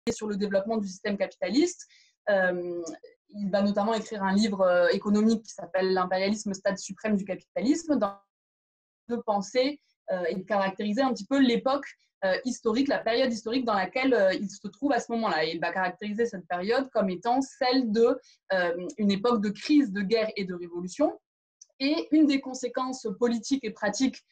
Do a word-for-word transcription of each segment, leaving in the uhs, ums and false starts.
sur le développement du système capitaliste. Euh, il va notamment écrire un livre euh, économique qui s'appelle « L'impérialisme, stade suprême du capitalisme », dans de penser euh, et de caractériser un petit peu l'époque euh, historique, la période historique dans laquelle euh, il se trouve à ce moment-là. Et il va caractériser cette période comme étant celle d'une euh, époque de crise, de guerre et de révolution. Et une des conséquences politiques et pratiques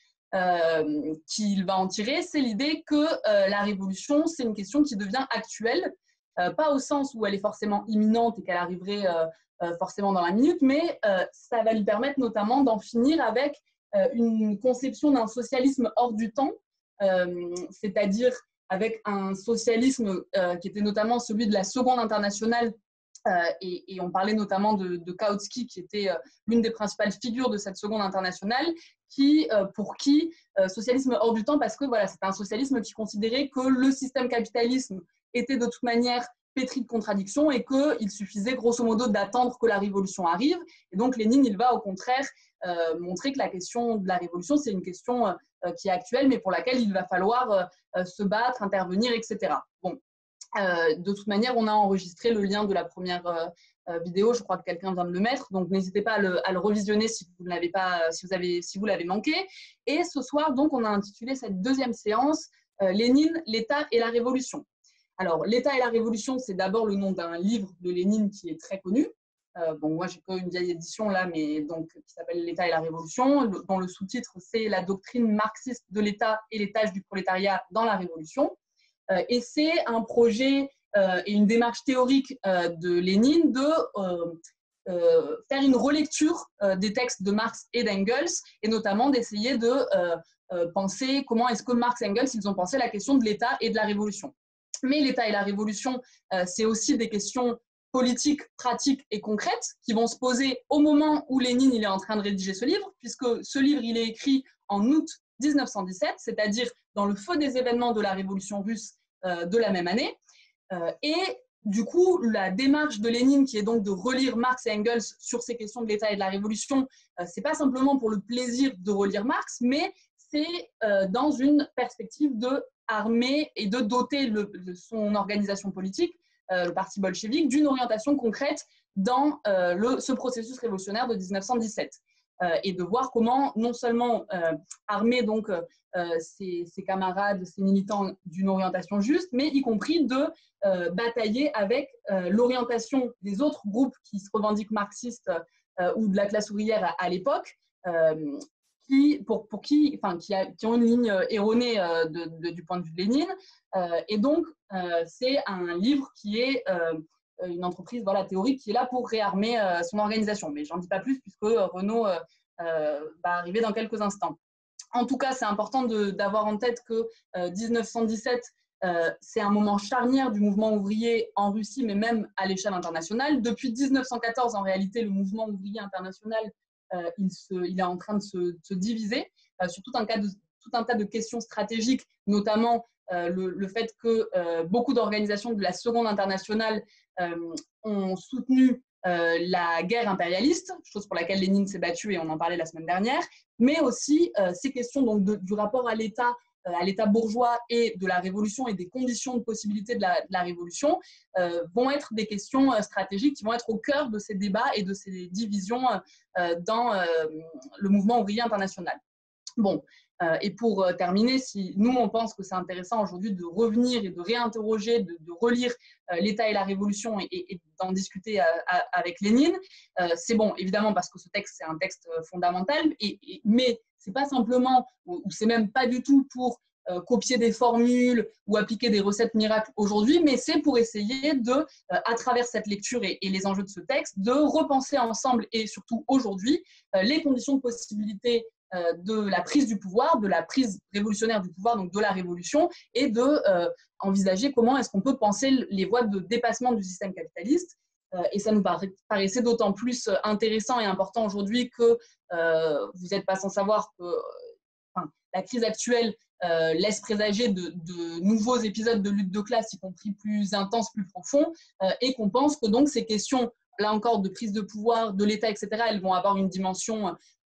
euh, qu'il va en tirer, c'est l'idée que euh, la révolution, c'est une question qui devient actuelle, euh, pas au sens où elle est forcément imminente et qu'elle arriverait euh, euh, forcément dans la minute, mais euh, ça va lui permettre notamment d'en finir avec euh, une conception d'un socialisme hors du temps, euh, c'est-à-dire avec un socialisme euh, qui était notamment celui de la Seconde Internationale. Euh, et, et on parlait notamment de, de Kautsky, qui était euh, l'une des principales figures de cette Seconde Internationale, qui, euh, pour qui, euh, socialisme hors du temps, parce que voilà, c'était un socialisme qui considérait que le système capitalisme était de toute manière pétri de contradictions et qu'il suffisait grosso modo d'attendre que la révolution arrive. Et donc Lénine, il va au contraire euh, montrer que la question de la révolution, c'est une question euh, qui est actuelle, mais pour laquelle il va falloir euh, se battre, intervenir, et cetera. Bon. Euh, de toute manière, on a enregistré le lien de la première euh, vidéo. Je crois que quelqu'un vient de le mettre. Donc, n'hésitez pas à le, à le revisionner si vous ne l'avez pas, si vous avez, si vous l'avez manqué. Et ce soir, donc, on a intitulé cette deuxième séance euh, Lénine, l'État et la Révolution. Alors, l'État et la Révolution, c'est d'abord le nom d'un livre de Lénine qui est très connu. Euh, bon, moi, j'ai qu'une vieille édition là, mais donc qui s'appelle L'État et la Révolution, le, dont le sous-titre c'est la doctrine marxiste de l'État et les tâches du prolétariat dans la Révolution. Et c'est un projet euh, et une démarche théorique euh, de Lénine de euh, euh, faire une relecture euh, des textes de Marx et d'Engels, et notamment d'essayer de euh, euh, penser comment est-ce que Marx et Engels ils ont pensé la question de l'État et de la Révolution. Mais l'État et la Révolution, euh, c'est aussi des questions politiques, pratiques et concrètes qui vont se poser au moment où Lénine il est en train de rédiger ce livre, puisque ce livre il est écrit en août mille neuf cent dix-sept, c'est-à-dire dans le feu des événements de la Révolution russe euh, de la même année. Euh, et du coup, la démarche de Lénine, qui est donc de relire Marx et Engels sur ces questions de l'État et de la Révolution, euh, c'est pas simplement pour le plaisir de relire Marx, mais c'est euh, dans une perspective de armer et de doter le, de son organisation politique, euh, le parti bolchevique, d'une orientation concrète dans euh, le, ce processus révolutionnaire de mille neuf cent dix-sept. Euh, et de voir comment non seulement euh, armer donc euh, ses, ses camarades, ses militants d'une orientation juste, mais y compris de euh, batailler avec euh, l'orientation des autres groupes qui se revendiquent marxistes euh, ou de la classe ouvrière à, à l'époque, euh, qui, pour, pour qui, enfin, qui, a, qui ont une ligne erronée euh, de, de, du point de vue de Lénine. Euh, et donc, euh, c'est un livre qui est euh, une entreprise voilà, théorique qui est là pour réarmer euh, son organisation. Mais j'en dis pas plus puisque euh, Renaud euh, euh, va arriver dans quelques instants. En tout cas, c'est important d'avoir en tête que euh, mille neuf cent dix-sept, euh, c'est un moment charnière du mouvement ouvrier en Russie, mais même à l'échelle internationale. Depuis mille neuf cent quatorze, en réalité, le mouvement ouvrier international, euh, il, se, il est en train de se, de se diviser euh, sur tout un, cas de, tout un tas de questions stratégiques, notamment euh, le, le fait que euh, beaucoup d'organisations de la Seconde Internationale euh, ont soutenu euh, la guerre impérialiste, chose pour laquelle Lénine s'est battu et on en parlait la semaine dernière, mais aussi euh, ces questions donc, de, du rapport à l'État, euh, à l'État bourgeois et de la révolution et des conditions de possibilité de la, de la révolution euh, vont être des questions euh, stratégiques qui vont être au cœur de ces débats et de ces divisions euh, dans euh, le mouvement ouvrier international. Bon, euh, et pour euh, terminer, si nous, on pense que c'est intéressant aujourd'hui de revenir et de réinterroger, de, de relire euh, l'État et la Révolution et, et, et d'en discuter à, à, avec Lénine, euh, c'est bon, évidemment, parce que ce texte, c'est un texte fondamental, et, et, mais c'est pas simplement, ou, ou c'est même pas du tout pour euh, copier des formules ou appliquer des recettes miracles aujourd'hui, mais c'est pour essayer de, euh, à travers cette lecture et, et les enjeux de ce texte, de repenser ensemble, et surtout aujourd'hui, euh, les conditions de possibilité de la prise du pouvoir, de la prise révolutionnaire du pouvoir, donc de la révolution, et de euh, envisager comment est-ce qu'on peut penser les voies de dépassement du système capitaliste. Euh, et ça nous paraissait d'autant plus intéressant et important aujourd'hui que euh, vous n'êtes pas sans savoir que enfin, la crise actuelle euh, laisse présager de, de nouveaux épisodes de lutte de classe, y compris plus intenses, plus profonds, euh, et qu'on pense que donc ces questions là encore, de prise de pouvoir de l'État, et cetera, elles vont avoir une dimension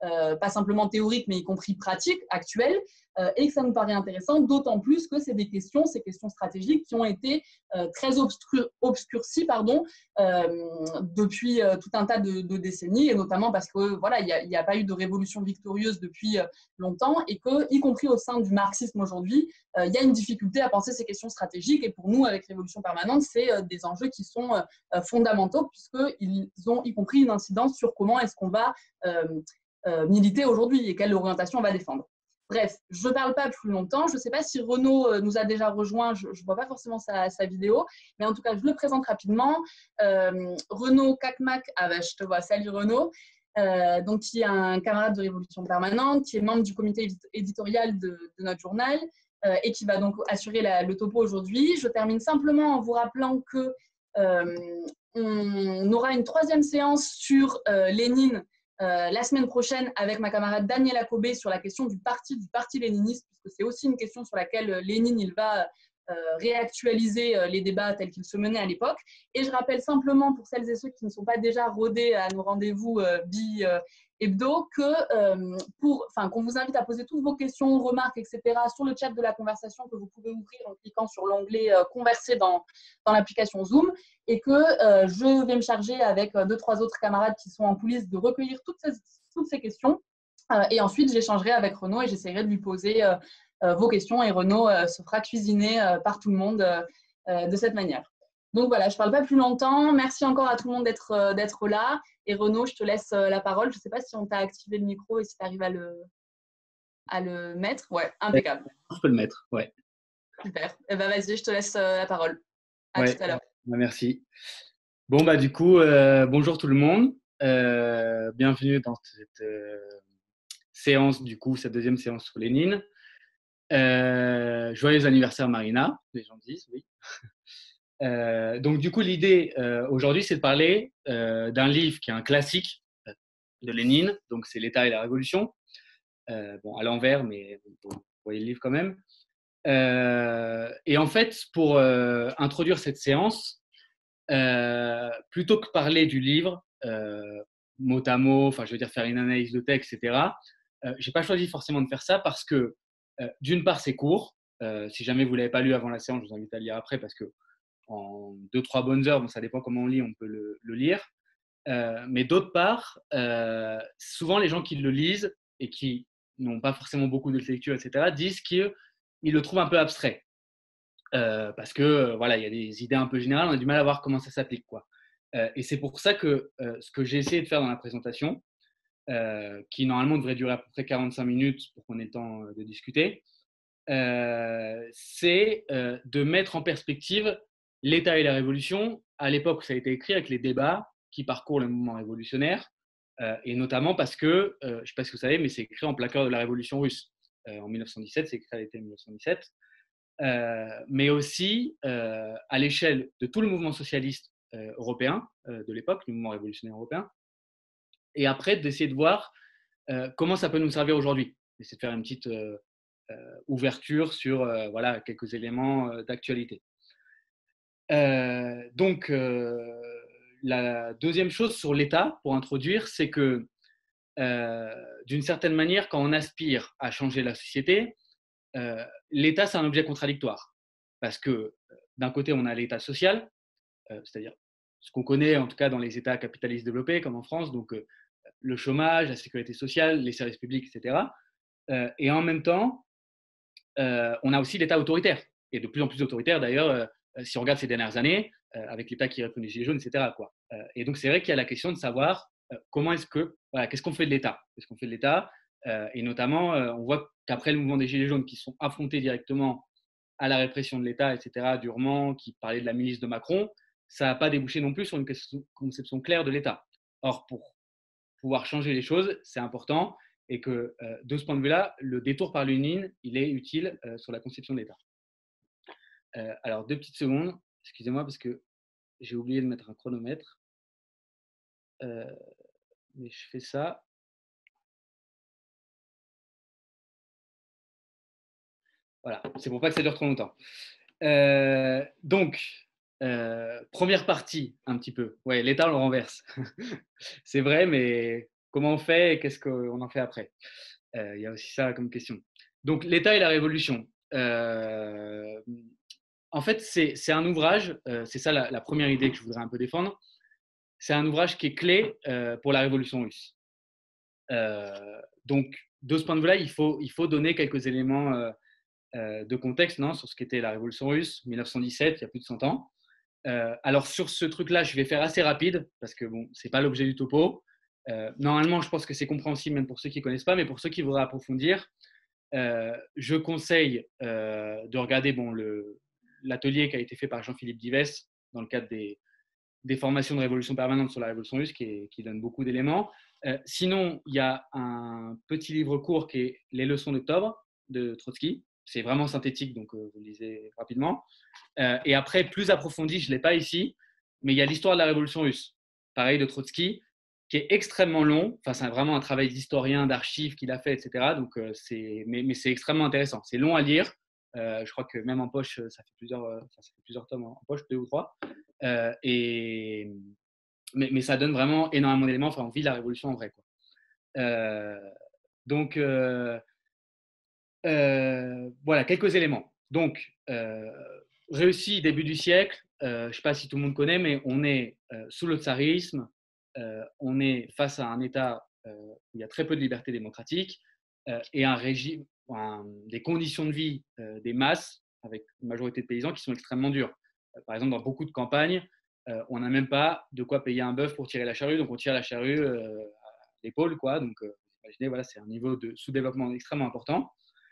euh, pas simplement théoriques, mais y compris pratiques, actuelles, euh, et que ça nous paraît intéressant, d'autant plus que c'est des questions, ces questions stratégiques qui ont été euh, très obscur obscurcies pardon, euh, depuis euh, tout un tas de, de décennies, et notamment parce que voilà, il n'y a, a pas eu de révolution victorieuse depuis euh, longtemps, et que, y compris au sein du marxisme aujourd'hui, il euh, y a une difficulté à penser ces questions stratégiques. Et pour nous, avec Révolution Permanente, c'est euh, des enjeux qui sont euh, fondamentaux, puisqu'ils ont y compris une incidence sur comment est-ce qu'on va euh, euh, militer aujourd'hui et quelle orientation on va défendre. Bref, je ne parle pas plus longtemps. Je ne sais pas si Renaud euh, nous a déjà rejoint. Je ne vois pas forcément sa, sa vidéo, mais en tout cas, je le présente rapidement. Euh, Renaud Cacmac, ah bah, je te vois, salut Renaud. Euh, donc, qui est un camarade de Révolution Permanente, qui est membre du comité éditorial de, de notre journal, euh, et qui va donc assurer la, le topo aujourd'hui. Je termine simplement en vous rappelant que euh, on aura une troisième séance sur euh, Lénine euh, la semaine prochaine avec ma camarade Daniela Cobé sur la question du parti, du parti léniniste, puisque c'est aussi une question sur laquelle Lénine il va euh, réactualiser euh, les débats tels qu'ils se menaient à l'époque. Et je rappelle simplement pour celles et ceux qui ne sont pas déjà rodés à nos rendez-vous euh, bi euh, hebdo que euh, pour, enfin, qu'on vous invite à poser toutes vos questions, remarques, et cetera sur le chat de la conversation que vous pouvez ouvrir en cliquant sur l'onglet euh, Converser dans, dans l'application Zoom, et que euh, je vais me charger avec euh, deux, trois autres camarades qui sont en coulisses de recueillir toutes ces, toutes ces questions. Euh, et ensuite, j'échangerai avec Renaud et j'essaierai de lui poser euh, euh, vos questions, et Renaud euh, se fera cuisiner euh, par tout le monde euh, euh, de cette manière. Donc voilà, je ne parle pas plus longtemps. Merci encore à tout le monde d'être euh, d'être là. Et Renaud, je te laisse euh, la parole. Je ne sais pas si on t'a activé le micro et si tu arrives à le, à le mettre. Ouais, impeccable. Je peux le mettre, ouais. Super. Eh ben, vas-y, je te laisse euh, la parole. À Ouais, tout à l'heure. merci. Bon, bah, du coup, euh, bonjour tout le monde. Euh, bienvenue dans cette euh, séance, du coup, cette deuxième séance sur Lénine. Euh, joyeux anniversaire, Marina, les gens disent, oui. Euh, donc, du coup, l'idée euh, aujourd'hui, c'est de parler euh, d'un livre qui est un classique de Lénine. Donc, c'est L'État et la Révolution. Euh, bon, à l'envers, mais vous voyez le livre quand même. Euh, et en fait, pour euh, introduire cette séance, euh, plutôt que parler du livre, euh, mot à mot, enfin, je veux dire faire une analyse de texte, et cetera, euh, j'ai pas choisi forcément de faire ça parce que, euh, d'une part, c'est court. Euh, si jamais vous l'avez pas lu avant la séance, je vous invite à le lire après parce que en deux, trois bonnes heures, bon, ça dépend comment on lit, on peut le, le lire. Euh, mais d'autre part, euh, souvent les gens qui le lisent et qui n'ont pas forcément beaucoup de lecture, et cetera, disent qu'ils le trouvent un peu abstrait. Euh, parce que euh, voilà, il y a des idées un peu générales, on a du mal à voir comment ça s'applique, quoi. Euh, et c'est pour ça que euh, ce que j'ai essayé de faire dans la présentation, euh, qui normalement devrait durer à peu près quarante-cinq minutes pour qu'on ait le temps de discuter, euh, c'est euh, de mettre en perspective l'État et la Révolution à l'époque où ça a été écrit, avec les débats qui parcourent le mouvement révolutionnaire, euh, et notamment parce que, euh, je ne sais pas si vous savez, mais c'est écrit en plein cœur de la Révolution russe. Euh, en mille neuf cent dix-sept, c'est écrit à l'été mille neuf cent dix-sept. Euh, mais aussi euh, à l'échelle de tout le mouvement socialiste euh, européen euh, de l'époque, le mouvement révolutionnaire européen, et après d'essayer de voir euh, comment ça peut nous servir aujourd'hui, essayer de faire une petite euh, euh, ouverture sur euh, voilà, quelques éléments euh, d'actualité. Euh, donc, euh, la deuxième chose sur l'État, pour introduire, c'est que euh, d'une certaine manière, quand on aspire à changer la société, euh, l'État, c'est un objet contradictoire. Parce que euh, d'un côté, on a l'État social, euh, c'est-à-dire ce qu'on connaît en tout cas dans les États capitalistes développés, comme en France, donc euh, le chômage, la sécurité sociale, les services publics, et cetera. Euh, et en même temps, euh, on a aussi l'État autoritaire, et de plus en plus autoritaire d'ailleurs, euh, si on regarde ces dernières années, euh, avec l'État qui répond les Gilets jaunes, et cetera, quoi. Euh, et donc c'est vrai qu'il y a la question de savoir euh, comment est-ce que, voilà, qu'est-ce qu'on fait de l'État Qu'est-ce qu'on fait de l'État euh, Et notamment, euh, on voit qu'après le mouvement des Gilets jaunes qui sont affrontés directement à la répression de l'État, et cetera, durement, qui parlait de la milice de Macron, ça n'a pas débouché non plus sur une conception claire de l'État. Or, pour pouvoir changer les choses, c'est important, et que euh, de ce point de vue-là, le détour par Lénine, il est utile euh, sur la conception de l'État. Euh, alors, deux petites secondes, excusez-moi parce que j'ai oublié de mettre un chronomètre, euh, mais je fais ça. Voilà, c'est pour pas que ça dure trop longtemps. Euh, donc, euh, première partie, un petit peu. Ouais, l'État, on le renverse. C'est vrai, mais comment on fait et qu'est-ce qu'on en fait après? Euh, Il y a aussi ça comme question. Donc, l'État et la Révolution. Euh, en fait, c'est, c'est un ouvrage, euh, c'est ça la, la, première idée que je voudrais un peu défendre, c'est un ouvrage qui est clé euh, pour la Révolution russe. Euh, donc, de ce point de vue-là, il faut, il faut donner quelques éléments euh, euh, de contexte non, sur ce qu'était la Révolution russe, mille neuf cent dix-sept, il y a plus de cent ans. Euh, alors, sur ce truc-là, je vais faire assez rapide, parce que bon, ce n'est pas l'objet du topo. Euh, normalement, je pense que c'est compréhensible même pour ceux qui ne connaissent pas, mais pour ceux qui voudraient approfondir, euh, je conseille euh, de regarder bon, le, l'atelier qui a été fait par Jean-Philippe Divès dans le cadre des, des formations de révolution permanente sur la révolution russe, qui, est, qui donne beaucoup d'éléments. Euh, sinon, il y a un petit livre court qui est Les leçons d'octobre de Trotsky. C'est vraiment synthétique, donc euh, vous le lisez rapidement. Euh, et après, plus approfondi, je ne l'ai pas ici, mais il y a l'histoire de la révolution russe, pareil de Trotsky, qui est extrêmement long. Enfin, c'est vraiment un travail d'historien, d'archives qu'il a fait, et cetera. Donc, euh, c'est, mais, mais c'est extrêmement intéressant. C'est long à lire. Euh, je crois que même en poche, ça fait plusieurs, euh, ça fait plusieurs tomes en poche, deux ou trois. Euh, et, mais, mais ça donne vraiment énormément d'éléments. Enfin, on vit la révolution en vrai, quoi. Euh, donc, euh, euh, voilà, quelques éléments. Donc, euh, réussi début du siècle, euh, je ne sais pas si tout le monde connaît, mais on est euh, sous le tsarisme, euh, on est face à un État euh, où il y a très peu de liberté démocratique euh, et un régime, un, des conditions de vie euh, des masses, avec une majorité de paysans, qui sont extrêmement dures. Euh, par exemple, dans beaucoup de campagnes, euh, on n'a même pas de quoi payer un bœuf pour tirer la charrue, donc on tire la charrue euh, à l'épaule, quoi. Donc, euh, vous imaginez, voilà, c'est un niveau de sous-développement extrêmement important.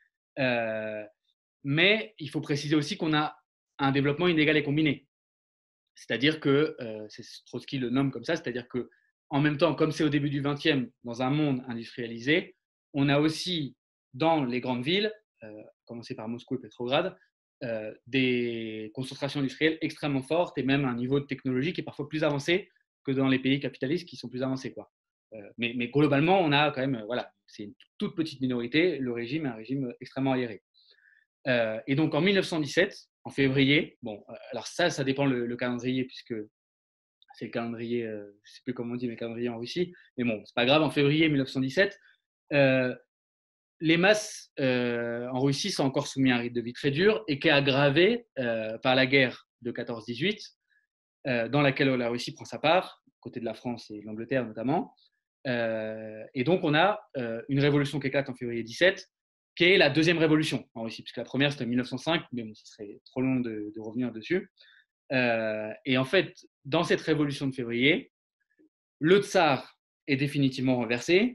Euh, mais il faut préciser aussi qu'on a un développement inégal et combiné. C'est-à-dire que, euh, c'est Trotsky le nomme comme ça, c'est-à-dire que en même temps, comme c'est au début du vingtième, dans un monde industrialisé, on a aussi dans les grandes villes, euh, commencé par Moscou et Petrograd, euh, des concentrations industrielles extrêmement fortes et même un niveau de technologie qui est parfois plus avancé que dans les pays capitalistes qui sont plus avancés, quoi. Euh, mais, mais globalement, on a quand même, euh, voilà, c'est une toute petite minorité, le régime est un régime extrêmement aéré. Euh, et donc en mille neuf cent dix-sept, en février, bon, alors ça, ça dépend le, le calendrier, puisque c'est le calendrier, euh, je ne sais plus comment on dit, mais le calendrier en Russie, mais bon, c'est pas grave, en février mille neuf cent dix-sept, euh, les masses euh, en Russie sont encore soumises à un rythme de vie très dur et qui est aggravé euh, par la guerre de quatorze dix-huit, euh, dans laquelle la Russie prend sa part, côté de la France et de l'Angleterre notamment. Euh, et donc, on a euh, une révolution qui éclate en février dix-sept, qui est la deuxième révolution en Russie, puisque la première, c'était en mille neuf cent cinq, mais bon, ce serait trop long de, de revenir dessus. Euh, et en fait, dans cette révolution de février, le tsar est définitivement renversé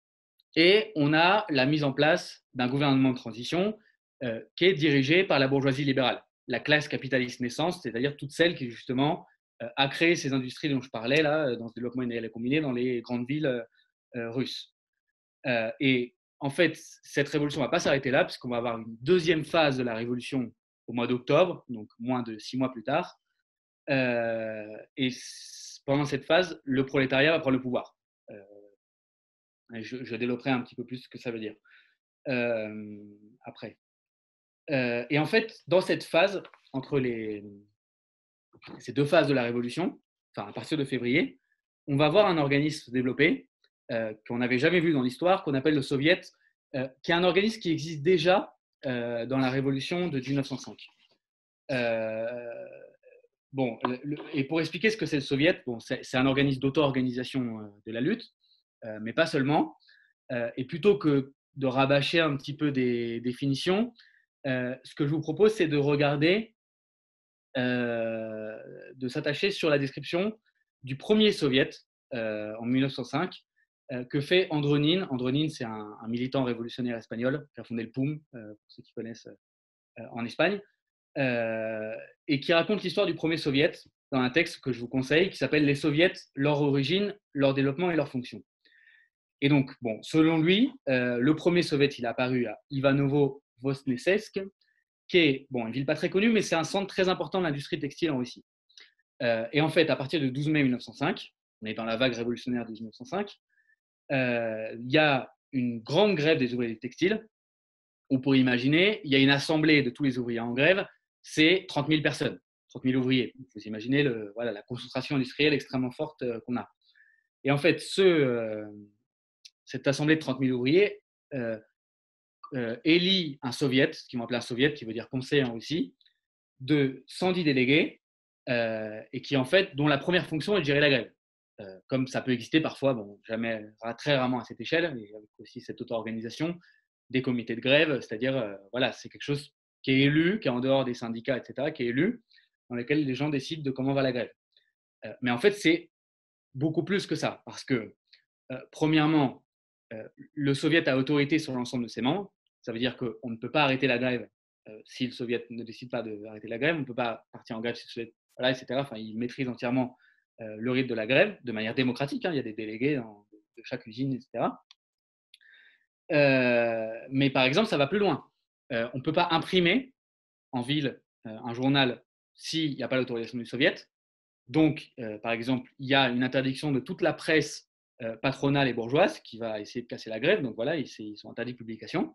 et on a la mise en place d'un gouvernement de transition euh, qui est dirigé par la bourgeoisie libérale, la classe capitaliste naissante, c'est-à-dire toute celle qui, justement, euh, a créé ces industries dont je parlais, là, dans ce développement inégal et combiné, dans les grandes villes euh, russes. Euh, et en fait, cette révolution ne va pas s'arrêter là, puisqu'on va avoir une deuxième phase de la révolution au mois d'octobre, donc moins de six mois plus tard. Euh, et pendant cette phase, le prolétariat va prendre le pouvoir. Euh, je, je développerai un petit peu plus ce que ça veut dire euh, après. Euh, et en fait, dans cette phase, entre les, ces deux phases de la révolution, enfin à partir de février, on va voir un organisme se développer euh, qu'on n'avait jamais vu dans l'histoire, qu'on appelle le Soviet, euh, qui est un organisme qui existe déjà euh, dans la révolution de mille neuf cent cinq. Euh, bon, le, et pour expliquer ce que c'est le Soviet, bon, c'est, c'est un organisme d'auto-organisation euh, de la lutte, euh, mais pas seulement. Euh, et plutôt que de rabâcher un petit peu des définitions, euh, ce que je vous propose, c'est de regarder, euh, de s'attacher sur la description du premier soviet euh, en mille neuf cent cinq euh, que fait Andronin. Andronin, c'est un, un militant révolutionnaire espagnol qui a fondé le P U M, euh, pour ceux qui connaissent euh, en Espagne, euh, et qui raconte l'histoire du premier soviet dans un texte que je vous conseille qui s'appelle « Les soviets, leur origine, leur développement et leur fonction ». Et donc, bon, selon lui, euh, le premier soviet, il est apparu à Ivanovo-Vosnesensk, qui est bon, une ville pas très connue, mais c'est un centre très important de l'industrie textile en Russie. Euh, et en fait, à partir du douze mai mille neuf cent cinq, on est dans la vague révolutionnaire de mille neuf cent cinq, euh, il y a une grande grève des ouvriers du textile, où pour imaginer, il y a une assemblée de tous les ouvriers en grève, c'est trente mille personnes, trente mille ouvriers. Vous imaginez le, voilà, la concentration industrielle extrêmement forte euh, qu'on a. Et en fait, ce, euh, cette assemblée de trente mille ouvriers euh, euh, élit un soviet, ce qu'ils vont appeler un soviet, qui veut dire conseil en Russie, de cent dix délégués, euh, et qui en fait, dont la première fonction est de gérer la grève. Euh, comme ça peut exister parfois, bon, jamais, très rarement à cette échelle, mais avec aussi cette auto-organisation, des comités de grève, c'est-à-dire, euh, voilà, c'est quelque chose qui est élu, qui est en dehors des syndicats, et cetera, qui est élu, dans lequel les gens décident de comment va la grève. Euh, mais en fait, c'est beaucoup plus que ça, parce que, euh, premièrement, euh, le soviet a autorité sur l'ensemble de ses membres. Ça veut dire qu'on ne peut pas arrêter la grève euh, si le soviet ne décide pas d'arrêter la grève. On ne peut pas partir en grève si le soviet, voilà, et cetera. Enfin, il maîtrise entièrement euh, le rythme de la grève de manière démocratique. Hein. Il y a des délégués dans, de chaque usine, et cetera. Euh, mais par exemple, ça va plus loin. Euh, on ne peut pas imprimer en ville euh, un journal s'il n'y a pas l'autorisation du soviet. Donc, euh, par exemple, il y a une interdiction de toute la presse euh, patronale et bourgeoise qui va essayer de casser la grève. Donc voilà, ils, ils sont interdits de publication.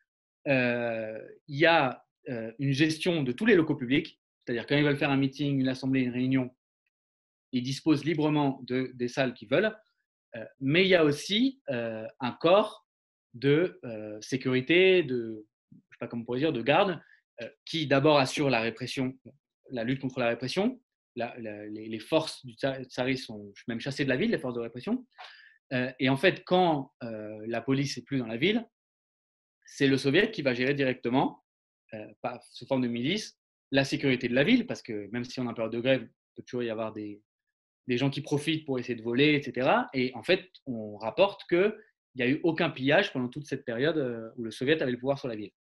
Euh, il y a euh, une gestion de tous les locaux publics, c'est-à-dire quand ils veulent faire un meeting, une assemblée, une réunion, ils disposent librement de, des salles qu'ils veulent. Euh, mais il y a aussi euh, un corps de euh, sécurité, de, je sais pas comment on pourrait dire, de garde, euh, qui d'abord assure la répression, la lutte contre la répression. La, la, les, les forces du tsarisme sont même chassées de la ville, les forces de répression. Euh, et en fait, quand euh, la police n'est plus dans la ville, c'est le soviet qui va gérer directement, euh, pas sous forme de milice, la sécurité de la ville, parce que même si on est en période de grève, il peut toujours y avoir des, des gens qui profitent pour essayer de voler, et cetera. Et en fait, on rapporte qu'il n'y a eu aucun pillage pendant toute cette période où le soviet avait le pouvoir sur la ville.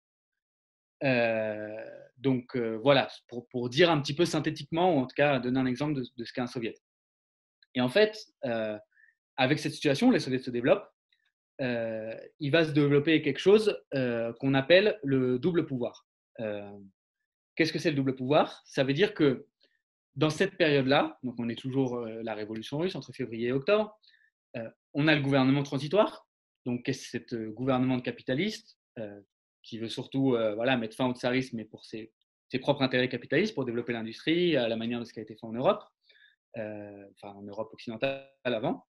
Euh, donc euh, voilà, pour, pour dire un petit peu synthétiquement, ou en tout cas donner un exemple de, de ce qu'est un soviet. Et en fait, euh, avec cette situation, les soviets se développent, euh, il va se développer quelque chose euh, qu'on appelle le double pouvoir. Euh, qu'est-ce que c'est le double pouvoir? Ça veut dire que dans cette période-là, donc on est toujours euh, la révolution russe entre février et octobre, euh, on a le gouvernement transitoire, donc c'est ce gouvernement de capitalistes euh, qui veut surtout euh, voilà, mettre fin au tsarisme, mais pour ses, ses propres intérêts capitalistes, pour développer l'industrie à la manière de ce qui a été fait en Europe, euh, enfin en Europe occidentale avant.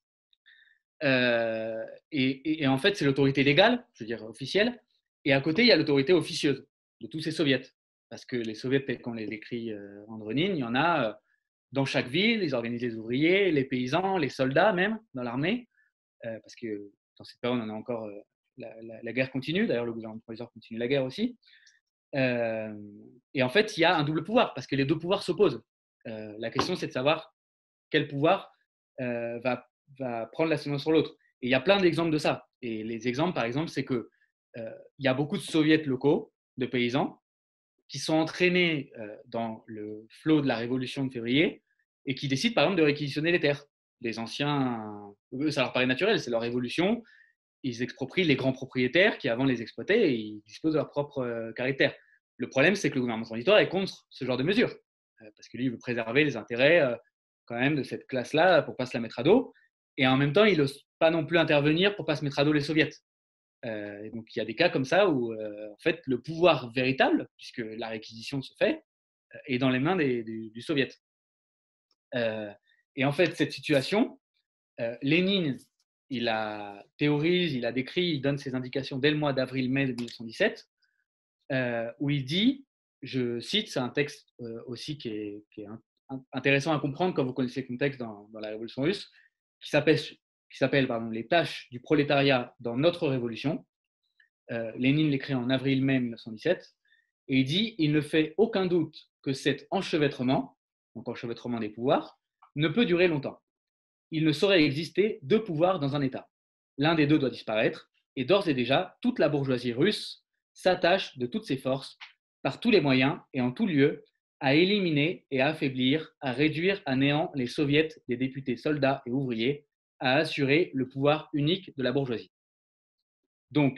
Euh, et, et, et en fait, c'est l'autorité légale, je veux dire officielle, et à côté, il y a l'autorité officieuse de tous ces soviets. Parce que les soviets, tels qu'on les décrit euh, Andronine, il y en a euh, dans chaque ville, ils organisent les ouvriers, les paysans, les soldats même, dans l'armée, euh, parce que dans cette période, on a encore euh, la, la, la guerre continue, d'ailleurs le gouvernement provisoire continue la guerre aussi. Euh, et en fait, il y a un double pouvoir, parce que les deux pouvoirs s'opposent. Euh, la question, c'est de savoir quel pouvoir euh, va, va prendre l'ascendant sur l'autre. Et il y a plein d'exemples de ça. Et les exemples, par exemple, c'est qu'il euh, y a beaucoup de soviets locaux, de paysans, qui sont entraînés euh, dans le flot de la révolution de février et qui décident, par exemple, de réquisitionner les terres. Les anciens, eux, ça leur paraît naturel, c'est leur révolution. Ils exproprient les grands propriétaires qui avant les exploitaient et ils disposent de leur propre euh, caractère. Le problème, c'est que le gouvernement transitoire est contre ce genre de mesures, euh, parce que lui, il veut préserver les intérêts euh, quand même de cette classe-là pour ne pas se la mettre à dos. Et en même temps, il n'ose pas non plus intervenir pour ne pas se mettre à dos les soviets. Euh, et donc, il y a des cas comme ça où, euh, en fait, le pouvoir véritable, puisque la réquisition se fait, euh, est dans les mains des, des, du soviet. Euh, et en fait, cette situation, euh, Lénine, il la théorise, il la décrit, il donne ses indications dès le mois d'avril-mai mille neuf cent dix-sept, euh, où il dit, je cite, c'est un texte euh, aussi qui est, qui est un, intéressant à comprendre quand vous connaissez le contexte dans, dans la Révolution russe, qui s'appelle, qui s'appelle pardon, Les tâches du prolétariat dans notre révolution. Euh, Lénine l'écrit en avril-mai mille neuf cent dix-sept, et il dit, il ne fait aucun doute que cet enchevêtrement, donc enchevêtrement des pouvoirs, ne peut durer longtemps. Il ne saurait exister deux pouvoirs dans un État. L'un des deux doit disparaître, et d'ores et déjà, toute la bourgeoisie russe s'attache de toutes ses forces, par tous les moyens et en tout lieu, à éliminer et à affaiblir, à réduire à néant les soviets des députés soldats et ouvriers, à assurer le pouvoir unique de la bourgeoisie. Donc,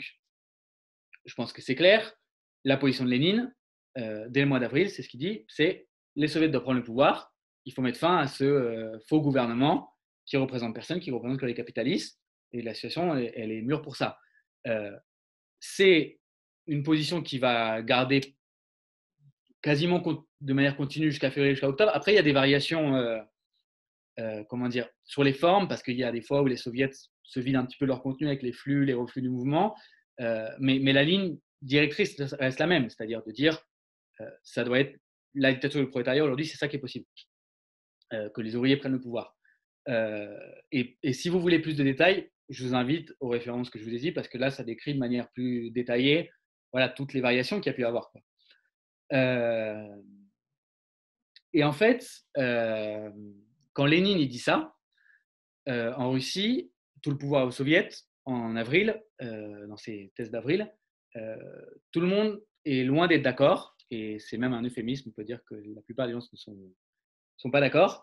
je pense que c'est clair, la position de Lénine, euh, dès le mois d'avril, c'est ce qu'il dit, c'est les soviets doivent prendre le pouvoir, il faut mettre fin à ce euh, faux gouvernement qui représente personne, qui représente que les capitalistes, et la situation, elle, elle est mûre pour ça. Euh, c'est une position qui va garder quasiment de manière continue jusqu'à février, jusqu'à octobre. Après, il y a des variations, euh, euh, comment dire, sur les formes, parce qu'il y a des fois où les soviets se vident un petit peu leur contenu avec les flux, les reflux du mouvement, euh, mais, mais la ligne directrice reste la même, c'est-à-dire de dire euh, ça doit être la dictature du prolétariat aujourd'hui, c'est ça qui est possible, euh, que les ouvriers prennent le pouvoir. Euh, et, et si vous voulez plus de détails, je vous invite aux références que je vous ai dit, parce que là, ça décrit de manière plus détaillée voilà, toutes les variations qu'il y a pu y avoir. Quoi. Euh, et en fait, euh, quand Lénine il dit ça, euh, en Russie, tout le pouvoir aux soviets, en avril, euh, dans ses thèses d'avril, euh, tout le monde est loin d'être d'accord, et c'est même un euphémisme, on peut dire que la plupart des gens ne sont, sont pas d'accord,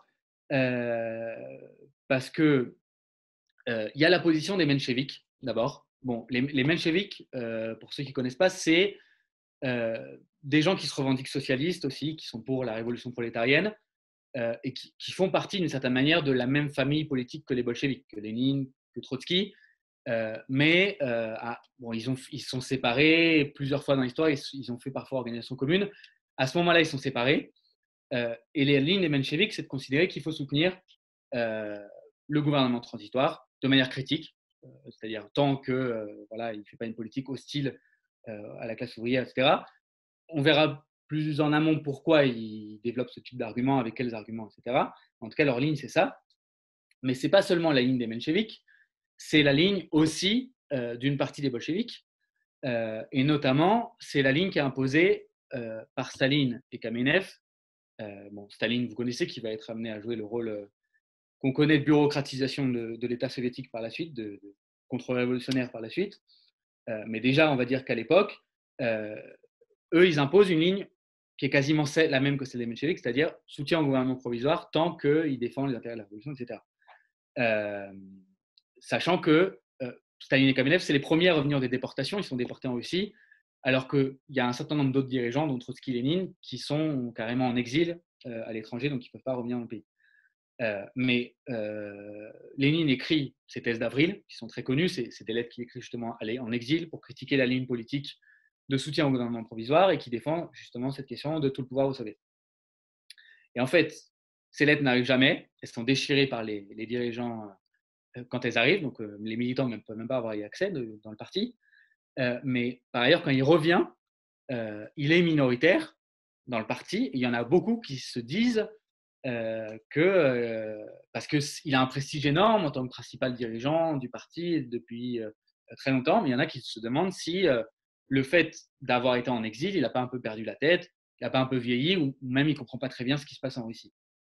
euh, parce que euh, il y a la position des mencheviks, d'abord. Bon, les, les mencheviks, euh, pour ceux qui ne connaissent pas, c'est euh, des gens qui se revendiquent socialistes aussi, qui sont pour la révolution prolétarienne, euh, et qui, qui font partie d'une certaine manière de la même famille politique que les bolcheviks, que Lénine, que Trotsky. Euh, mais euh, ah, bon, ils, ont, ils se sont séparés plusieurs fois dans l'histoire, ils, ils ont fait parfois organisation commune. À ce moment-là, ils sont séparés. Euh, et les lignes des mencheviks, c'est de considérer qu'il faut soutenir euh, le gouvernement transitoire de manière critique, euh, c'est-à-dire tant que euh, voilà, il ne fait pas une politique hostile euh, à la classe ouvrière, et cetera. On verra plus en amont pourquoi ils développent ce type d'arguments, avec quels arguments, et cetera. En tout cas, leur ligne, c'est ça. Mais ce n'est pas seulement la ligne des mencheviks, c'est la ligne aussi euh, d'une partie des bolcheviks. Euh, et notamment, c'est la ligne qui est imposée euh, par Staline et Kamenev. Euh, bon, Staline, vous connaissez, qui va être amené à jouer le rôle euh, qu'on connaît de bureaucratisation de, de l'État soviétique par la suite, de, de contre-révolutionnaire par la suite. Euh, mais déjà, on va dire qu'à l'époque, euh, eux, ils imposent une ligne qui est quasiment la même que celle des mencheviks, c'est-à-dire soutien au gouvernement provisoire tant qu'il défend les intérêts de la révolution, et cetera. Euh, sachant que euh, Staline et Kamenev, c'est les premiers à revenir des déportations, ils sont déportés en Russie, alors qu'il y a un certain nombre d'autres dirigeants, dont Trotsky et Lénine, qui sont carrément en exil euh, à l'étranger, donc ils ne peuvent pas revenir dans le pays. Euh, mais euh, Lénine écrit ses thèses d'avril, qui sont très connues, c'est, c'est des lettres qu'il écrit justement aller en exil pour critiquer la ligne politique de soutien au gouvernement provisoire et qui défend justement cette question de tout le pouvoir aux soviets. Et en fait, ces lettres n'arrivent jamais, elles sont déchirées par les, les dirigeants euh, quand elles arrivent, donc euh, les militants ne peuvent même pas avoir y accès de, dans le parti. Euh, mais par ailleurs, quand il revient, euh, il est minoritaire dans le parti. Il y en a beaucoup qui se disent euh, que, euh, parce qu'il a un prestige énorme en tant que principal dirigeant du parti depuis euh, très longtemps, mais il y en a qui se demandent si euh, le fait d'avoir été en exil, il n'a pas un peu perdu la tête, il n'a pas un peu vieilli, ou même il ne comprend pas très bien ce qui se passe en Russie.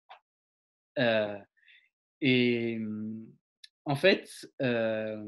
Euh, et en fait, euh,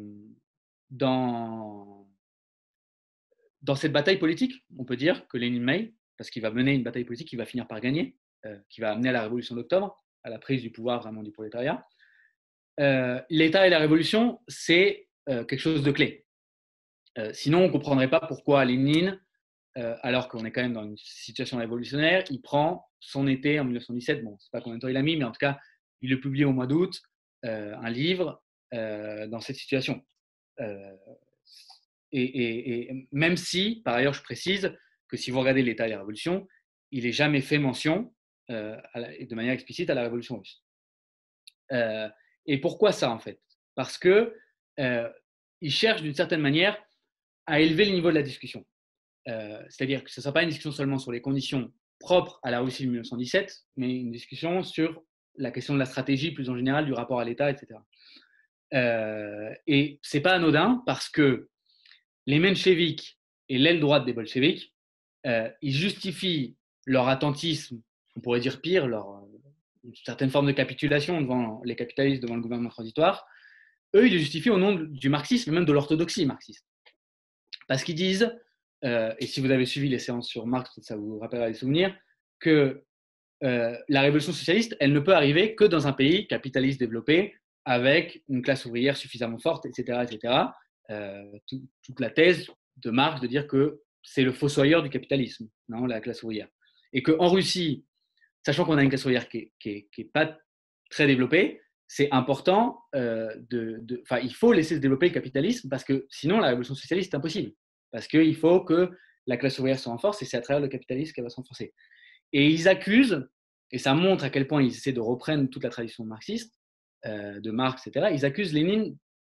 dans, dans cette bataille politique, on peut dire que Lénine mène, parce qu'il va mener une bataille politique qu'il va finir par gagner, euh, qui va amener à la révolution d'octobre, à la prise du pouvoir vraiment du prolétariat. Euh, L'État et la révolution, c'est euh, quelque chose de clé. Euh, sinon, on ne comprendrait pas pourquoi Lénine, euh, alors qu'on est quand même dans une situation révolutionnaire, il prend son été en mille neuf cent dix-sept, bon, je ne sais pas combien de temps il a mis, mais en tout cas, il le publie au mois d'août, euh, un livre euh, dans cette situation. Euh, et, et, et même si, par ailleurs, je précise que si vous regardez l'État et la Révolution, il n'est jamais fait mention euh, la, de manière explicite à la Révolution russe. Euh, et pourquoi ça, en fait? Parce que euh, il cherche d'une certaine manière à élever le niveau de la discussion. Euh, c'est-à-dire que ce ne sera pas une discussion seulement sur les conditions propres à la Russie de mille neuf cent dix-sept, mais une discussion sur la question de la stratégie plus en général, du rapport à l'État, et cetera. Euh, et ce n'est pas anodin parce que les mencheviks et l'aile droite des bolcheviks, euh, ils justifient leur attentisme, on pourrait dire pire, leur, une certaine forme de capitulation devant les capitalistes, devant le gouvernement transitoire. Eux, ils le justifient au nom du marxisme et même de l'orthodoxie marxiste. Parce qu'ils disent, euh, et si vous avez suivi les séances sur Marx, ça vous rappellera les souvenirs, que euh, la révolution socialiste, elle ne peut arriver que dans un pays capitaliste développé, avec une classe ouvrière suffisamment forte, et cetera, et cetera. Euh, tout, toute la thèse de Marx de dire que c'est le fossoyeur du capitalisme, non, la classe ouvrière. Et qu'en Russie, sachant qu'on a une classe ouvrière qui n'est qui est pas très développée, c'est important, euh, de, de, enfin, il faut laisser se développer le capitalisme parce que sinon la révolution socialiste est impossible. Parce qu'il faut que la classe ouvrière se renforce et c'est à travers le capitalisme qu'elle va se renforcer. Et ils accusent, et ça montre à quel point ils essaient de reprendre toute la tradition marxiste, euh, de Marx, et cetera. Ils accusent Lénine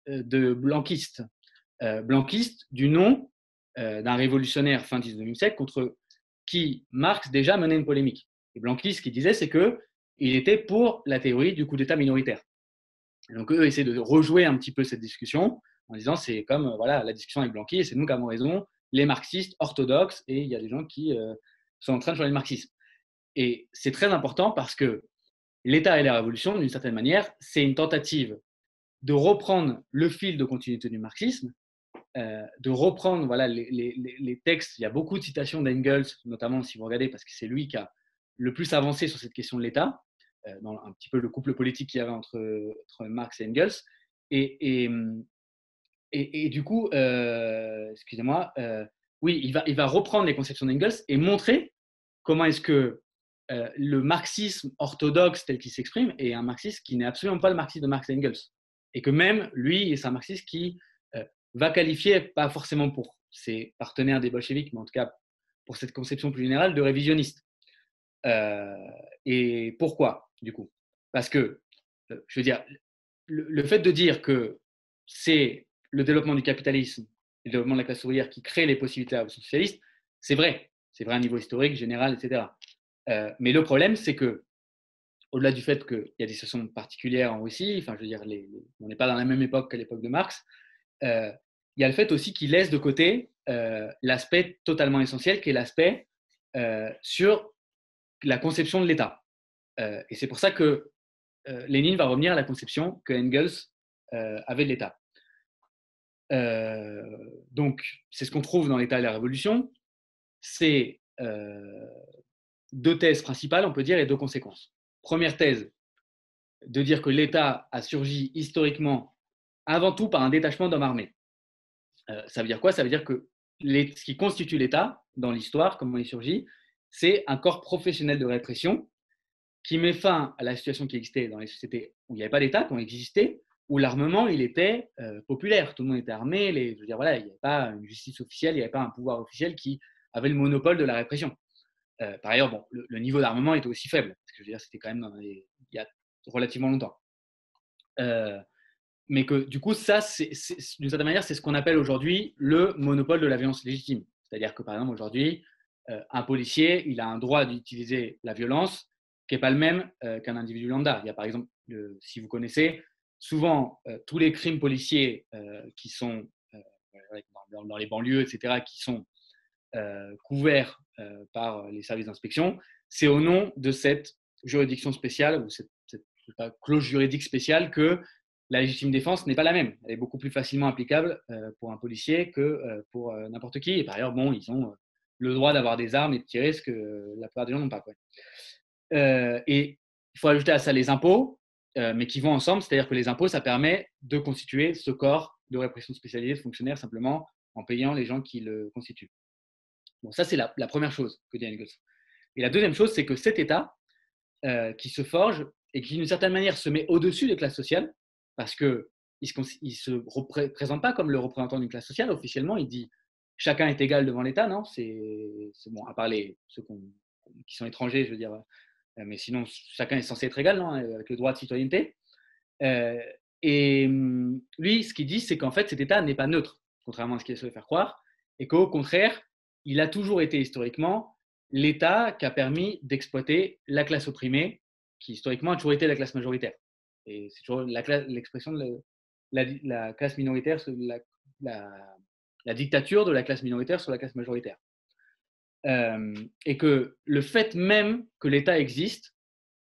de blanquiste. Euh, blanquiste du nom euh, d'un révolutionnaire fin dix-neuvième siècle contre qui Marx déjà menait une polémique. Et blanquiste, ce qu'il disait, c'est qu'il était pour la théorie du coup d'État minoritaire. Et donc eux essaient de rejouer un petit peu cette discussion en disant c'est comme euh, voilà, la discussion avec Blanqui et c'est nous qui avons raison, les marxistes orthodoxes, et il y a des gens qui euh, sont en train de changer le marxisme. Et c'est très important parce que l'État et la Révolution, d'une certaine manière, c'est une tentative de reprendre le fil de continuité du marxisme, euh, de reprendre voilà, les, les, les, textes. Il y a beaucoup de citations d'Engels, notamment si vous regardez, parce que c'est lui qui a le plus avancé sur cette question de l'État, euh, dans un petit peu le couple politique qu'il y avait entre, entre Marx et Engels. Et, et, et, et du coup, euh, excusez-moi, euh, oui, il va, il va reprendre les conceptions d'Engels et montrer comment est-ce que euh, le marxisme orthodoxe tel qu'il s'exprime est un marxisme qui n'est absolument pas le marxisme de Marx et Engels. Et que même lui, c'est un marxiste qui euh, va qualifier, pas forcément pour ses partenaires des bolcheviks, mais en tout cas pour cette conception plus générale, de révisionniste. Euh, et pourquoi, du coup? Parce que, euh, je veux dire, le, le fait de dire que c'est le développement du capitalisme, le développement de la classe ouvrière qui crée les possibilités de la révolution socialiste, c'est vrai. C'est vrai à un niveau historique, général, et cetera. Euh, mais le problème, c'est que, au-delà du fait qu'il y a des situations particulières en Russie, enfin, je veux dire, les, les, on n'est pas dans la même époque qu'à l'époque de Marx, euh, il y a le fait aussi qu'il laisse de côté euh, l'aspect totalement essentiel, qui est l'aspect euh, sur la conception de l'État. Euh, et c'est pour ça que euh, Lénine va revenir à la conception que Engels euh, avait de l'État. Euh, donc, c'est ce qu'on trouve dans l'État et la Révolution. C'est euh, deux thèses principales, on peut dire, et deux conséquences. Première thèse, de dire que l'État a surgi historiquement avant tout par un détachement d'hommes armés. Euh, ça veut dire quoi? Ça veut dire que les, ce qui constitue l'État dans l'histoire, comment il surgit, c'est un corps professionnel de répression qui met fin à la situation qui existait dans les sociétés où il n'y avait pas d'État, qui ont existé, où l'armement il était euh, populaire, tout le monde était armé, les, je veux dire, voilà, il n'y avait pas une justice officielle, il n'y avait pas un pouvoir officiel qui avait le monopole de la répression. Euh, par ailleurs, bon, le, le niveau d'armement était aussi faible, parce que je veux dire, c'était quand même dans les, il y a relativement longtemps. Euh, mais que du coup, ça, c'est, c'est, d'une certaine manière, c'est ce qu'on appelle aujourd'hui le monopole de la violence légitime. C'est-à-dire que, par exemple, aujourd'hui, euh, un policier, il a un droit d'utiliser la violence qui n'est pas le même euh, qu'un individu lambda. Il y a, par exemple, le, si vous connaissez, souvent, euh, tous les crimes policiers euh, qui sont euh, dans, dans les banlieues, et cetera, qui sont euh, couverts euh, par les services d'inspection, c'est au nom de cette juridiction spéciale ou cette, cette clause juridique spéciale que la légitime défense n'est pas la même. Elle est beaucoup plus facilement applicable euh, pour un policier que euh, pour euh, n'importe qui. Et par ailleurs, bon, ils ont euh, le droit d'avoir des armes et de tirer, ce que euh, la plupart des gens n'ont pas. Quoi. Euh, et il faut ajouter à ça les impôts, euh, mais qui vont ensemble. C'est-à-dire que les impôts, ça permet de constituer ce corps de répression spécialisée de fonctionnaires simplement en payant les gens qui le constituent. Bon, ça, c'est la, la première chose que dit Engels. Et la deuxième chose, c'est que cet État euh, qui se forge et qui, d'une certaine manière, se met au-dessus des classes sociales, parce qu'il ne se, il se représente pas comme le représentant d'une classe sociale. Officiellement, il dit chacun est égal devant l'État, non? C'est bon, à part les, ceux qui sont étrangers, je veux dire. Mais sinon, chacun est censé être égal, non? Avec le droit de citoyenneté. Euh, et lui, ce qu'il dit, c'est qu'en fait, cet État n'est pas neutre, contrairement à ce qu'il essaie de faire croire, et qu'au contraire, il a toujours été historiquement l'État qui a permis d'exploiter la classe opprimée, qui historiquement a toujours été la classe majoritaire. Et c'est toujours l'expression de la, la, la classe minoritaire, la, la, la dictature de la classe minoritaire sur la classe majoritaire. Euh, et que le fait même que l'État existe,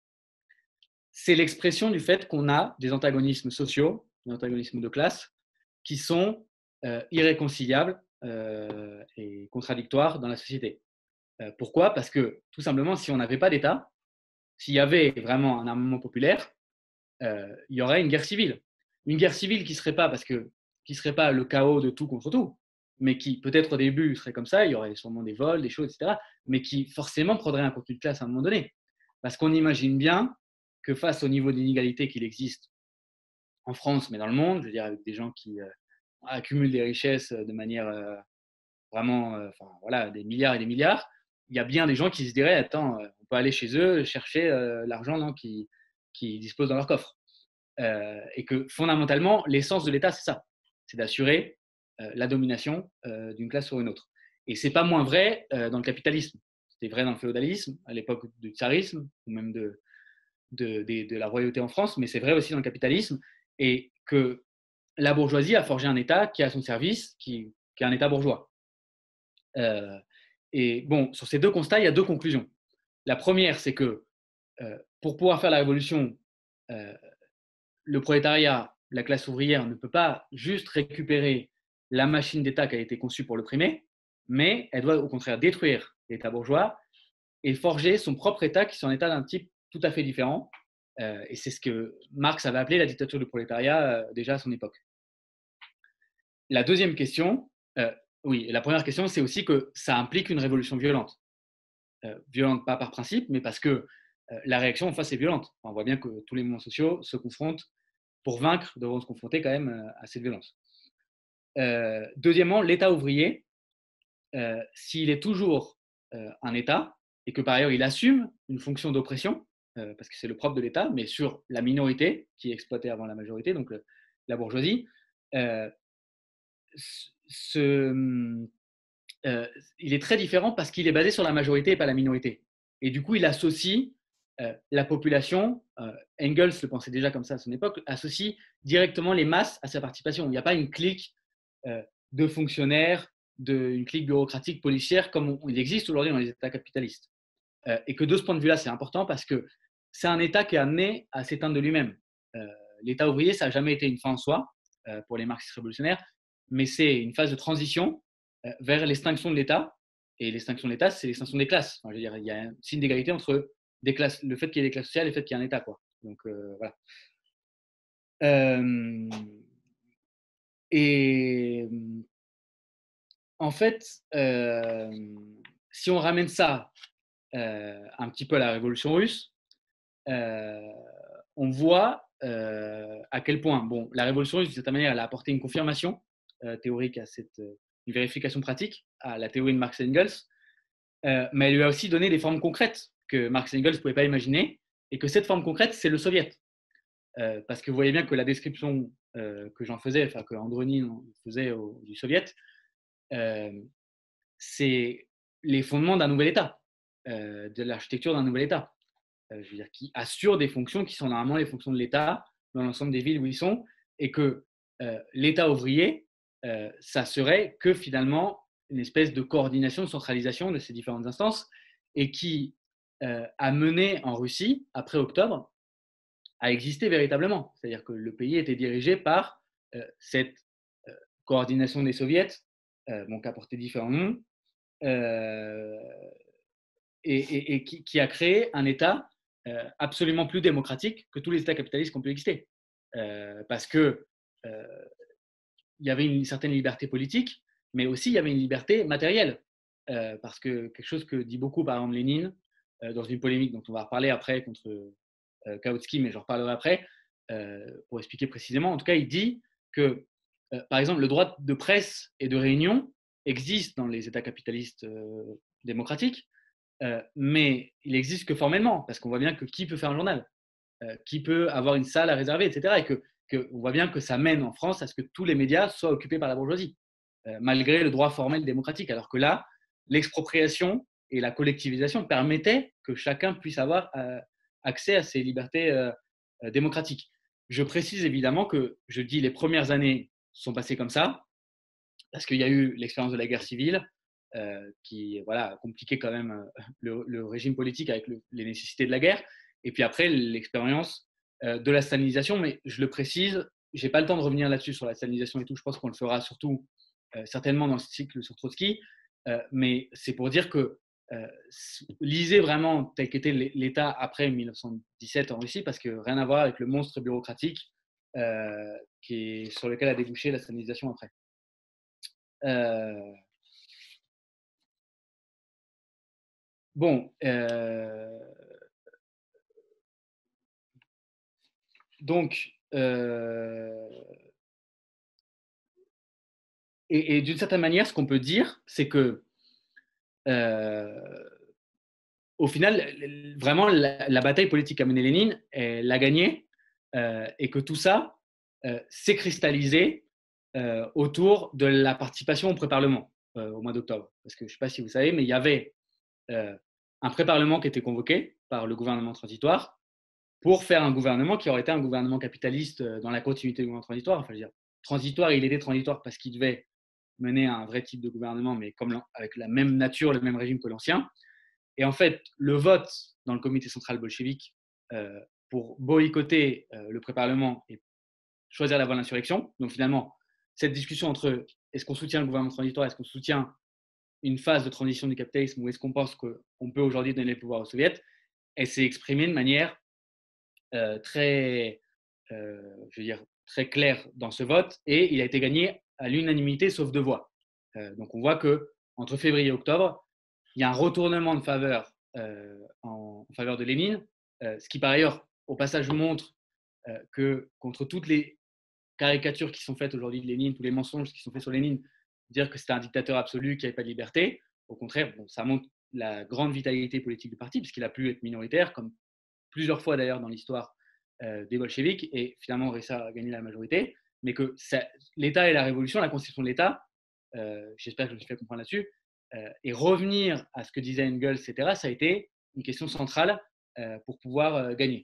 c'est l'expression du fait qu'on a des antagonismes sociaux, des antagonismes de classe, qui sont euh, irréconciliables euh, et contradictoires dans la société. Euh, pourquoi? Parce que, tout simplement, si on n'avait pas d'État, s'il y avait vraiment un armement populaire, euh, il y aurait une guerre civile. Une guerre civile qui ne serait pas, parce que, qui serait pas le chaos de tout contre tout, mais qui, peut-être au début, serait comme ça, il y aurait sûrement des vols, des choses, et cetera, mais qui forcément prendrait un contenu de classe à un moment donné. Parce qu'on imagine bien que face au niveau d'inégalité qu'il existe en France, mais dans le monde, je veux dire, avec des gens qui euh, accumulent des richesses de manière euh, vraiment, euh, enfin voilà, des milliards et des milliards, il y a bien des gens qui se diraient, attends, euh, on peut aller chez eux chercher euh, l'argent non, qui, qui disposent dans leur coffre. euh, et que fondamentalement, l'essence de l'État, c'est ça, c'est d'assurer euh, la domination euh, d'une classe sur une autre. Et c'est pas moins vrai euh, dans le capitalisme. C'était vrai dans le féodalisme, à l'époque du tsarisme, ou même de, de, de, de la royauté en France, mais c'est vrai aussi dans le capitalisme, et que la bourgeoisie a forgé un État qui est à son service, qui, qui est un État bourgeois. Euh, et bon, sur ces deux constats, il y a deux conclusions. La première, c'est que euh, pour pouvoir faire la révolution, euh, le prolétariat, la classe ouvrière, ne peut pas juste récupérer la machine d'État qui a été conçue pour l'opprimer, mais elle doit au contraire détruire l'État bourgeois et forger son propre État qui est un État d'un type tout à fait différent. Euh, et c'est ce que Marx avait appelé la dictature du prolétariat euh, déjà à son époque. La deuxième question, euh, oui, la première question, c'est aussi que ça implique une révolution violente. Euh, violente pas par principe, mais parce que euh, la réaction en face est violente. Enfin, on voit bien que tous les mouvements sociaux se confrontent, pour vaincre, devront se confronter quand même euh, à cette violence. Euh, deuxièmement, l'État ouvrier, euh, s'il est toujours euh, un État, et que par ailleurs il assume une fonction d'oppression, euh, parce que c'est le propre de l'État, mais sur la minorité qui exploitait avant la majorité, donc euh, la bourgeoisie, euh, ce, euh, il est très différent parce qu'il est basé sur la majorité et pas la minorité. Et du coup, il associe euh, la population, euh, Engels le pensait déjà comme ça à son époque, associe directement les masses à sa participation. Il n'y a pas une clique euh, de fonctionnaires, de, une clique bureaucratique policière comme on, il existe aujourd'hui dans les États capitalistes. Euh, et que de ce point de vue-là, c'est important parce que c'est un État qui est amené à s'éteindre de lui-même. Euh, L'État ouvrier, ça n'a jamais été une fin en soi euh, pour les marxistes révolutionnaires, mais c'est une phase de transition euh, vers l'extinction de l'État. Et l'extinction de l'État, c'est l'extinction des classes. Enfin, je veux dire, il y a un signe d'égalité entre des classes, le fait qu'il y ait des classes sociales et le fait qu'il y ait un État, quoi. Donc euh, voilà. Euh, et en fait, euh, si on ramène ça euh, un petit peu à la révolution russe, euh, on voit euh, à quel point, bon, la révolution russe, de cette manière, elle a apporté une confirmation euh, théorique à cette, euh, une vérification pratique à la théorie de Marx et Engels, euh, mais elle lui a aussi donné des formes concrètes que Marx et Engels ne pouvaient pas imaginer, et que cette forme concrète, c'est le soviet. Euh, parce que vous voyez bien que la description euh, que j'en faisais, enfin que Andronine faisait au, du soviet, euh, c'est les fondements d'un nouvel État, euh, de l'architecture d'un nouvel État. Euh, je veux dire, qui assurent des fonctions qui sont normalement les fonctions de l'État dans l'ensemble des villes où ils sont, et que euh, l'État ouvrier, euh, ça serait que finalement une espèce de coordination, de centralisation de ces différentes instances, et qui euh, a mené en Russie, après octobre, à exister véritablement. C'est-à-dire que le pays était dirigé par euh, cette euh, coordination des soviets, euh, bon, qui a porté différents noms, euh, et, et, et qui, qui, a créé un État euh, absolument plus démocratique que tous les États capitalistes qui ont pu exister. Euh, parce que euh, il y avait une certaine liberté politique, mais aussi il y avait une liberté matérielle. Euh, parce que quelque chose que dit beaucoup, par exemple, Lénine, euh, dans une polémique dont on va reparler après contre euh, Kautsky, mais j'en reparlerai après, euh, pour expliquer précisément. En tout cas, il dit que, euh, par exemple, le droit de presse et de réunion existe dans les États capitalistes euh, démocratiques, euh, mais il existe que formellement, parce qu'on voit bien que qui peut faire un journal, euh, qui peut avoir une salle à réserver, et cetera. Et que, que on voit bien que ça mène en France à ce que tous les médias soient occupés par la bourgeoisie, euh, malgré le droit formel démocratique. Alors que là, l'expropriation et la collectivisation permettaient que chacun puisse avoir euh, accès à ces libertés euh, euh, démocratiques. Je précise évidemment que je dis les premières années sont passées comme ça, parce qu'il y a eu l'expérience de la guerre civile, euh, qui voilà, a compliqué quand même euh, le, le, régime politique avec le, les nécessités de la guerre. Et puis après, l'expérience euh, de la stalinisation. Mais je le précise, je n'ai pas le temps de revenir là-dessus sur la stalinisation et tout. Je pense qu'on le fera surtout euh, certainement dans le cycle sur Trotsky. Euh, mais c'est pour dire que euh, lisez vraiment tel qu'était l'État après mille neuf cent dix-sept en Russie, parce que rien à voir avec le monstre bureaucratique euh, qui est, sur lequel a débouché la stalinisation après. Euh, bon, euh, donc, euh, et, et d'une certaine manière, ce qu'on peut dire, c'est que, euh, au final, vraiment, la, la bataille politique qu'a menée Lénine, elle l'a gagnée euh, et que tout ça euh, s'est cristallisé euh, autour de la participation au pré-parlement euh, au mois d'octobre. Parce que je ne sais pas si vous savez, mais il y avait euh, un pré-parlement qui était convoqué par le gouvernement transitoire pour faire un gouvernement qui aurait été un gouvernement capitaliste euh, dans la continuité du gouvernement transitoire. Enfin, je veux dire, transitoire, il était transitoire parce qu'il devait mener un vrai type de gouvernement, mais comme avec la même nature, le même régime que l'ancien. Et en fait, le vote dans le comité central bolchevique euh, pour boycotter euh, le pré-parlement et choisir la voie de l'insurrection. Donc finalement, cette discussion entre est-ce qu'on soutient le gouvernement transitoire, est-ce qu'on soutient une phase de transition du capitalisme ou est-ce qu'on pense qu'on peut aujourd'hui donner le pouvoir aux soviets, elle s'est exprimée de manière euh, très, euh, je veux dire, très claire dans ce vote et il a été gagné à l'unanimité sauf deux voix. Euh, donc on voit que entre février et octobre, il y a un retournement de faveur euh, en, en faveur de Lénine, euh, ce qui par ailleurs au passage montre euh, que contre toutes les caricatures qui sont faites aujourd'hui de Lénine, tous les mensonges qui sont faits sur Lénine, dire que c'était un dictateur absolu, qui n'avait pas de liberté. Au contraire, bon, ça montre la grande vitalité politique du parti, puisqu'il a pu être minoritaire, comme plusieurs fois d'ailleurs dans l'histoire euh, des bolcheviks, et finalement réussi à gagner la majorité. Mais que ça, l'État et la révolution, la constitution de l'État, euh, j'espère que je me suis fait comprendre là-dessus, euh, et revenir à ce que disait Engels, et cetera, ça a été une question centrale euh, pour pouvoir euh, gagner.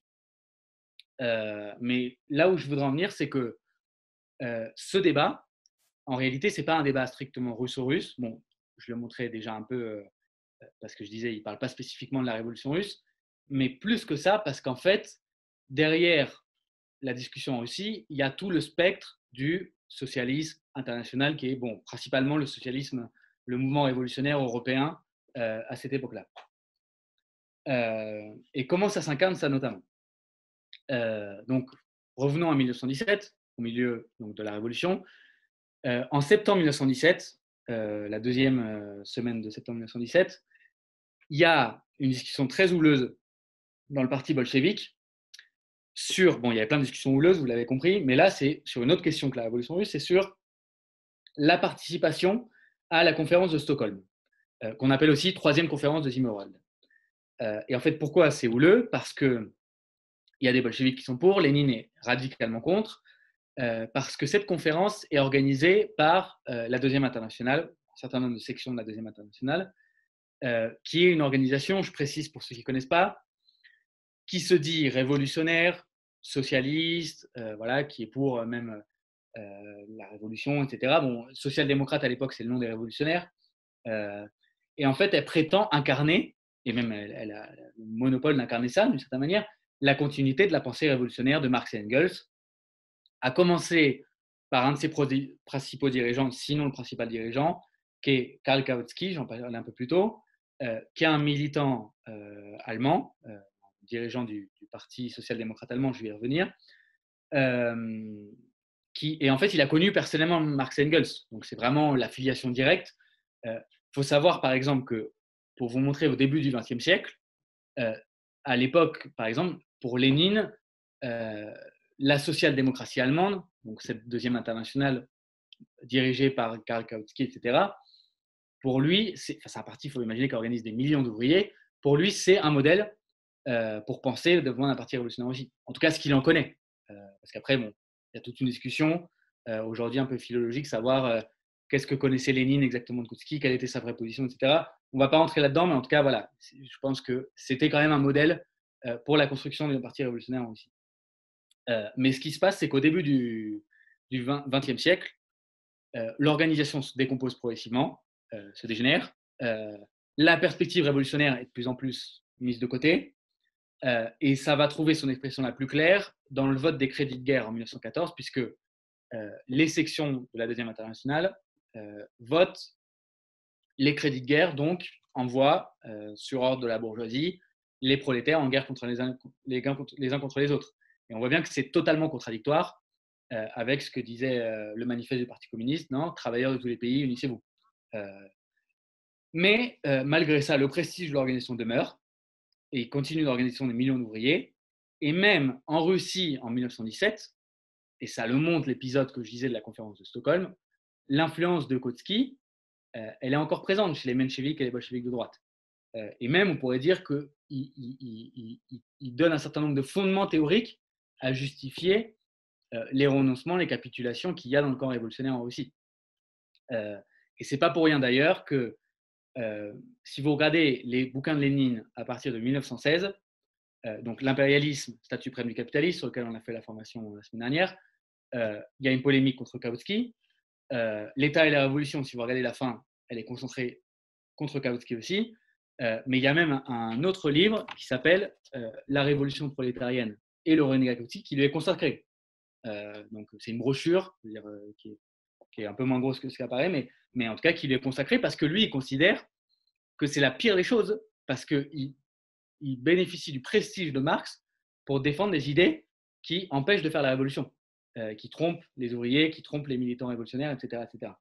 Euh, mais là où je voudrais en venir, c'est que euh, ce débat, en réalité, ce n'est pas un débat strictement russo-russe. Bon, je le montrais déjà un peu euh, parce que je disais, il ne parle pas spécifiquement de la révolution russe, mais plus que ça, parce qu'en fait, derrière la discussion en Russie, il y a tout le spectre du socialisme international qui est, bon, principalement le socialisme, le mouvement révolutionnaire européen euh, à cette époque-là. Euh, et comment ça s'incarne, ça notamment euh, Donc, revenons à mille neuf cent dix-sept, au milieu donc, de la Révolution. Euh, en septembre mille neuf cent dix-sept, euh, la deuxième euh, semaine de septembre mille neuf cent dix-sept, il y a une discussion très houleuse dans le parti bolchevique sur, bon, il y avait plein de discussions houleuses, vous l'avez compris, mais là, c'est sur une autre question que la révolution russe, c'est sur la participation à la conférence de Stockholm, euh, qu'on appelle aussi troisième conférence de Zimmerwald. Euh, et en fait, pourquoi c'est houleux? Parce qu'il y a des bolcheviks qui sont pour, Lénine est radicalement contre, euh, parce que cette conférence est organisée par euh, la Deuxième Internationale, un certain nombre de sections de la Deuxième Internationale, euh, qui est une organisation, je précise pour ceux qui ne connaissent pas, qui se dit révolutionnaire, socialiste, euh, voilà, qui est pour euh, même euh, la révolution, et cetera. Bon, social-démocrate à l'époque, c'est le nom des révolutionnaires. Euh, et en fait, elle prétend incarner, et même elle, elle a le monopole d'incarner ça d'une certaine manière, la continuité de la pensée révolutionnaire de Marx et Engels, à commencer par un de ses principaux dirigeants, sinon le principal dirigeant, qui est Karl Kautsky, j'en parlais un peu plus tôt, euh, qui est un militant euh, allemand, euh, dirigeant du, du Parti social-démocrate allemand, je vais y revenir, euh, qui, et en fait, il a connu personnellement Marx et Engels, donc c'est vraiment la filiation directe. Il euh, faut savoir, par exemple, que pour vous montrer au début du vingtième siècle, euh, à l'époque, par exemple, pour Lénine, euh, la social-démocratie allemande, donc cette deuxième internationale dirigée par Karl Kautsky, et cetera, pour lui, c'est, enfin, c'est un parti, il faut imaginer, qui organise des millions d'ouvriers. Pour lui, c'est un modèle euh, pour penser le développement d'un parti révolutionnaire aussi. En tout cas, ce qu'il en connaît. Euh, parce qu'après, bon, il y a toute une discussion euh, aujourd'hui un peu philologique, savoir euh, qu'est-ce que connaissait Lénine exactement de Kautsky, quelle était sa vraie position, et cetera. On ne va pas rentrer là-dedans, mais en tout cas, voilà, je pense que c'était quand même un modèle euh, pour la construction d'un parti révolutionnaire en Russie. Euh, mais ce qui se passe, c'est qu'au début du, du vingtième siècle, euh, l'organisation se décompose progressivement, euh, se dégénère. Euh, la perspective révolutionnaire est de plus en plus mise de côté. Euh, et ça va trouver son expression la plus claire dans le vote des crédits de guerre en mille neuf cent quatorze, puisque euh, les sections de la Deuxième Internationale euh, votent les crédits de guerre, donc envoient euh, sur ordre de la bourgeoisie les prolétaires en guerre contre les uns, les, les uns contre les autres. Et on voit bien que c'est totalement contradictoire euh, avec ce que disait euh, le manifeste du Parti communiste, non, travailleurs de tous les pays, unissez-vous. Euh, mais euh, malgré ça, le prestige de l'organisation demeure et il continue l'organisation des millions d'ouvriers. Et même en Russie, en mille neuf cent dix-sept, et ça le montre l'épisode que je disais de la conférence de Stockholm, l'influence de Kautsky, euh, elle est encore présente chez les mencheviks et les bolcheviks de droite. Euh, et même, on pourrait dire qu'il il, il, il, il donne un certain nombre de fondements théoriques à justifier euh, les renoncements, les capitulations qu'il y a dans le camp révolutionnaire en Russie. Euh, et ce n'est pas pour rien d'ailleurs que euh, si vous regardez les bouquins de Lénine à partir de mille neuf cent seize, euh, donc l'impérialisme, stade suprême du capitalisme, sur lequel on a fait la formation la semaine dernière, euh, il y a une polémique contre Kautsky. Euh, L'État et la Révolution, si vous regardez la fin, elle est concentrée contre Kautsky aussi. Euh, mais il y a même un, un autre livre qui s'appelle euh, La Révolution prolétarienne et le renégat Kautsky qui lui est consacré. Euh, donc c'est une brochure, je veux dire, euh, qui, est, qui est un peu moins grosse que ce qui apparaît, mais, mais en tout cas qui lui est consacré parce que lui, il considère que c'est la pire des choses parce qu'il il bénéficie du prestige de Marx pour défendre des idées qui empêchent de faire la révolution, euh, qui trompent les ouvriers, qui trompent les militants révolutionnaires, et cetera et cetera.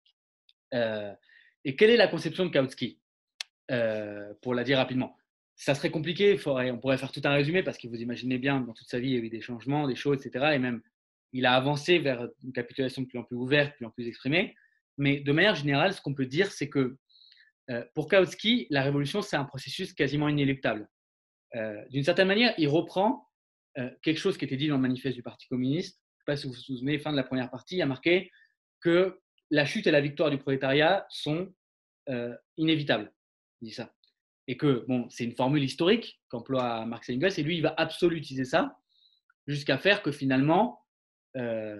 Euh, et quelle est la conception de Kautsky? Euh, pour la dire rapidement. Ça serait compliqué, il faudrait, on pourrait faire tout un résumé parce que vous imaginez bien, dans toute sa vie, il y a eu des changements, des choses, et cetera. Et même, il a avancé vers une capitulation de plus en plus ouverte, de plus en plus exprimée. Mais de manière générale, ce qu'on peut dire, c'est que euh, pour Kautsky, la révolution, c'est un processus quasiment inéluctable. Euh, D'une certaine manière, il reprend euh, quelque chose qui était dit dans le manifeste du Parti communiste. Je ne sais pas si vous vous souvenez, fin de la première partie, il y a marqué que la chute et la victoire du prolétariat sont euh, inévitables. Il dit ça. Et que, bon, c'est une formule historique qu'emploie Marx et Engels, et lui, il va absolutiser ça jusqu'à faire que finalement, euh,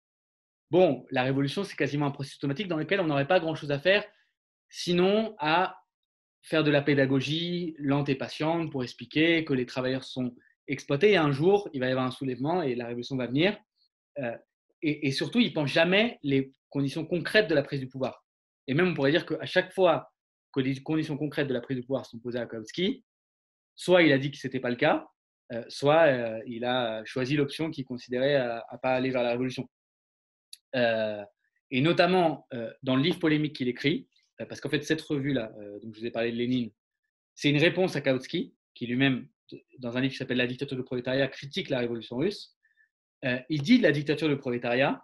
bon, la révolution, c'est quasiment un processus automatique dans lequel on n'aurait pas grand-chose à faire, sinon à faire de la pédagogie lente et patiente pour expliquer que les travailleurs sont exploités, et un jour, il va y avoir un soulèvement et la révolution va venir. Euh, et, et surtout, il ne pense jamais les conditions concrètes de la prise du pouvoir. Et même, on pourrait dire qu'à chaque fois que les conditions concrètes de la prise de pouvoir sont posées à Kautsky, soit il a dit que ce n'était pas le cas, euh, soit euh, il a choisi l'option qu'il considérait à ne pas aller vers la révolution. Euh, et notamment euh, dans le livre polémique qu'il écrit, euh, parce qu'en fait cette revue-là, euh, dont je vous ai parlé de Lénine, c'est une réponse à Kautsky, qui lui-même, dans un livre qui s'appelle La dictature du prolétariat, critique la révolution russe. Euh, il dit de la dictature du prolétariat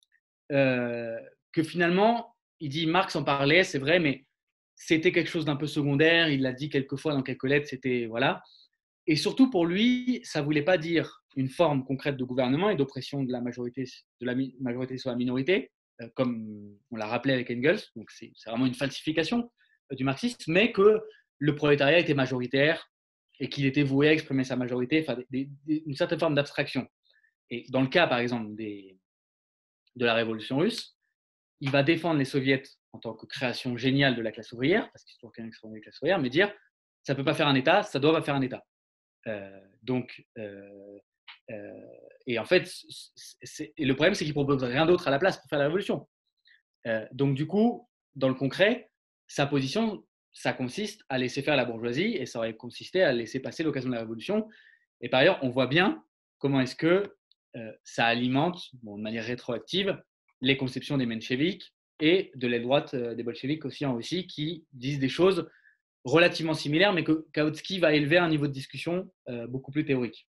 euh, que finalement, il dit Marx en parlait, c'est vrai, mais c'était quelque chose d'un peu secondaire, il l'a dit quelques fois dans quelques lettres, c'était voilà. Et surtout pour lui, ça ne voulait pas dire une forme concrète de gouvernement et d'oppression de la majorité, de la majorité sur la minorité, euh, comme on l'a rappelé avec Engels, donc c'est, c'est vraiment une falsification euh, du marxisme, mais que le prolétariat était majoritaire et qu'il était voué à exprimer sa majorité, enfin, des, des, une certaine forme d'abstraction. Et dans le cas, par exemple, des, de la révolution russe, il va défendre les soviets en tant que création géniale de la classe ouvrière, parce qu'il se trouve qu'il y a une création de la classe ouvrière, mais dire ça ne peut pas faire un État, ça doit pas faire un État. Euh, donc, euh, euh, et en fait, c'est, et le problème, c'est qu'il ne propose rien d'autre à la place pour faire la révolution. Euh, donc, du coup, dans le concret, sa position, ça consiste à laisser faire la bourgeoisie et ça aurait consisté à laisser passer l'occasion de la révolution. Et par ailleurs, on voit bien comment est-ce que euh, ça alimente, bon, de manière rétroactive, les conceptions des mencheviks et de l'aile droite euh, des bolcheviks aussi en Russie, qui disent des choses relativement similaires, mais que Kautsky va élever à un niveau de discussion euh, beaucoup plus théorique.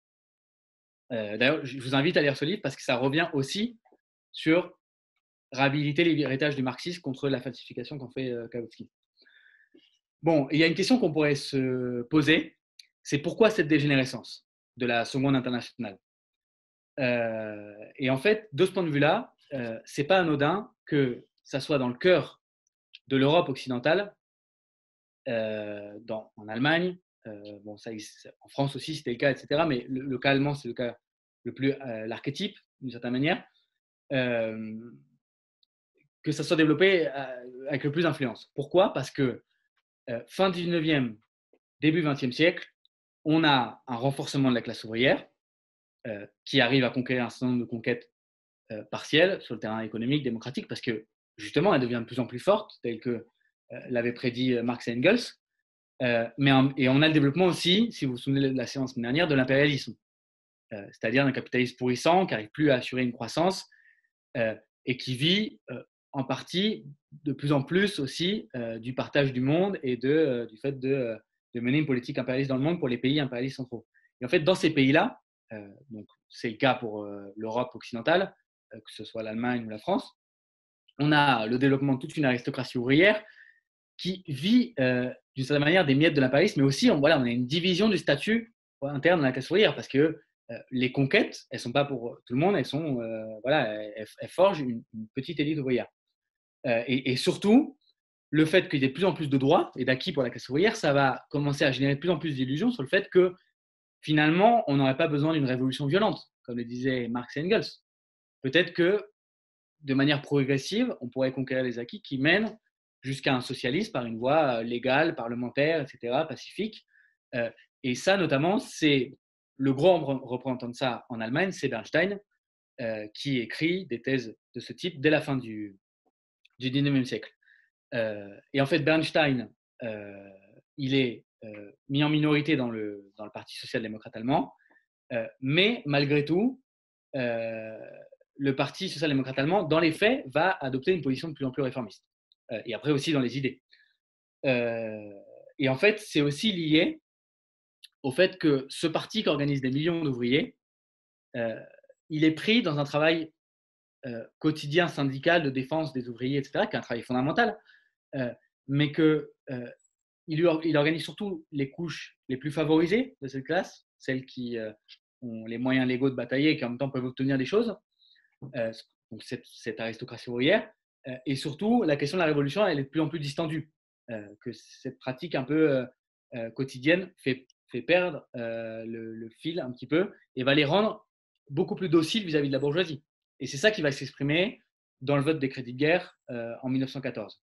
Euh, d'ailleurs, je vous invite à lire ce livre parce que ça revient aussi sur réhabiliter l'héritage du marxisme contre la falsification qu'en fait euh, Kautsky. Bon, il y a une question qu'on pourrait se poser, c'est pourquoi cette dégénérescence de la Seconde Internationale? euh, Et en fait, de ce point de vue-là, euh, c'est pas anodin que ça soit dans le cœur de l'Europe occidentale, euh, dans, en Allemagne, euh, bon, ça, en France aussi c'était le cas, et cetera. Mais le, le cas allemand, c'est le cas le plus euh, l'archétype, d'une certaine manière, euh, que ça soit développé euh, avec le plus d'influence. Pourquoi? Parce que euh, fin dix-neuvième, début vingtième siècle, on a un renforcement de la classe ouvrière euh, qui arrive à conquérir un certain nombre de conquêtes euh, partielles sur le terrain économique, démocratique, parce que justement, elle devient de plus en plus forte, telle que euh, l'avaient prédit Marx et Engels. Euh, mais en, et on a le développement aussi, si vous vous souvenez de la séance dernière, de l'impérialisme, euh, c'est-à-dire d'un capitalisme pourrissant qui n'arrive plus à assurer une croissance euh, et qui vit euh, en partie de plus en plus aussi euh, du partage du monde et de, euh, du fait de, euh, de mener une politique impérialiste dans le monde pour les pays impérialistes centraux. Et en fait, dans ces pays-là, euh, donc c'est le cas pour euh, l'Europe occidentale, euh, que ce soit l'Allemagne ou la France, on a le développement de toute une aristocratie ouvrière qui vit euh, d'une certaine manière des miettes de l'impérialisme, mais aussi on, voilà, on a une division du statut interne de la classe ouvrière, parce que les conquêtes, elles ne sont pas pour tout le monde, elles, sont, euh, voilà, elles, elles forgent une, une petite élite ouvrière. Euh, et, et surtout, le fait qu'il y ait de plus en plus de droits et d'acquis pour la classe ouvrière, ça va commencer à générer de plus en plus d'illusions sur le fait que finalement, on n'aurait pas besoin d'une révolution violente, comme le disaient Marx et Engels. Peut-être que de manière progressive, on pourrait conquérir les acquis qui mènent jusqu'à un socialisme par une voie légale, parlementaire, et cetera, pacifique. Euh, et ça, notamment, c'est le grand représentant de ça en Allemagne, c'est Bernstein, euh, qui écrit des thèses de ce type dès la fin du, du dix-neuvième siècle. Euh, et en fait, Bernstein, euh, il est euh, mis en minorité dans le, dans le Parti social-démocrate allemand, euh, mais malgré tout, euh, le Parti social-démocrate allemand, dans les faits, va adopter une position de plus en plus réformiste. Euh, et après aussi dans les idées. Euh, et en fait, c'est aussi lié au fait que ce parti qui organise des millions d'ouvriers, euh, il est pris dans un travail euh, quotidien syndical de défense des ouvriers, et cetera, qui est un travail fondamental, euh, mais que euh, il, il organise surtout les couches les plus favorisées de cette classe, celles qui euh, ont les moyens légaux de batailler et qui en même temps peuvent obtenir des choses, euh, donc cette, cette aristocratie ouvrière. Euh, et surtout, la question de la révolution, elle est de plus en plus distendue, euh, que cette pratique un peu euh, euh, quotidienne fait, fait perdre euh, le, le fil un petit peu et va les rendre beaucoup plus dociles vis-à-vis de la bourgeoisie. Et c'est ça qui va s'exprimer dans le vote des crédits de guerre euh, en mille neuf cent quatorze.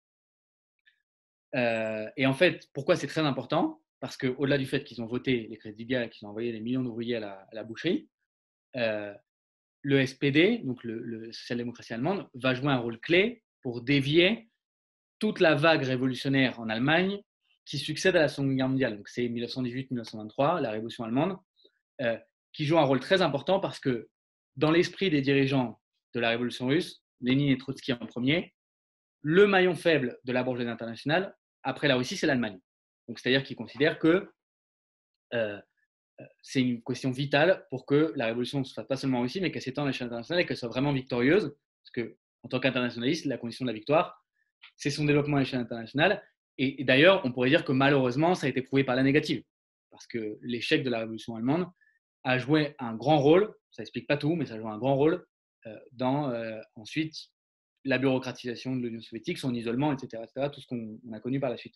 Euh, et en fait, pourquoi c'est très important? Parce qu'au-delà du fait qu'ils ont voté les crédits de guerre et qu'ils ont envoyé des millions d'ouvriers à la, à la boucherie, euh, le S P D, donc le, le social-démocratie allemande, va jouer un rôle clé pour dévier toute la vague révolutionnaire en Allemagne qui succède à la Seconde Guerre mondiale. Donc c'est mille neuf cent dix-huit mille neuf cent vingt-trois, la révolution allemande, euh, qui joue un rôle très important parce que dans l'esprit des dirigeants de la révolution russe, Lénine et Trotsky en premier, le maillon faible de la bourgeoisie internationale, après la Russie, c'est l'Allemagne. Donc c'est-à-dire qu'ils considèrent que euh, c'est une question vitale pour que la révolution ne se fasse pas seulement en Russie, mais qu'elle s'étende à l'échelle internationale et qu'elle soit vraiment victorieuse. Parce que, en tant qu'internationaliste, la condition de la victoire, c'est son développement à l'échelle internationale. Et, et d'ailleurs, on pourrait dire que malheureusement, ça a été prouvé par la négative. Parce que l'échec de la révolution allemande a joué un grand rôle, ça n'explique pas tout, mais ça joue un grand rôle euh, dans euh, ensuite la bureaucratisation de l'Union soviétique, son isolement, et cetera, et cetera, tout ce qu'on a connu par la suite.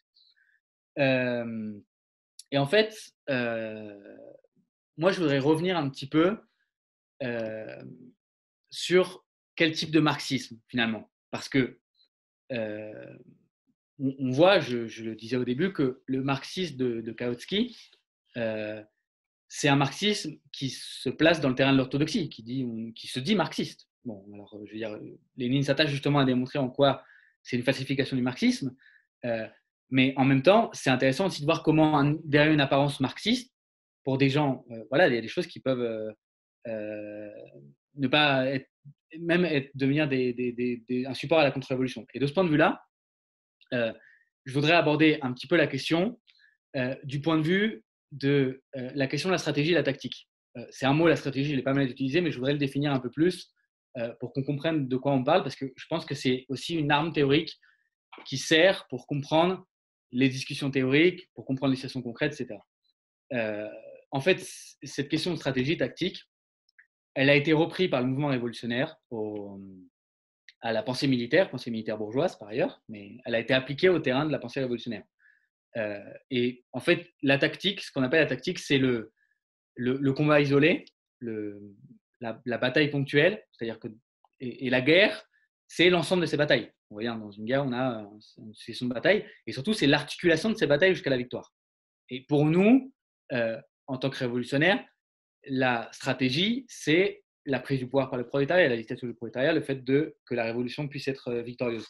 Euh, et en fait, euh, moi, je voudrais revenir un petit peu euh, sur quel type de marxisme, finalement. Parce que euh, on, on, voit, je, je, le disais au début, que le marxisme de, de Kautsky, euh, c'est un marxisme qui se place dans le terrain de l'orthodoxie, qui, dit, on, qui se dit marxiste. Bon, alors, je veux dire, Lénine s'attache justement à démontrer en quoi c'est une falsification du marxisme, euh, mais en même temps, c'est intéressant aussi de voir comment, un, derrière une apparence marxiste, pour des gens, euh, voilà, il y a des choses qui peuvent euh, euh, ne pas être, même être, devenir des, des, des, des, un support à la contre-révolution. Et de ce point de vue-là, euh, je voudrais aborder un petit peu la question euh, du point de vue de euh, la question de la stratégie et la tactique. Euh, c'est un mot, la stratégie, je l'ai pas mal utilisé, mais je voudrais le définir un peu plus euh, pour qu'on comprenne de quoi on parle, parce que je pense que c'est aussi une arme théorique qui sert pour comprendre les discussions théoriques, pour comprendre les situations concrètes, et cetera. Euh, en fait, cette question de stratégie tactique, elle a été reprise par le mouvement révolutionnaire au, à la pensée militaire, pensée militaire bourgeoise par ailleurs, mais elle a été appliquée au terrain de la pensée révolutionnaire. Euh, et en fait, la tactique, ce qu'on appelle la tactique, c'est le, le, le combat isolé, le, la, la bataille ponctuelle, c'est-à-dire que et, et la guerre, c'est l'ensemble de ces batailles. Vous voyez, dans une guerre, on a une succession de batailles, et surtout, c'est l'articulation de ces batailles jusqu'à la victoire. Et pour nous, euh, en tant que révolutionnaires, la stratégie, c'est la prise du pouvoir par le prolétariat, la dictature du prolétariat, le fait de, que la révolution puisse être victorieuse.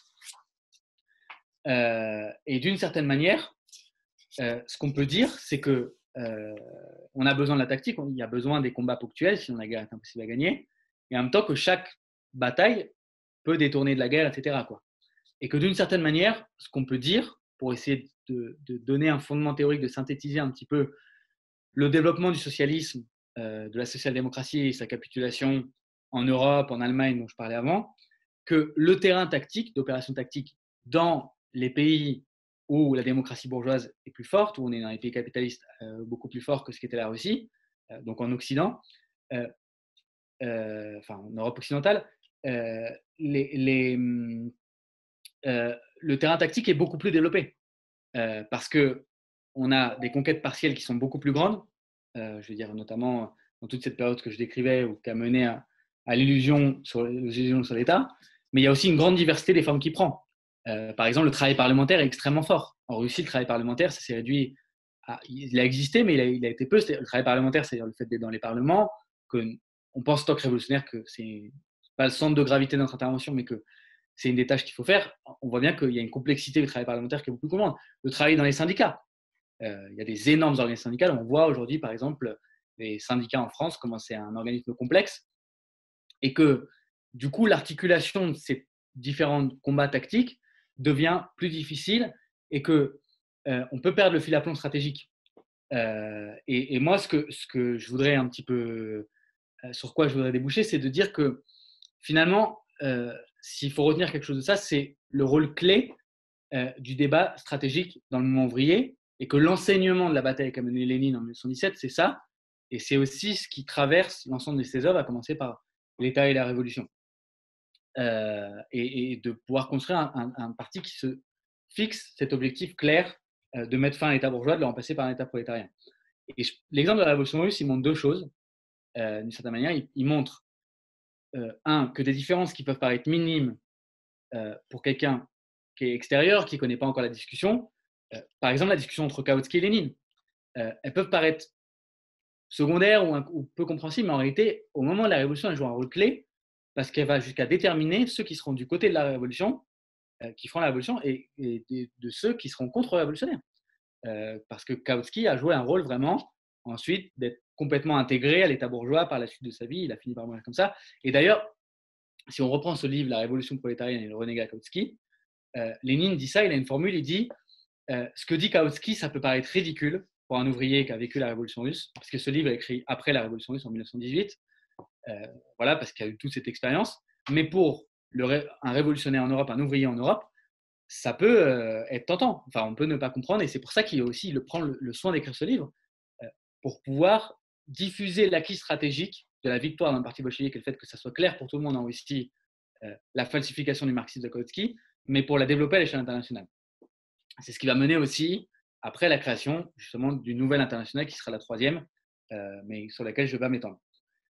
Euh, et d'une certaine manière, euh, ce qu'on peut dire, c'est que euh, on a besoin de la tactique, il y a besoin des combats ponctuels, sinon la guerre est impossible à gagner, et en même temps que chaque bataille peut détourner de la guerre, et cetera, quoi. Et que d'une certaine manière, ce qu'on peut dire, pour essayer de, de donner un fondement théorique, de synthétiser un petit peu le développement du socialisme, euh, de la social-démocratie et sa capitulation en Europe, en Allemagne, dont je parlais avant, que le terrain tactique, d'opération tactique, dans les pays où la démocratie bourgeoise est plus forte, où on est dans les pays capitalistes euh, beaucoup plus fort que ce qu'était la Russie, euh, donc en Occident, euh, euh, enfin en Europe occidentale, euh, les, les, euh, le terrain tactique est beaucoup plus développé euh, parce que on a des conquêtes partielles qui sont beaucoup plus grandes. Euh, je veux dire notamment dans toute cette période que je décrivais ou qui a mené à, à l'illusion sur, l'illusion sur l'État, mais il y a aussi une grande diversité des formes qu'il prend. Euh, par exemple, le travail parlementaire est extrêmement fort. En Russie, le travail parlementaire, ça s'est réduit à, il a existé, mais il a, il a été peu. Le travail parlementaire, c'est-à-dire le fait d'être dans les parlements, que on pense tant que révolutionnaire que c'est pas le centre de gravité de notre intervention, mais que c'est une des tâches qu'il faut faire. On voit bien qu'il y a une complexité du travail parlementaire qui est beaucoup plus grande. Le travail dans les syndicats, euh, il y a des énormes organismes syndicaux. On voit aujourd'hui, par exemple, les syndicats en France, comment c'est un organisme complexe et que, du coup, l'articulation de ces différents combats tactiques devient plus difficile et que euh, on peut perdre le fil à plomb stratégique. Euh, et, et, moi, ce que, ce que je voudrais un petit peu, euh, sur quoi je voudrais déboucher, c'est de dire que finalement, euh, s'il faut retenir quelque chose de ça, c'est le rôle clé euh, du débat stratégique dans le mouvement ouvrier et que l'enseignement de la bataille qu'a menée Lénine en mille neuf cent dix-sept, c'est ça. Et c'est aussi ce qui traverse l'ensemble de ses œuvres, à commencer par l'État et la Révolution. Euh, et, et, de pouvoir construire un, un, un, parti qui se fixe cet objectif clair euh, de mettre fin à l'État bourgeois, de le remplacer par un État prolétarien. Et je, l'exemple de la Révolution russe, il montre deux choses. Euh, d'une certaine manière, il, il montre, euh, un, que des différences qui peuvent paraître minimes euh, pour quelqu'un qui est extérieur, qui ne connaît pas encore la discussion, euh, par exemple la discussion entre Kautsky et Lénine, euh, elles peuvent paraître secondaires ou, un, ou peu compréhensibles, mais en réalité, au moment de la Révolution, elles jouent un rôle clé parce qu'elle va jusqu'à déterminer ceux qui seront du côté de la Révolution, euh, qui feront la Révolution, et, et de, de ceux qui seront contre-révolutionnaires. Euh, parce que Kautsky a joué un rôle vraiment, ensuite, d'être complètement intégré à l'État bourgeois par la suite de sa vie. Il a fini par mourir comme ça. Et d'ailleurs, si on reprend ce livre, La Révolution prolétarienne et le renégat Kautsky, euh, Lénine dit ça, il a une formule, il dit euh, ce que dit Kautsky, ça peut paraître ridicule pour un ouvrier qui a vécu la Révolution russe, parce que ce livre est écrit après la Révolution russe en mille neuf cent dix-huit, euh, voilà, parce qu'il y a eu toute cette expérience, mais pour le ré- un révolutionnaire en Europe, un ouvrier en Europe, ça peut euh, être tentant, enfin on peut ne pas comprendre, et c'est pour ça qu'il aussi le prend le, le soin d'écrire ce livre, euh, pour pouvoir diffuser l'acquis stratégique de la victoire d'un parti bolchevique et le fait que ça soit clair pour tout le monde en Russie, euh, la falsification du marxisme de Kautsky, mais pour la développer à l'échelle internationale. C'est ce qui va mener aussi après la création justement d'une nouvelle internationale qui sera la troisième, euh, mais sur laquelle je vais pas m'étendre.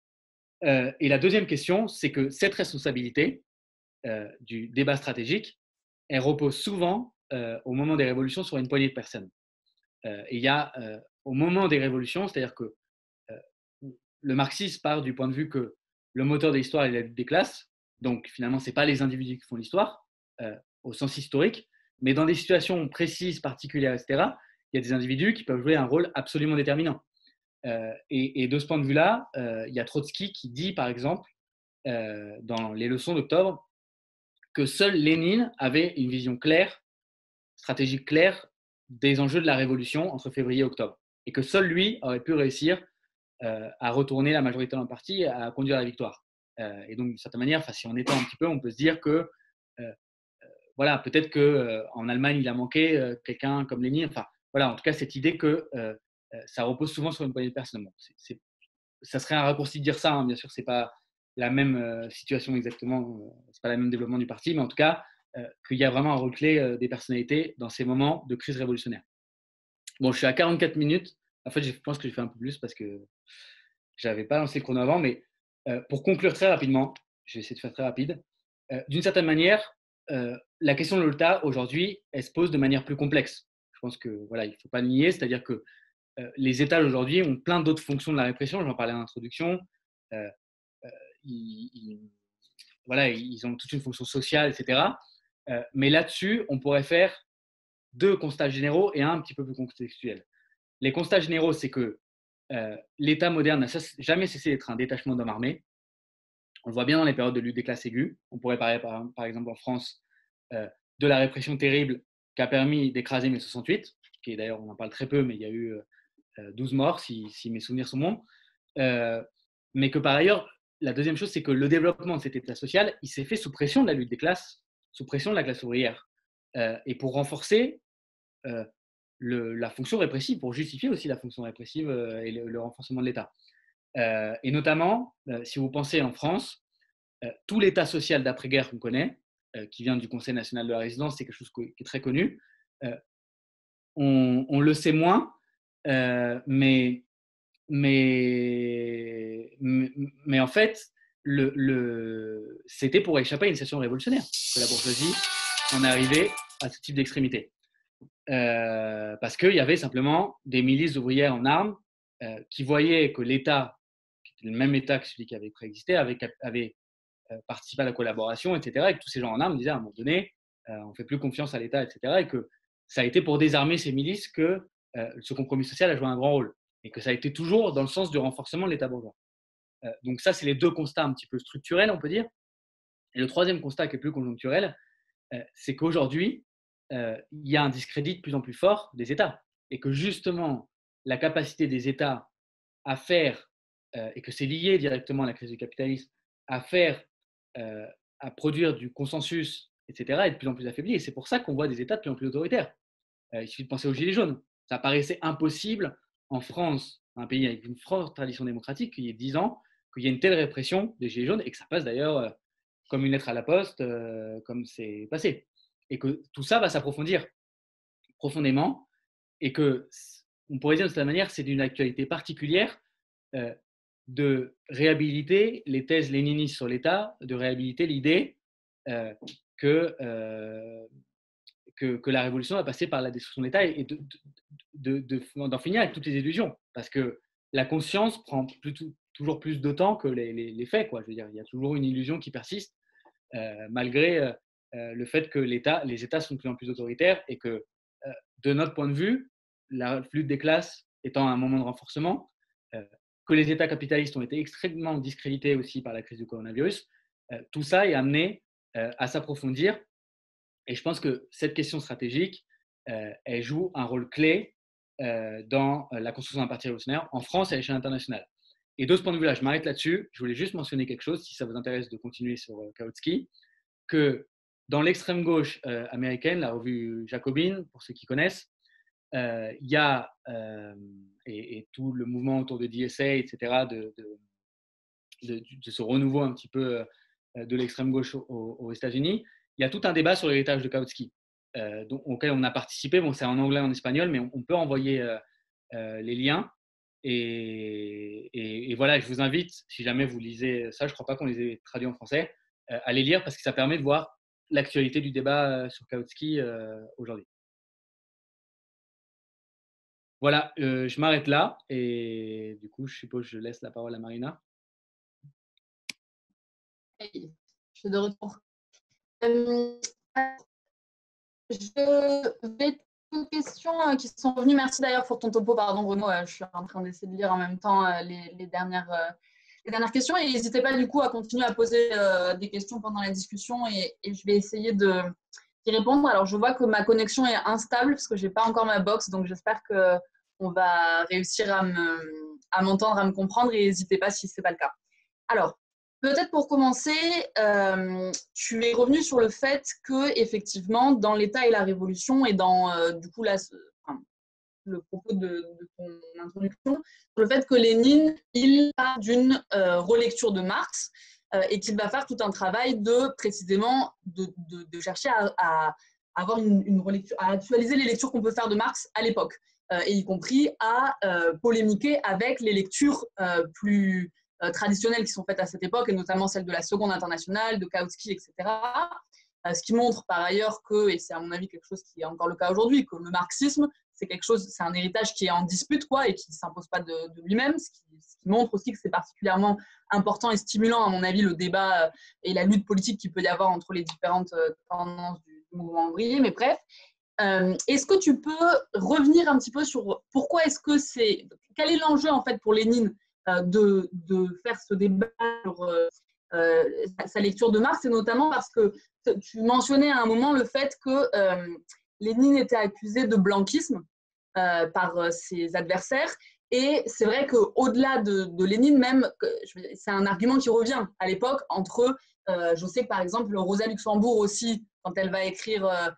Euh, et la deuxième question, c'est que cette responsabilité euh, du débat stratégique, elle repose souvent euh, au moment des révolutions sur une poignée de personnes. Euh, et il y a euh, au moment des révolutions, c'est-à-dire que euh, le marxisme part du point de vue que le moteur de l'histoire est la lutte des classes, donc finalement, ce n'est pas les individus qui font l'histoire, euh, au sens historique, mais dans des situations précises, particulières, et cetera, il y a des individus qui peuvent jouer un rôle absolument déterminant. Euh, et, et de ce point de vue-là, euh, il y a Trotsky qui dit, par exemple, euh, dans les leçons d'octobre, que seul Lénine avait une vision claire, stratégique claire, des enjeux de la révolution entre février et octobre. Et que seul lui aurait pu réussir euh, à retourner la majorité dans le parti, à conduire la victoire. Euh, et donc, d'une certaine manière, si on étend un petit peu, on peut se dire que euh, voilà, peut-être qu'en euh, Allemagne, il a manqué euh, quelqu'un comme Lénine. Enfin, voilà, en tout cas, cette idée que euh, ça repose souvent sur une poignée de personnes. Bon, c'est, c'est, ça serait un raccourci de dire ça, hein, bien sûr, c'est pas la même euh, situation exactement, euh, c'est pas le même développement du parti, mais en tout cas, euh, qu'il y a vraiment un rôle clé euh, des personnalités dans ces moments de crise révolutionnaire. Bon, je suis à quarante-quatre minutes. En fait, je pense que j'ai fait un peu plus parce que je n'avais pas lancé le chrono avant, mais euh, pour conclure très rapidement, je vais essayer de faire très rapide. Euh, d'une certaine manière, euh, la question de l'État aujourd'hui, elle se pose de manière plus complexe. Je pense que voilà, il ne faut pas le nier, c'est-à-dire que euh, les États aujourd'hui ont plein d'autres fonctions de la répression. J'en parlais en introduction. Euh, euh, ils, ils, voilà, ils ont toute une fonction sociale, et cetera. Euh, mais là-dessus, on pourrait faire deux constats généraux et un un petit peu plus contextuel. Les constats généraux, c'est que euh, l'État moderne n'a jamais cessé d'être un détachement d'hommes armés. On le voit bien dans les périodes de lutte des classes aiguës. On pourrait parler, par, par exemple, en France, euh, de la répression terrible qui a permis d'écraser mai soixante-huit, qui est d'ailleurs, on en parle très peu, mais il y a eu euh, douze morts, si, si mes souvenirs sont bons. Euh, mais que par ailleurs, la deuxième chose, c'est que le développement de cet État social, il s'est fait sous pression de la lutte des classes, sous pression de la classe ouvrière. Euh, et pour renforcer euh, le, la fonction répressive, pour justifier aussi la fonction répressive euh, et le, le renforcement de l'État. Euh, et notamment, euh, si vous pensez en France, euh, tout l'État social d'après-guerre qu'on connaît, euh, qui vient du Conseil national de la résidence, c'est quelque chose qui est très connu. Euh, on, on le sait moins, euh, mais, mais, mais, mais en fait, le, le, c'était pour échapper à une situation révolutionnaire que la bourgeoisie en est arrivée à ce type d'extrémité. Euh, parce qu'il y avait simplement des milices ouvrières en armes euh, qui voyaient que l'État, qui était le même État que celui qui avait préexisté, avait, avait euh, participé à la collaboration, et cetera. Et que tous ces gens en armes disaient à un moment donné, euh, on ne fait plus confiance à l'État, et cetera. Et que ça a été pour désarmer ces milices que euh, ce compromis social a joué un grand rôle. Et que ça a été toujours dans le sens du renforcement de l'État bourgeois. Euh, donc ça, c'est les deux constats un petit peu structurels, on peut dire. Et le troisième constat qui est plus conjoncturel, euh, c'est qu'aujourd'hui, euh, il y a un discrédit de plus en plus fort des États. Et que justement, la capacité des États à faire, euh, et que c'est lié directement à la crise du capitalisme, à faire, euh, à produire du consensus, et cetera, est de plus en plus affaiblie. Et c'est pour ça qu'on voit des États de plus en plus autoritaires. Euh, il suffit de penser aux Gilets jaunes. Ça paraissait impossible en France, un pays avec une forte tradition démocratique, qu'il y ait dix ans, qu'il y ait une telle répression des Gilets jaunes et que ça passe d'ailleurs euh, comme une lettre à la poste, euh, comme c'est passé. Et que tout ça va s'approfondir profondément et que, on pourrait dire de cette manière, c'est d'une actualité particulière euh, de réhabiliter les thèses léninistes sur l'État, de réhabiliter l'idée euh, que, euh, que, que la révolution va passer par la destruction de l'État et de, de, de, de, d'en finir avec toutes les illusions. Parce que la conscience prend plus, toujours plus de temps que les, les, les faits, quoi. Je veux dire, il y a toujours une illusion qui persiste, euh, malgré euh, le fait que l'État, les États sont de plus en plus autoritaires et que, euh, de notre point de vue, la lutte des classes étant un moment de renforcement, euh, que les États capitalistes ont été extrêmement discrédités aussi par la crise du coronavirus, euh, tout ça est amené euh, à s'approfondir. Et je pense que cette question stratégique, euh, elle joue un rôle clé euh, dans la construction d'un parti révolutionnaire en France et à l'échelle internationale. Et de ce point de vue-là, je m'arrête là-dessus. Je voulais juste mentionner quelque chose, si ça vous intéresse de continuer sur euh, Kautsky, que dans l'extrême gauche euh, américaine, la revue Jacobin, pour ceux qui connaissent, euh, il y a, euh, et, et tout le mouvement autour de D S A, et cetera, de, de, de, de ce renouveau un petit peu euh, de l'extrême gauche aux, aux États-Unis, il y a tout un débat sur l'héritage de Kautsky, euh, dont, auquel on a participé. Bon, c'est en anglais et en espagnol, mais on, on peut envoyer euh, euh, les liens. Et, et, et voilà, je vous invite, si jamais vous lisez ça, je ne crois pas qu'on les ait traduits en français, euh, à les lire parce que ça permet de voir l'actualité du débat euh, sur Kautsky euh, aujourd'hui. Voilà, euh, je m'arrête là et du coup, je suppose que je laisse la parole à Marina. Hey, je suis de retour. Euh, je vais aux questions qui sont revenues. Merci d'ailleurs pour ton topo. Pardon Bruno, je suis en train d'essayer de lire en même temps les, les, dernières, les dernières questions. Et n'hésitez pas du coup à continuer à poser des questions pendant la discussion et, et je vais essayer de d'y répondre. Alors je vois que ma connexion est instable parce que je n'ai pas encore ma box, donc j'espère qu'on va réussir à, me, à m'entendre, à me comprendre et n'hésitez pas si ce n'est pas le cas. Alors, peut-être pour commencer, euh, tu es revenu sur le fait que effectivement, dans l'État et la Révolution et dans euh, du coup la, enfin, le propos de, de ton introduction, sur le fait que Lénine, il part d'une euh, relecture de Marx euh, et qu'il va faire tout un travail de précisément de, de, de chercher à, à avoir une, une relecture, à actualiser les lectures qu'on peut faire de Marx à l'époque, euh, et y compris à euh, polémiquer avec les lectures euh, plus Euh, traditionnelles qui sont faites à cette époque, et notamment celles de la Seconde Internationale, de Kautsky, et cetera. Euh, ce qui montre par ailleurs que, et c'est à mon avis quelque chose qui est encore le cas aujourd'hui, que le marxisme, c'est quelque chose, c'est un héritage qui est en dispute, quoi, et qui ne s'impose pas de, de lui-même, ce qui, ce qui montre aussi que c'est particulièrement important et stimulant, à mon avis, le débat et la lutte politique qu'il peut y avoir entre les différentes tendances du, du mouvement ouvrier. Mais bref, euh, est-ce que tu peux revenir un petit peu sur pourquoi est-ce que c'est, quel est l'enjeu en fait pour Lénine De, de faire ce débat sur euh, sa lecture de Marx, et notamment parce que tu mentionnais à un moment le fait que euh, Lénine était accusé de blanquisme euh, par ses adversaires, et c'est vrai qu'au-delà de, de Lénine même, c'est un argument qui revient à l'époque entre, euh, je sais que par exemple Rosa Luxembourg aussi, quand elle va écrire euh,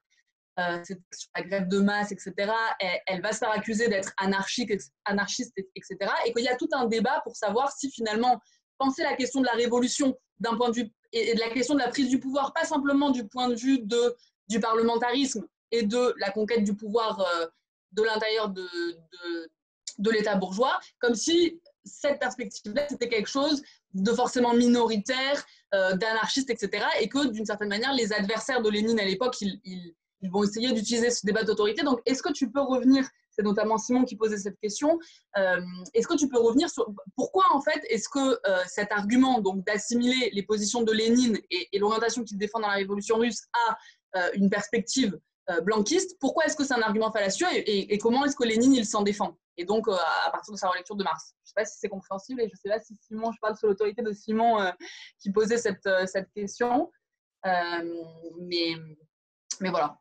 euh, sur la grève de masse, et cetera, elle, elle va se faire accuser d'être anarchique, anarchiste, et cetera. Et qu'il y a tout un débat pour savoir si finalement penser la question de la révolution d'un point de vue et de la question de la prise du pouvoir, pas simplement du point de vue de, du parlementarisme et de la conquête du pouvoir euh, de l'intérieur de, de, de l'État bourgeois, comme si cette perspective-là, c'était quelque chose de forcément minoritaire, euh, d'anarchiste, et cetera. Et que, d'une certaine manière, les adversaires de Lénine à l'époque, ils, ils, ils vont essayer d'utiliser ce débat d'autorité. Donc, est-ce que tu peux revenir, c'est notamment Simon qui posait cette question, euh, est-ce que tu peux revenir sur pourquoi, en fait, est-ce que euh, cet argument donc, d'assimiler les positions de Lénine et, et l'orientation qu'il défend dans la Révolution russe à euh, une perspective euh, blanquiste, pourquoi est-ce que c'est un argument fallacieux et, et, et comment est-ce que Lénine, il s'en défend? Et donc, euh, à partir de sa relecture de Marx. Je ne sais pas si c'est compréhensible et je ne sais pas si Simon, je parle sous l'autorité de Simon euh, qui posait cette, euh, cette question. Euh, mais, mais voilà.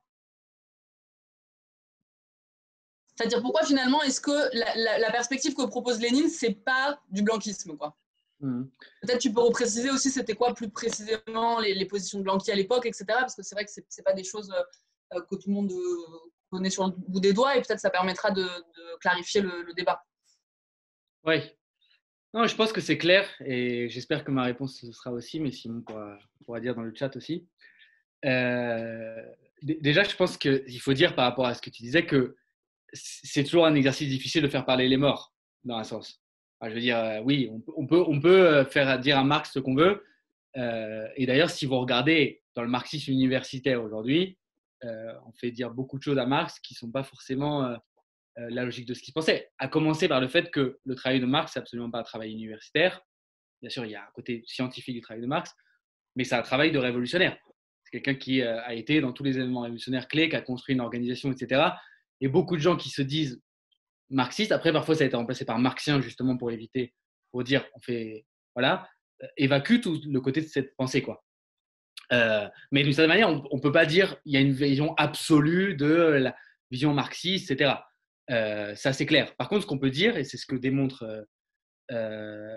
C'est-à-dire pourquoi finalement est-ce que la, la, la perspective que propose Lénine, c'est pas du blanquisme, quoi. Mmh. Peut-être tu peux repréciser aussi c'était quoi plus précisément les, les positions de Blanqui à l'époque, et cetera. Parce que c'est vrai que c'est, c'est pas des choses euh, que tout le monde euh, connaît sur le bout des doigts et peut-être ça permettra de, de clarifier le, le débat. Oui. Non, je pense que c'est clair et j'espère que ma réponse ce sera aussi, mais Simon pourra, pourra dire dans le chat aussi. Euh, d- déjà, je pense qu'il faut dire par rapport à ce que tu disais que c'est toujours un exercice difficile de faire parler les morts, dans un sens. Enfin, je veux dire, euh, oui, on peut, on peut, on peut faire dire à Marx ce qu'on veut. Euh, et d'ailleurs, si vous regardez dans le marxisme universitaire aujourd'hui, euh, on fait dire beaucoup de choses à Marx qui ne sont pas forcément euh, euh, la logique de ce qu'il pensait. À commencer par le fait que le travail de Marx, c'est absolument pas un travail universitaire. Bien sûr, il y a un côté scientifique du travail de Marx, mais c'est un travail de révolutionnaire. C'est quelqu'un qui euh, a été dans tous les événements révolutionnaires clés, qui a construit une organisation, et cetera. Et beaucoup de gens qui se disent marxistes, après parfois ça a été remplacé par marxien justement pour éviter, pour dire on fait, voilà, euh, évacue tout le côté de cette pensée, quoi. Euh, mais d'une certaine manière, on ne peut pas dire qu'il y a une vision absolue de la vision marxiste, et cetera. Euh, ça, c'est clair. Par contre, ce qu'on peut dire, et c'est ce que démontre euh, euh,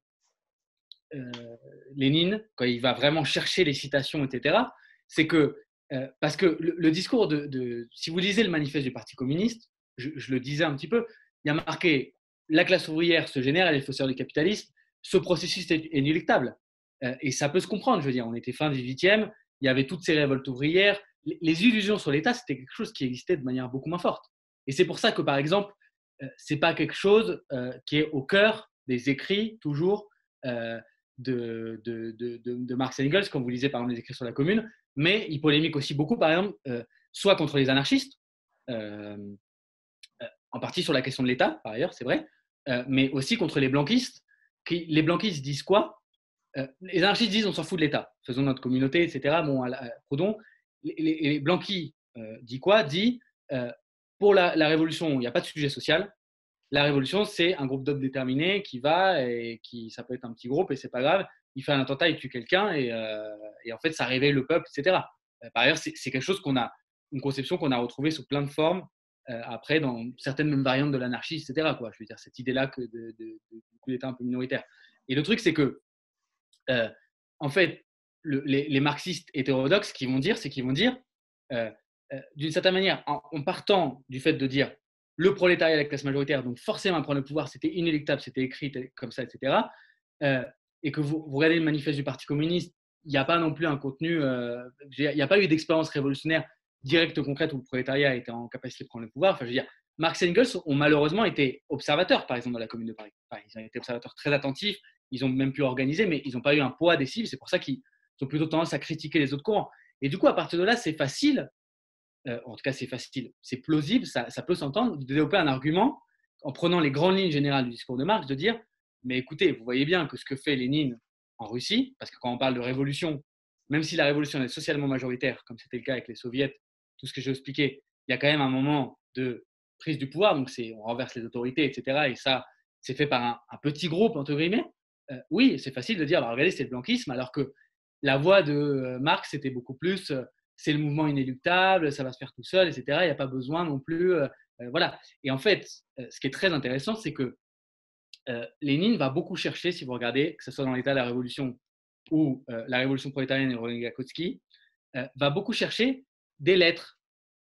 euh, Lénine, quand il va vraiment chercher les citations, et cetera, c'est que, euh, parce que le, le discours de, de, si vous lisez le manifeste du Parti communiste, je, je le disais un petit peu, il y a marqué la classe ouvrière se génère, elle est fausseur du capitalisme, ce processus est inéluctable. Euh, et ça peut se comprendre, je veux dire, on était fin dix-huitième, il y avait toutes ces révoltes ouvrières, les, les illusions sur l'État, c'était quelque chose qui existait de manière beaucoup moins forte. Et c'est pour ça que, par exemple, euh, c'est pas quelque chose euh, qui est au cœur des écrits, toujours, euh, de, de, de, de, Marx et Engels, comme vous lisez par exemple les écrits sur la Commune, mais il polémique aussi beaucoup, par exemple, euh, soit contre les anarchistes, euh, euh, en partie sur la question de l'État, par ailleurs, c'est vrai, euh, mais aussi contre les blanquistes. Qui, les blanquistes disent quoi? euh, Les anarchistes disent on s'en fout de l'État, faisons notre communauté, et cetera. Bon, à, à Proudhon, les, les, les blanquis euh, dit quoi? Dit euh, pour la, la révolution, il n'y a pas de sujet social. La révolution, c'est un groupe d'hommes déterminés qui va et qui, ça peut être un petit groupe et c'est pas grave. Il fait un attentat, il tue quelqu'un et, euh, et en fait, ça réveille le peuple, et cetera. Euh, par ailleurs, c'est, c'est quelque chose qu'on a, une conception qu'on a retrouvée sous plein de formes euh, après dans certaines mêmes variantes de l'anarchie, et cetera. Quoi. Je veux dire, cette idée-là que de, de, de, de coup d'État un peu minoritaire. Et le truc, c'est que, euh, en fait, le, les, les marxistes hétérodoxes, qui vont dire, c'est qu'ils vont dire, euh, euh, d'une certaine manière, en, en partant du fait de dire le prolétariat, la classe majoritaire, donc forcément prendre le pouvoir, c'était inéluctable, c'était écrit comme ça, et cetera. Euh, et que vous, vous regardez le manifeste du Parti communiste, il n'y a pas non plus un contenu, euh, il n'y a pas eu d'expérience révolutionnaire directe, concrète, où le prolétariat était en capacité de prendre le pouvoir. Enfin, je veux dire, Marx et Engels ont malheureusement été observateurs, par exemple, dans la Commune de Paris. Enfin, ils ont été observateurs très attentifs, ils ont même pu organiser, mais ils n'ont pas eu un poids décisif. C'est pour ça qu'ils ont plutôt tendance à critiquer les autres courants. Et du coup, à partir de là, c'est facile, euh, en tout cas c'est facile, c'est plausible, ça, ça peut s'entendre, de développer un argument en prenant les grandes lignes générales du discours de Marx, de dire, mais écoutez, vous voyez bien que ce que fait Lénine en Russie, parce que quand on parle de révolution, même si la révolution est socialement majoritaire, comme c'était le cas avec les soviets, tout ce que j'ai expliqué, il y a quand même un moment de prise du pouvoir, donc c'est, on renverse les autorités, et cetera. Et ça, c'est fait par un, un petit groupe, entre guillemets. Euh, oui, c'est facile de dire, bah, regardez, c'est le blanquisme, alors que la voix de euh, Marx, c'était beaucoup plus, euh, c'est le mouvement inéluctable, ça va se faire tout seul, et cetera. Il n'y a pas besoin non plus. Euh, euh, voilà. Et en fait, euh, ce qui est très intéressant, c'est que euh, Lénine va beaucoup chercher, si vous regardez, que ce soit dans l'état de la Révolution ou euh, la Révolution prolétarienne et René Gakotsky, euh, va beaucoup chercher des lettres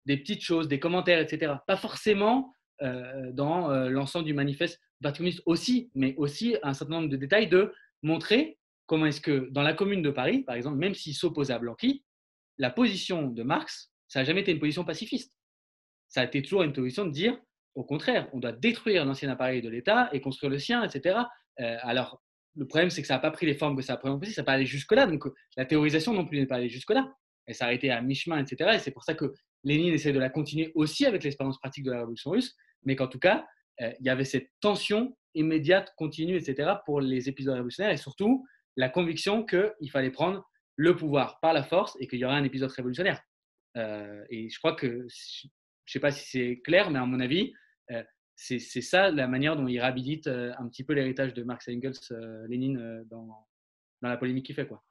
des petites choses, des commentaires, et cetera. Pas forcément euh, dans euh, l'ensemble du manifeste du Parti communiste aussi, mais aussi un certain nombre de détails de montrer comment est-ce que dans la Commune de Paris, par exemple, même s'il s'opposait à Blanqui, la position de Marx, ça n'a jamais été une position pacifiste. Ça a été toujours une position de dire, au contraire, on doit détruire l'ancien appareil de l'État et construire le sien, et cetera. Euh, alors, le problème, c'est que ça n'a pas pris les formes que ça a pris en ça n'a pas allé jusque-là. Donc, la théorisation non plus n'est pas allée jusque-là. Elle s'est arrêtée à mi-chemin, et cetera. Et c'est pour ça que Lénine essaie de la continuer aussi avec l'expérience pratique de la Révolution russe, mais qu'en tout cas, euh, il y avait cette tension immédiate, continue, et cetera pour les épisodes révolutionnaires et surtout la conviction qu'il fallait prendre le pouvoir par la force et qu'il y aurait un épisode révolutionnaire. Euh, et je crois que, je ne sais pas si c'est clair, mais à mon avis, euh, c'est, c'est ça la manière dont il réhabilite euh, un petit peu l'héritage de Marx et Engels, euh, Lénine, euh, dans, dans la polémique qu'il fait, quoi.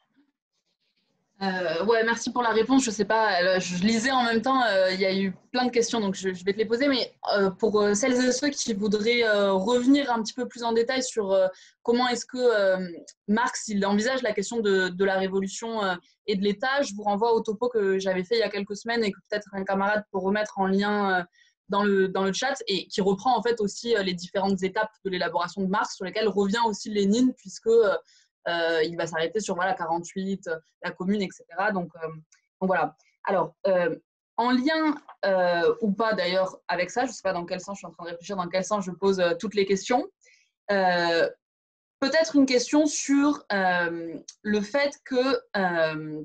Euh, ouais, merci pour la réponse. Je sais pas, je lisais en même temps, euh, il y a eu plein de questions, donc je, je vais te les poser. Mais euh, pour euh, celles et ceux qui voudraient euh, revenir un petit peu plus en détail sur euh, comment est-ce que euh, Marx il envisage la question de, de la révolution euh, et de l'État, je vous renvoie au topo que j'avais fait il y a quelques semaines et que peut-être un camarade peut remettre en lien euh, dans le, dans le chat et qui reprend en fait aussi euh, les différentes étapes de l'élaboration de Marx sur lesquelles revient aussi Lénine, puisque euh, Euh, il va s'arrêter sur voilà, quarante-huit, la Commune, et cetera. Donc, euh, donc voilà. Alors, euh, en lien euh, ou pas d'ailleurs avec ça, je ne sais pas dans quel sens, je suis en train de réfléchir dans quel sens je pose euh, toutes les questions. Euh, peut-être une question sur euh, le fait que, euh,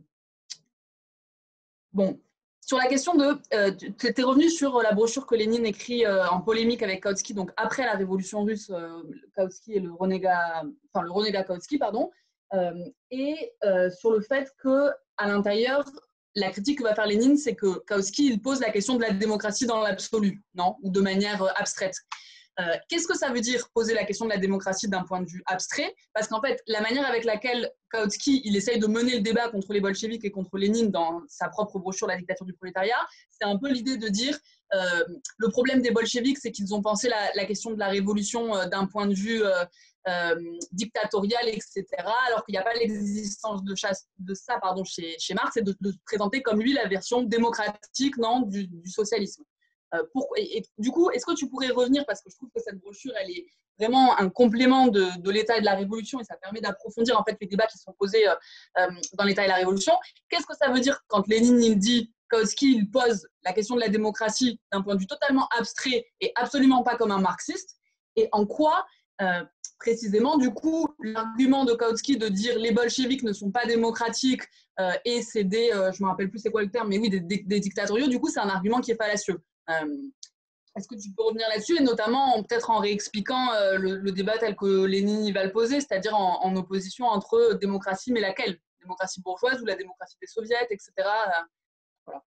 bon, sur la question de, euh, tu es revenu sur la brochure que Lénine écrit euh, en polémique avec Kautsky, donc après la révolution russe, euh, Kautsky et le renégat, enfin le renégat Kautsky, pardon, euh, et euh, sur le fait que à l'intérieur, la critique que va faire Lénine, c'est que Kautsky il pose la question de la démocratie dans l'absolu, non, ou de manière euh, abstraite. Euh, qu'est-ce que ça veut dire poser la question de la démocratie d'un point de vue abstrait? Parce qu'en fait, la manière avec laquelle Kautsky il essaye de mener le débat contre les bolcheviks et contre Lénine dans sa propre brochure La dictature du prolétariat, c'est un peu l'idée de dire euh, le problème des bolcheviks, c'est qu'ils ont pensé la, la question de la révolution euh, d'un point de vue euh, euh, dictatorial, et cetera, alors qu'il n'y a pas l'existence de, chasse, de ça pardon, chez, chez Marx, et de, de présenter comme lui la version démocratique non, du, du socialisme. Euh, pour, et, et, du coup, est-ce que tu pourrais revenir, parce que je trouve que cette brochure, elle est vraiment un complément de, de l'État et de la Révolution, et ça permet d'approfondir en fait les débats qui sont posés euh, euh, dans l'État et la Révolution. Qu'est-ce que ça veut dire quand Lénine il dit, Kautsky il pose la question de la démocratie d'un point de vue totalement abstrait et absolument pas comme un marxiste, et en quoi euh, précisément, du coup, l'argument de Kautsky de dire les bolcheviks ne sont pas démocratiques euh, et c'est des, euh, je ne me rappelle plus c'est quoi le terme, mais oui, des, des, des dictatoriaux, du coup, c'est un argument qui est fallacieux. Euh, est-ce que tu peux revenir là-dessus, et notamment peut-être en réexpliquant euh, le, le débat tel que Lénine va le poser, c'est-à-dire en, en opposition entre démocratie, mais laquelle? Démocratie bourgeoise ou la démocratie des soviets, et cetera. Euh, voilà.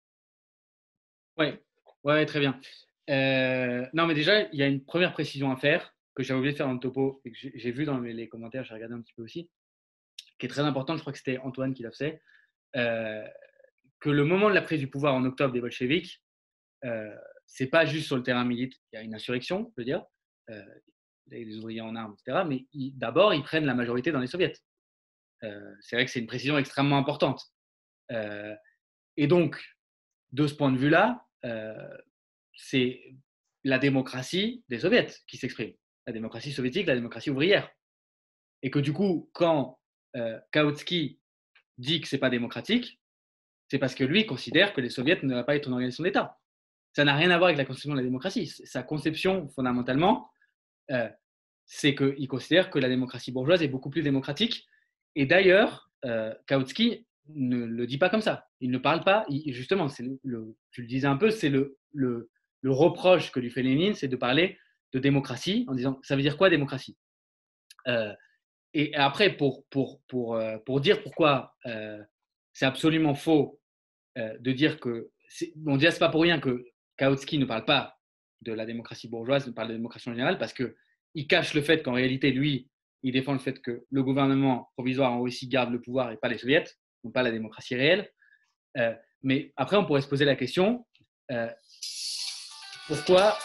Oui, ouais, très bien. Euh, non, mais déjà, il y a une première précision à faire que j'avais oublié de faire dans le topo et que j'ai, j'ai vu dans les, les commentaires, j'ai regardé un petit peu aussi, qui est très importante, je crois que c'était Antoine qui l'a fait, euh, que le moment de la prise du pouvoir en octobre des bolcheviks, euh, c'est pas juste sur le terrain militaire, il y a une insurrection, je veux dire, euh, les ouvriers en armes, et cetera, mais ils, d'abord, ils prennent la majorité dans les soviets. Euh, c'est vrai que c'est une précision extrêmement importante. Euh, et donc, de ce point de vue-là, euh, c'est la démocratie des soviets qui s'exprime, la démocratie soviétique, la démocratie ouvrière. Et que du coup, quand euh, Kautsky dit que ce n'est pas démocratique, c'est parce que lui considère que les soviets ne doivent pas être une organisation d'État. Ça n'a rien à voir avec la conception de la démocratie. Sa conception, fondamentalement, euh, c'est qu'il considère que la démocratie bourgeoise est beaucoup plus démocratique. Et d'ailleurs, euh, Kautsky ne le dit pas comme ça. Il ne parle pas, il, justement, c'est le, le, tu le disais un peu, c'est le, le, le reproche que lui fait Lénine, c'est de parler de démocratie en disant, ça veut dire quoi démocratie? euh, Et après, pour, pour, pour, euh, pour dire pourquoi euh, c'est absolument faux euh, de dire que, c'est, bon, déjà, c'est pas pour rien que Kautsky ne parle pas de la démocratie bourgeoise, ne parle de démocratie en général, parce qu'il cache le fait qu'en réalité, lui, il défend le fait que le gouvernement provisoire en Russie garde le pouvoir et pas les soviets, donc pas la démocratie réelle. Euh, mais après, on pourrait se poser la question, euh, pourquoi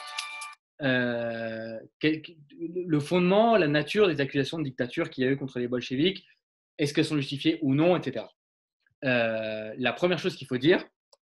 euh, quel, le fondement, la nature des accusations de dictature qu'il y a eu contre les bolcheviks, est-ce qu'elles sont justifiées ou non, et cetera. Euh, la première chose qu'il faut dire,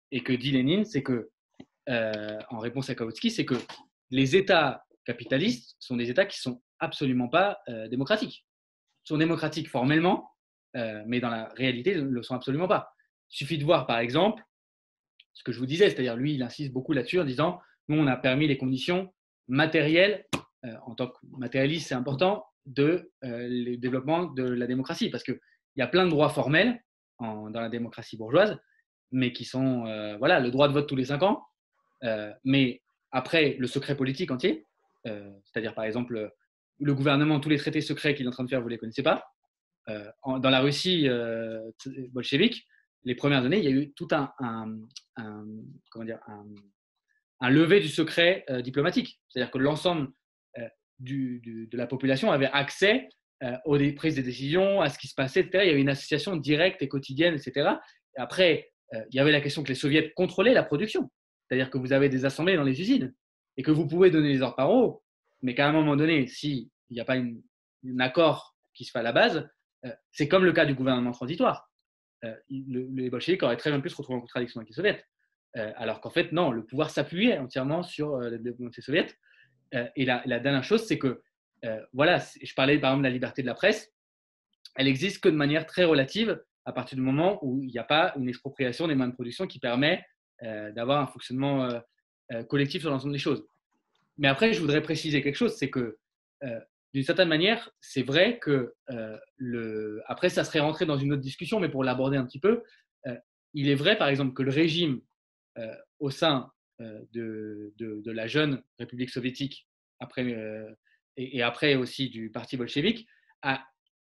et que dit Lénine, c'est que, euh, en réponse à Kautsky, c'est que les États capitalistes sont des États qui ne sont absolument pas euh, démocratiques. Ils sont démocratiques formellement, euh, mais dans la réalité, ils ne le sont absolument pas. Il suffit de voir, par exemple, ce que je vous disais, c'est-à-dire lui, il insiste beaucoup là-dessus en disant, nous, on a permis les conditions matérielles, euh, en tant que matérialiste, c'est important, de euh, le développement de la démocratie, parce qu'il y a plein de droits formels en, dans la démocratie bourgeoise, mais qui sont, euh, voilà, le droit de vote tous les cinq ans, euh, mais après, le secret politique entier, euh, c'est-à-dire, par exemple, le gouvernement, tous les traités secrets qu'il est en train de faire, vous ne les connaissez pas. Euh, en, dans la Russie euh, bolchevique, les premières années, il y a eu tout un, un, un, comment dire, un, un lever du secret euh, diplomatique. C'est-à-dire que l'ensemble euh, du, du, de la population avait accès euh, aux prises de décisions, à ce qui se passait, et cetera. Il y avait une association directe et quotidienne, et cetera. Et après, euh, il y avait la question que les soviets contrôlaient la production. C'est-à-dire que vous avez des assemblées dans les usines et que vous pouvez donner les ordres par haut, mais qu'à un moment donné, s'il n'y a pas une, un accord qui se fait à la base, euh, c'est comme le cas du gouvernement transitoire. Euh, le, les bolcheviks auraient très bien pu se retrouver en contradiction avec les soviets. Euh, alors qu'en fait, non, le pouvoir s'appuyait entièrement sur euh, le développement des soviets. Euh, et la, la dernière chose, c'est que, euh, voilà, je parlais par exemple de la liberté de la presse, elle existe que de manière très relative à partir du moment où il n'y a pas une expropriation des moyens de production qui permet euh, d'avoir un fonctionnement euh, euh, collectif sur l'ensemble des choses. Mais après, je voudrais préciser quelque chose, c'est que euh, d'une certaine manière, c'est vrai que euh, le... après, ça serait rentré dans une autre discussion, mais pour l'aborder un petit peu, euh, il est vrai, par exemple, que le régime euh, au sein euh, de, de, de la jeune République soviétique après, euh, et, et après aussi du parti bolchevique a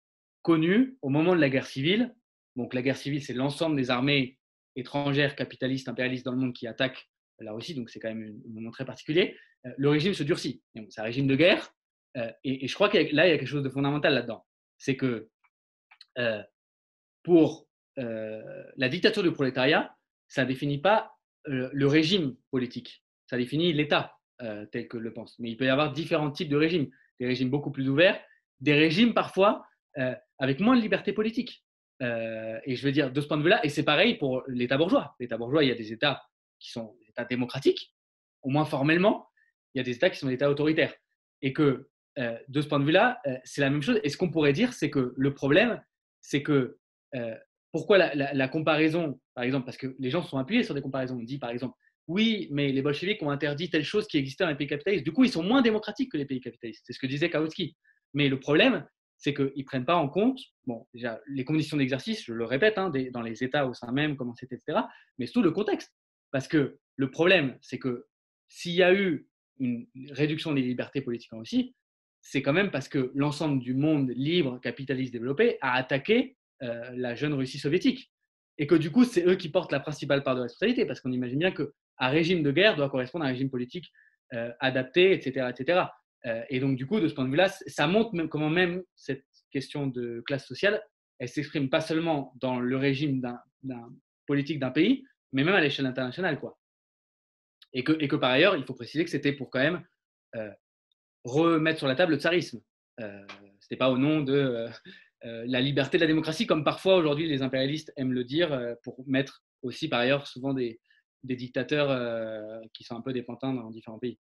connu au moment de la guerre civile. Donc la guerre civile, c'est l'ensemble des armées étrangères, capitalistes, impérialistes dans le monde qui attaquent la Russie, donc c'est quand même un moment très particulier. Euh, le régime se durcit. Donc, c'est un régime de guerre. Euh, et, et je crois que là, il y a quelque chose de fondamental là-dedans. C'est que euh, pour euh, la dictature du prolétariat, ça ne définit pas euh, le régime politique. Ça définit l'État euh, tel que le pense. Mais il peut y avoir différents types de régimes. Des régimes beaucoup plus ouverts, des régimes parfois euh, avec moins de liberté politique. Euh, et je veux dire, de ce point de vue-là, et c'est pareil pour l'État bourgeois. L'État bourgeois, il y a des États qui sont des États démocratiques, au moins formellement. Il y a des États qui sont des États autoritaires. Et que euh, de ce point de vue-là, euh, c'est la même chose. Et ce qu'on pourrait dire, c'est que le problème, c'est que euh, pourquoi la, la, la comparaison, par exemple, parce que les gens sont appuyés sur des comparaisons. On dit, par exemple, oui, mais les bolcheviks ont interdit telle chose qui existait dans les pays capitalistes. Du coup, ils sont moins démocratiques que les pays capitalistes. C'est ce que disait Kautsky. Mais le problème, c'est qu'ils ne prennent pas en compte, bon, déjà, les conditions d'exercice, je le répète, hein, des, dans les États au sein même, comment c'était, et cetera, mais surtout le contexte. Parce que le problème, c'est que s'il y a eu une réduction des libertés politiques en Russie, c'est quand même parce que l'ensemble du monde libre, capitaliste, développé, a attaqué euh, la jeune Russie soviétique. Et que du coup, c'est eux qui portent la principale part de responsabilité, parce qu'on imagine bien qu'un régime de guerre doit correspondre à un régime politique euh, adapté, et cetera, et cetera. Euh, et donc, du coup, de ce point de vue-là, ça montre même comment même cette question de classe sociale, elle s'exprime pas seulement dans le régime d'un, d'un politique d'un pays, mais même à l'échelle internationale, quoi. Et que, et que par ailleurs, il faut préciser que c'était pour quand même euh, remettre sur la table le tsarisme. Euh, c'était pas au nom de euh, euh, la liberté de la démocratie, comme parfois aujourd'hui les impérialistes aiment le dire, euh, pour mettre aussi par ailleurs souvent des, des dictateurs euh, qui sont un peu des pantins dans différents pays.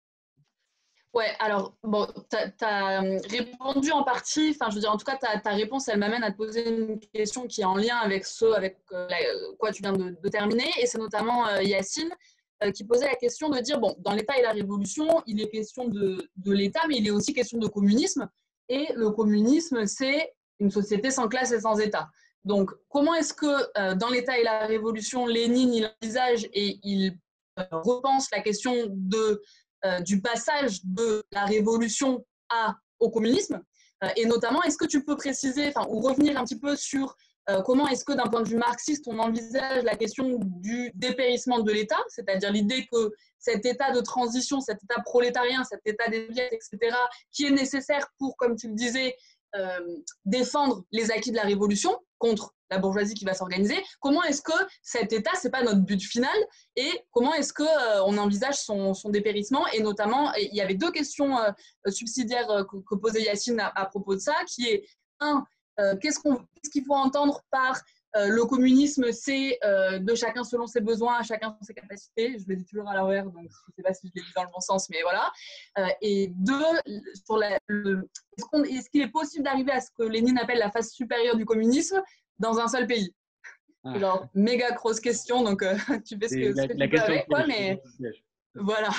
Ouais, alors, bon, tu as répondu en partie, enfin, je veux dire, en tout cas, ta, ta réponse, elle m'amène à te poser une question qui est en lien avec ce avec euh, la, quoi tu viens de, de terminer, et c'est notamment euh, Yacine euh, qui posait la question de dire, bon, dans l'État et la Révolution, il est question de, de l'État, mais il est aussi question de communisme, et le communisme, c'est une société sans classe et sans État. Donc, comment est-ce que euh, dans l'État et la Révolution, Lénine, il envisage et il euh, repense la question de Euh, du passage de la révolution à, au communisme, euh, et notamment, est-ce que tu peux préciser, enfin, ou revenir un petit peu sur euh, comment est-ce que d'un point de vue marxiste, on envisage la question du dépérissement de l'État, c'est-à-dire l'idée que cet état de transition, cet état prolétarien, cet état des Soviets, et cetera, qui est nécessaire pour, comme tu le disais, euh, défendre les acquis de la révolution contre la bourgeoisie qui va s'organiser. Comment est-ce que cet état, c'est pas notre but final, et comment est-ce que euh, on envisage son, son dépérissement, et notamment, il y avait deux questions euh, subsidiaires euh, que, que posait Yacine à, à propos de ça, qui est un, euh, qu'est-ce qu'on, qu'est-ce qu'il faut entendre par Euh, le communisme, c'est euh, de chacun selon ses besoins, chacun selon ses capacités. Je le dis toujours à l'envers, donc je ne sais pas si je l'ai dit dans le bon sens, mais voilà. Euh, et deux, sur la, le, est-ce, qu'on, est-ce qu'il est possible d'arriver à ce que Lénine appelle la phase supérieure du communisme dans un seul pays? Ah. Genre, méga grosse question, donc euh, tu fais ce que, la, ce que la tu peux question avec, quoi, mais voilà.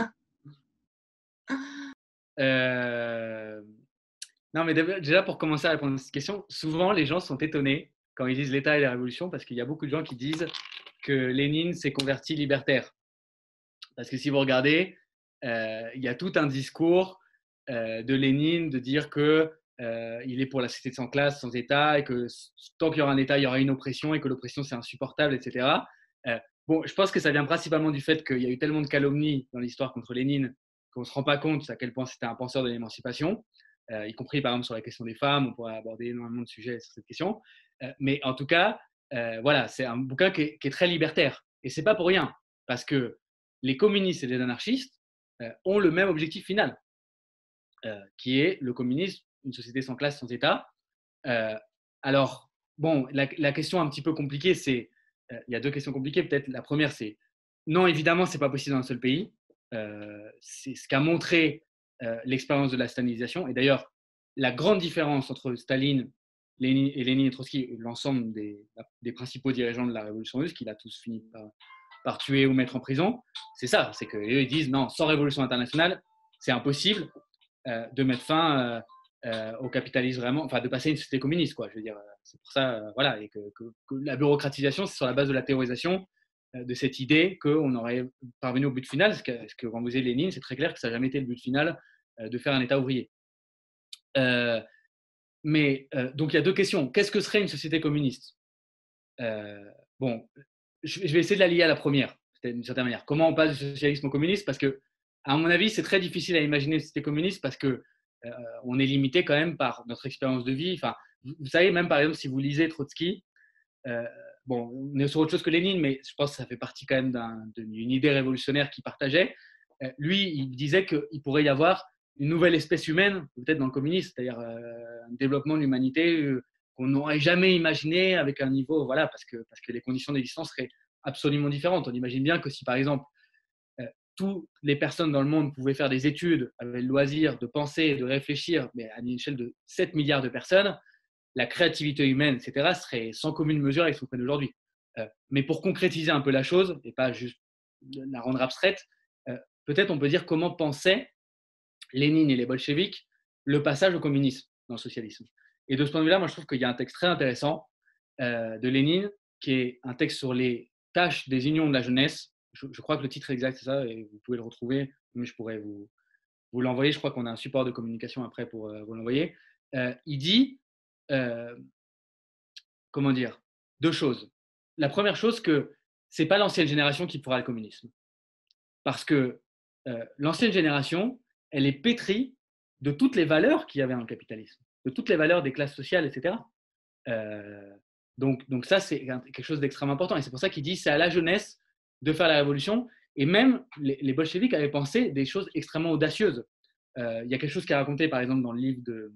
euh... Non, mais déjà, pour commencer à répondre à cette question, souvent les gens sont étonnés quand ils disent l'État et la révolution, parce qu'il y a beaucoup de gens qui disent que Lénine s'est converti libertaire. Parce que si vous regardez, euh, il y a tout un discours euh, de Lénine de dire que euh, il est pour la société sans classe, sans État, et que tant qu'il y aura un État, il y aura une oppression, et que l'oppression c'est insupportable, et cetera. Euh, bon, je pense que ça vient principalement du fait qu'il y a eu tellement de calomnies dans l'histoire contre Lénine qu'on ne se rend pas compte à quel point c'était un penseur de l'émancipation, euh, y compris par exemple sur la question des femmes. On pourrait aborder énormément de sujets sur cette question. Euh, mais en tout cas, euh, voilà, c'est un bouquin qui est, qui est très libertaire. Et c'est pas pour rien, parce que les communistes et les anarchistes euh, ont le même objectif final, euh, qui est le communisme, une société sans classe, sans État. Euh, alors, bon, la, la, question un petit peu compliquée, c'est, euh, il y a deux questions compliquées peut-être. La première, c'est, non, évidemment, c'est pas possible dans un seul pays. Euh, c'est ce qu'a montré euh, l'expérience de la stalinisation. Et d'ailleurs, la grande différence entre Staline Lénine et Lénine et Trotsky, l'ensemble des, des principaux dirigeants de la révolution russe, qu'il a tous fini par, par tuer ou mettre en prison, c'est ça, c'est qu'eux, ils disent, non, sans révolution internationale, c'est impossible euh, de mettre fin euh, euh, au capitalisme vraiment, enfin de passer à une société communiste, quoi. Je veux dire, c'est pour ça, euh, voilà, et que, que, que la bureaucratisation, c'est sur la base de la théorisation euh, de cette idée qu'on aurait parvenu au but final, ce que, ce que quand vous avez Lénine, c'est très clair que ça n'a jamais été le but final euh, de faire un État ouvrier. Euh, mais euh, donc il y a deux questions. Qu'est-ce que serait une société communiste? euh, Bon, je, je vais essayer de la lier à la première, d'une certaine manière. Comment on passe du socialisme au communisme? Parce que, à mon avis, c'est très difficile à imaginer une société communiste parce que euh, on est limité quand même par notre expérience de vie. Enfin, vous, vous savez, même par exemple, si vous lisez Trotsky, euh, bon, on est sur autre chose que Lénine, mais je pense que ça fait partie quand même d'un, d'une idée révolutionnaire qu'il partageait. Euh, lui, il disait qu'il pourrait y avoir une nouvelle espèce humaine, peut-être dans le communisme, c'est-à-dire euh, un développement de l'humanité euh, qu'on n'aurait jamais imaginé avec un niveau, voilà, parce que, parce que les conditions d'existence seraient absolument différentes. On imagine bien que si, par exemple, euh, toutes les personnes dans le monde pouvaient faire des études, avaient le loisir de penser, de réfléchir, mais à une échelle de sept milliards de personnes, la créativité humaine, et cetera, serait sans commune mesure avec ce qu'on connaît aujourd'hui. Euh, mais pour concrétiser un peu la chose, et pas juste la rendre abstraite, euh, peut-être on peut dire comment pensaient Lénine et les bolcheviks le passage au communisme dans le socialisme. Et de ce point de vue-là, moi je trouve qu'il y a un texte très intéressant euh, de Lénine, qui est un texte sur les tâches des unions de la jeunesse. Je, je crois que le titre exact, c'est ça, et vous pouvez le retrouver, mais je pourrais vous, vous l'envoyer. Je crois qu'on a un support de communication après pour euh, vous l'envoyer. Euh, il dit, euh, comment dire, deux choses. La première chose, que ce n'est pas l'ancienne génération qui fera le communisme. Parce que euh, l'ancienne génération, elle est pétrie de toutes les valeurs qu'il y avait dans le capitalisme, de toutes les valeurs des classes sociales, et cetera. Euh, donc, donc ça, c'est quelque chose d'extrêmement important. Et c'est pour ça qu'il dit c'est à la jeunesse de faire la révolution. Et même les, les bolcheviks avaient pensé des choses extrêmement audacieuses. Euh, il y a quelque chose qui est raconté, par exemple, dans le livre de,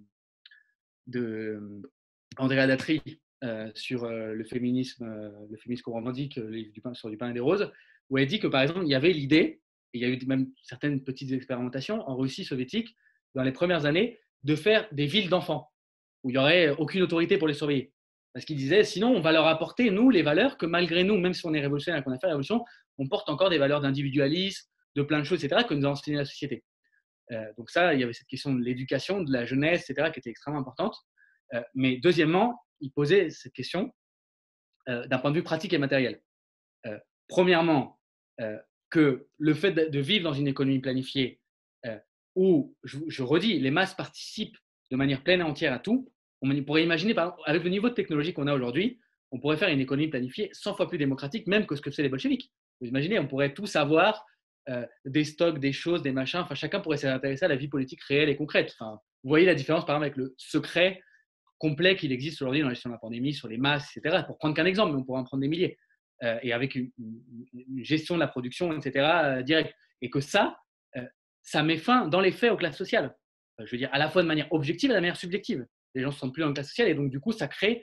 de Andrea Datri euh, sur euh, le féminisme, euh, le féminisme qu'on revendique, le livre du pain, sur du pain et des roses, où elle dit que, par exemple, il y avait l'idée, et il y a eu même certaines petites expérimentations en Russie soviétique, dans les premières années, de faire des villes d'enfants, où il n'y aurait aucune autorité pour les surveiller. Parce qu'ils disaient, sinon, on va leur apporter, nous, les valeurs que malgré nous, même si on est révolutionnaire et qu'on a fait la révolution, on porte encore des valeurs d'individualisme, de plein de choses, et cetera, que nous a enseigné la société. Euh, donc ça, il y avait cette question de l'éducation, de la jeunesse, et cetera, qui était extrêmement importante. Euh, mais deuxièmement, il posait cette question euh, d'un point de vue pratique et matériel. Euh, premièrement, euh, que le fait de, de vivre dans une économie planifiée euh, où, je, je redis, les masses participent de manière pleine et entière à tout, on pourrait imaginer, par exemple, avec le niveau de technologie qu'on a aujourd'hui, on pourrait faire une économie planifiée cent fois plus démocratique, même que ce que faisaient les bolcheviks. Vous imaginez, on pourrait tous avoir euh, des stocks, des choses, des machins, enfin, chacun pourrait s'intéresser à la vie politique réelle et concrète. Enfin, vous voyez la différence, par exemple, avec le secret complet qu'il existe aujourd'hui dans la gestion de la pandémie, sur les masses, et cetera. Pour prendre qu'un exemple, mais on pourrait en prendre des milliers. Euh, et avec une, une, une gestion de la production, et cetera, euh, directe. Et que ça, euh, ça met fin, dans les faits, aux classes sociales. Euh, je veux dire, à la fois de manière objective et de manière subjective. Les gens ne se sentent plus dans une classe sociale, et donc, du coup, ça crée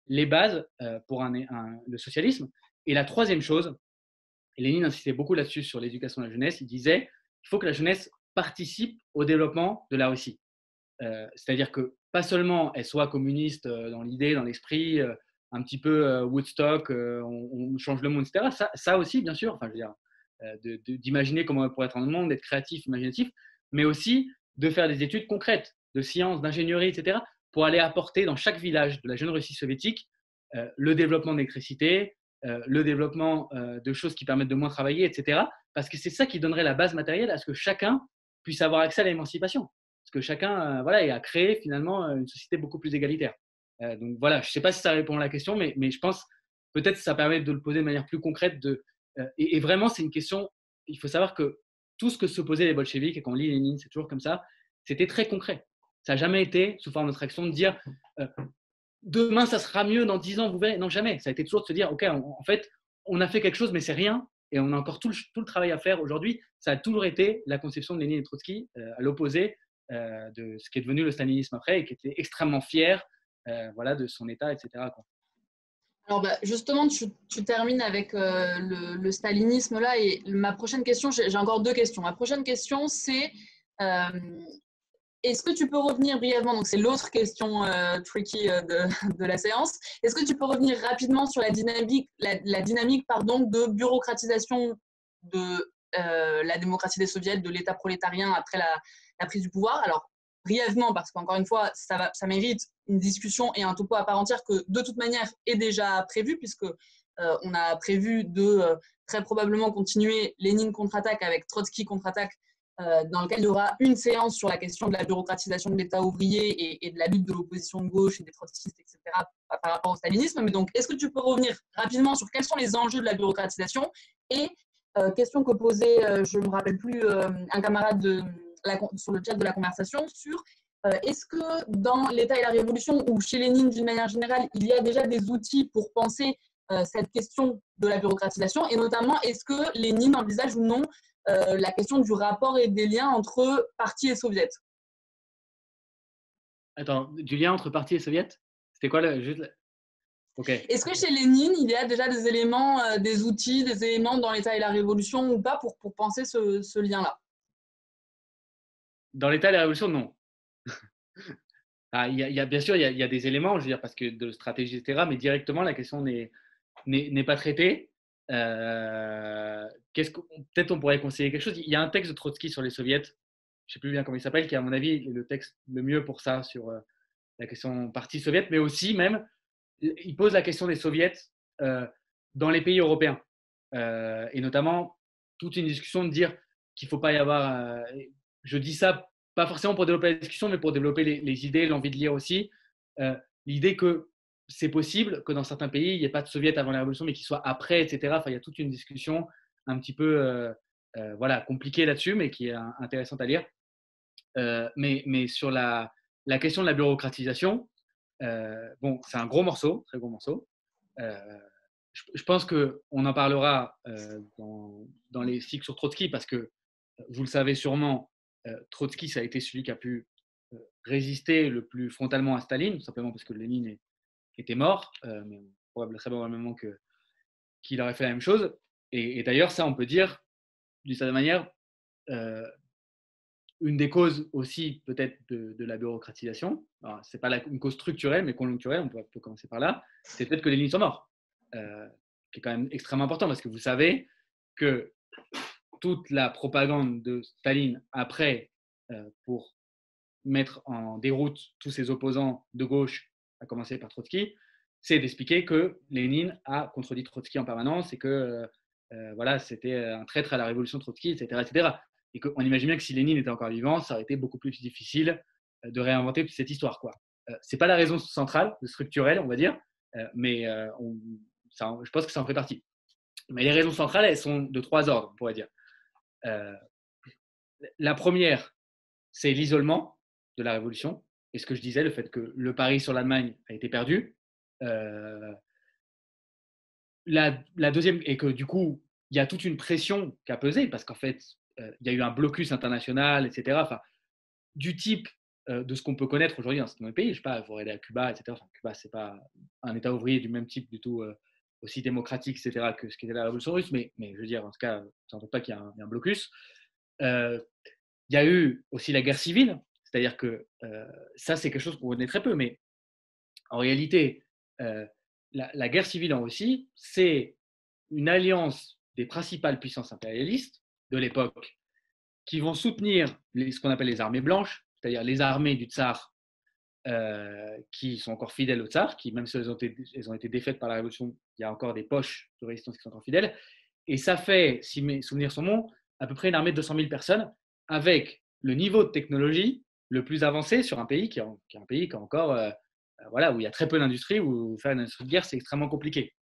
les bases euh, pour un, un, le socialisme. Et la troisième chose, et Lénine insistait beaucoup là-dessus sur l'éducation de la jeunesse, il disait qu'il faut que la jeunesse participe au développement de la Russie. Euh, c'est-à-dire que pas seulement elle soit communiste euh, dans l'idée, dans l'esprit, euh, un petit peu euh, Woodstock, euh, on, on, change le monde, et cetera. Ça, ça aussi, bien sûr, enfin, je veux dire, euh, de, de, d'imaginer comment elle pourrait être dans le monde, d'être créatif, imaginatif, mais aussi de faire des études concrètes, de sciences, d'ingénierie, et cetera, pour aller apporter dans chaque village de la jeune Russie soviétique euh, le développement de l'électricité, euh, le développement euh, de choses qui permettent de moins travailler, et cetera. Parce que c'est ça qui donnerait la base matérielle à ce que chacun puisse avoir accès à l'émancipation. Parce que chacun euh, voilà, a créé finalement une société beaucoup plus égalitaire. Euh, donc voilà, je ne sais pas si ça répond à la question, mais, mais je pense peut-être que ça permet de le poser de manière plus concrète. De, euh, et, et vraiment, c'est une question, il faut savoir que tout ce que s'opposaient les bolcheviks, et quand on lit Lénine, c'est toujours comme ça, c'était très concret. Ça n'a jamais été sous forme d'abstraction de dire euh, demain ça sera mieux, dans dix ans vous verrez. Non, jamais. Ça a été toujours de se dire ok, on, en fait, on a fait quelque chose, mais c'est rien. Et on a encore tout le, tout le travail à faire aujourd'hui. Ça a toujours été la conception de Lénine et Trotsky, euh, à l'opposé euh, de ce qui est devenu le stalinisme après, et qui était extrêmement fier euh, voilà, de son état, et cetera, quoi. Alors bah, justement, tu, tu termines avec euh, le, le stalinisme là, et ma prochaine question, j'ai, j'ai encore deux questions. Ma prochaine question, c'est euh, est-ce que tu peux revenir brièvement, donc c'est l'autre question euh, tricky euh, de, de la séance, est-ce que tu peux revenir rapidement sur la dynamique, la, la dynamique pardon, de bureaucratisation de euh, la démocratie des soviets, de l'État prolétarien après la, la prise du pouvoir? Alors, brièvement, parce qu'encore une fois, ça, va, ça mérite une discussion et un topo à part entière que, de toute manière, est déjà prévu, puisque euh, on a prévu de euh, très probablement continuer Lénine contre-attaque avec Trotsky contre-attaque, euh, dans lequel il y aura une séance sur la question de la bureaucratisation de l'État ouvrier et, et de la lutte de l'opposition de gauche et des trotskistes, et cetera, par rapport au stalinisme. Mais donc, est-ce que tu peux revenir rapidement sur quels sont les enjeux de la bureaucratisation? Et euh, question que posait, euh, je ne me rappelle plus, euh, un camarade de, la, sur le chat de la conversation, sur euh, est-ce que dans l'État et la Révolution, ou chez Lénine d'une manière générale, il y a déjà des outils pour penser euh, cette question de la bureaucratisation, et notamment, est-ce que Lénine envisage ou non Euh, la question du rapport et des liens entre partis et soviets? Attends, du lien entre parti et soviet? C'était quoi le, juste, ok. Est-ce que chez Lénine, il y a déjà des éléments, euh, des outils, des éléments dans l'État et la Révolution ou pas pour, pour penser ce, ce lien-là? Dans l'État et la Révolution, non. Ah, il y a, il y a, bien sûr, il y, a, il y a des éléments, je veux dire, parce que de stratégie, et cetera, mais directement, la question n'est, n'est, n'est pas traitée. Euh, qu'est-ce que, peut-être on pourrait conseiller quelque chose. Il y a un texte de Trotsky sur les soviets, je ne sais plus bien comment il s'appelle, qui, à mon avis, est le texte le mieux pour ça, sur euh, la question parti soviète, mais aussi, même, il pose la question des soviets euh, dans les pays européens. Euh, et notamment, toute une discussion de dire qu'il ne faut pas y avoir. Euh, je dis ça pas forcément pour développer la discussion, mais pour développer les, les idées, l'envie de lire aussi. Euh, L'idée que c'est possible que dans certains pays, il n'y ait pas de soviets avant la révolution, mais qu'il soit après, et cetera. Enfin, il y a toute une discussion un petit peu euh, euh, voilà, compliquée là-dessus, mais qui est intéressante à lire. Euh, mais, mais sur la, la question de la bureaucratisation, euh, bon, c'est un gros morceau, très gros morceau. Euh, je, je pense qu'on en parlera euh, dans, dans les cycles sur Trotsky, parce que vous le savez sûrement, euh, Trotsky, ça a été celui qui a pu euh, résister le plus frontalement à Staline, tout simplement parce que Lénine est, était mort, euh, mais probablement, très probablement que, qu'il aurait fait la même chose. Et, et d'ailleurs, ça, on peut dire, d'une certaine manière, euh, une des causes aussi peut-être de, de la bureaucratisation, ce n'est pas la, une cause structurelle, mais conjoncturelle, on peut, peut commencer par là, c'est peut-être que les lignes sont mortes, euh, qui est quand même extrêmement important, parce que vous savez que toute la propagande de Staline après, euh, pour mettre en déroute tous ses opposants de gauche, à commencer par Trotsky, c'est d'expliquer que Lénine a contredit Trotsky en permanence et que euh, euh, voilà, c'était un traître à la révolution de Trotsky, et cetera, et cetera. Et qu'on imagine bien que si Lénine était encore vivant, ça aurait été beaucoup plus difficile de réinventer toute cette histoire, quoi. Euh, c'est pas la raison centrale, structurelle, on va dire, euh, mais euh, on, ça, je pense que ça en fait partie. Mais les raisons centrales, elles sont de trois ordres, on pourrait dire. Euh, la première, c'est l'isolement de la révolution. Et ce que je disais, le fait que le pari sur l'Allemagne a été perdu. Euh, la, la deuxième, et que du coup, il y a toute une pression qui a pesé, parce qu'en fait, euh, il y a eu un blocus international, et cetera. Enfin, du type euh, de ce qu'on peut connaître aujourd'hui dans certains pays. Je ne sais pas, il faut aller à Cuba, et cetera. Enfin, Cuba, ce n'est pas un État ouvrier du même type du tout, euh, aussi démocratique, et cetera, que ce qu'était la révolution russe, mais, mais je veux dire, en tout cas, ça ne pas qu'il y a un, il y a un blocus. Euh, il y a eu aussi la guerre civile, c'est-à-dire que euh, ça, c'est quelque chose qu'on connaît très peu, mais en réalité, euh, la, la guerre civile en Russie, c'est une alliance des principales puissances impérialistes de l'époque qui vont soutenir les, ce qu'on appelle les armées blanches, c'est-à-dire les armées du tsar euh, qui sont encore fidèles au tsar, qui même si elles ont, été, elles ont été défaites par la révolution, il y a encore des poches de résistance qui sont encore fidèles. Et ça fait, si mes souvenirs sont bons, à peu près une armée de deux cent mille personnes avec le niveau de technologie le plus avancé sur un pays qui est, qui est un pays qui a encore, euh, voilà, où il y a très peu d'industrie, où faire une industrie de guerre, c'est extrêmement compliqué.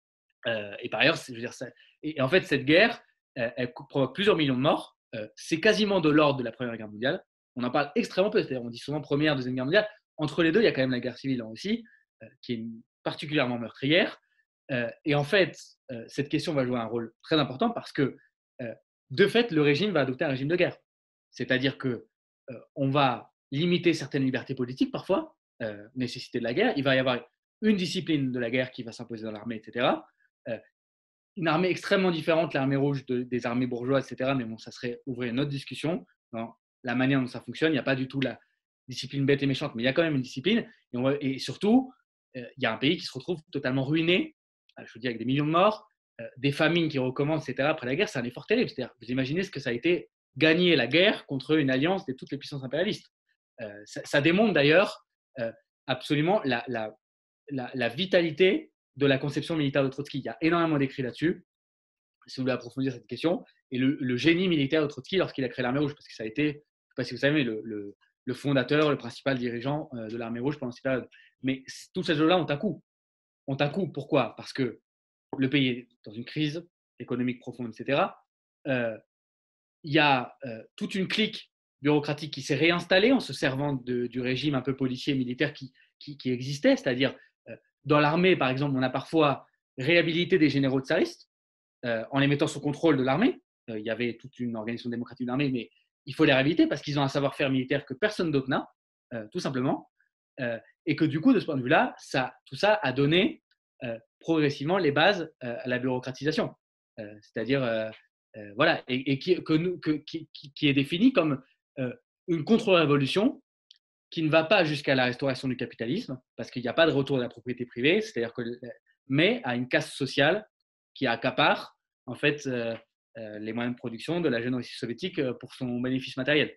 Euh, et par ailleurs, je veux dire, ça, et, et en fait, cette guerre, euh, elle provoque plusieurs millions de morts. Euh, c'est quasiment de l'ordre de la Première Guerre mondiale. On en parle extrêmement peu, c'est-à-dire on dit souvent Première, Deuxième Guerre mondiale. Entre les deux, il y a quand même la guerre civile en Russie, euh, qui est particulièrement meurtrière. Euh, et en fait, euh, cette question va jouer un rôle très important parce que, euh, de fait, le régime va adopter un régime de guerre. C'est-à-dire que euh, on va limiter certaines libertés politiques parfois, euh, nécessité de la guerre. Il va y avoir une discipline de la guerre qui va s'imposer dans l'armée, et cetera. Euh, une armée extrêmement différente, l'armée rouge de, des armées bourgeoises, et cetera. Mais bon, ça serait ouvrir une autre discussion dans la manière dont ça fonctionne. Il n'y a pas du tout la discipline bête et méchante, mais il y a quand même une discipline. Et, on va, et surtout, euh, il y a un pays qui se retrouve totalement ruiné, je vous dis avec des millions de morts, euh, des famines qui recommencent, et cetera. Après la guerre, c'est un effort terrible. C'est-à-dire, vous imaginez ce que ça a été gagner la guerre contre une alliance de toutes les puissances impérialistes. Euh, ça, ça démontre d'ailleurs euh, absolument la, la, la, la vitalité de la conception militaire de Trotsky. Il y a énormément d'écrits là-dessus, si vous voulez approfondir cette question, et le, le génie militaire de Trotsky lorsqu'il a créé l'armée rouge, parce que ça a été, je ne sais pas si vous savez, mais le, le, le fondateur, le principal dirigeant euh, de l'armée rouge pendant cette période. Mais tous ces jeux-là ont un coût. Ont un coût, pourquoi? Parce que le pays est dans une crise économique profonde, et cetera. Euh, il y a euh, toute une clique bureaucratique qui s'est réinstallée en se servant de, du régime un peu policier et militaire qui, qui, qui existait, c'est-à-dire euh, dans l'armée, par exemple, on a parfois réhabilité des généraux tsaristes euh, en les mettant sous contrôle de l'armée. Euh, il y avait toute une organisation démocratique de l'armée, mais il faut les réhabiliter parce qu'ils ont un savoir-faire militaire que personne d'autre n'a, euh, tout simplement. Euh, et que du coup, de ce point de vue-là, ça, tout ça a donné euh, progressivement les bases euh, à la bureaucratisation. Euh, c'est-à-dire, euh, euh, voilà, et, et qui, que nous, que, qui, qui est définie comme euh, une contre-révolution qui ne va pas jusqu'à la restauration du capitalisme, parce qu'il n'y a pas de retour de la propriété privée, c'est-à-dire que, mais à une caste sociale qui accapare en fait euh, euh, les moyens de production de la jeune Russie soviétique euh, pour son bénéfice matériel.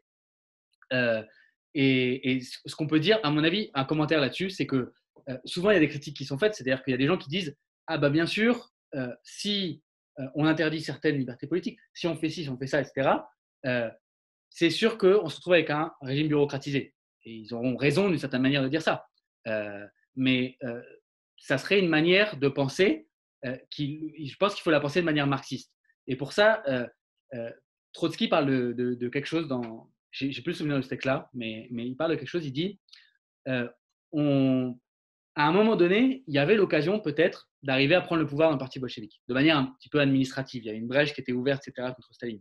Euh, et, et ce qu'on peut dire, à mon avis, un commentaire là-dessus, c'est que euh, souvent il y a des critiques qui sont faites, c'est-à-dire qu'il y a des gens qui disent ah bah bien sûr, euh, si euh, on interdit certaines libertés politiques, si on fait ci, si on fait ça, et cetera. Euh, c'est sûr qu'on se retrouve avec un régime bureaucratisé. Et ils auront raison d'une certaine manière de dire ça. Euh, mais euh, ça serait une manière de penser euh, qui, je pense qu'il faut la penser de manière marxiste. Et pour ça, euh, euh, Trotsky parle de, de, de quelque chose dans, j'ai, j'ai plus le souvenir de ce texte-là, mais, mais il parle de quelque chose, il dit, euh, on, à un moment donné, il y avait l'occasion peut-être d'arriver à prendre le pouvoir dans le parti bolchevique, de manière un petit peu administrative. Il y avait une brèche qui était ouverte, et cetera, contre Staline.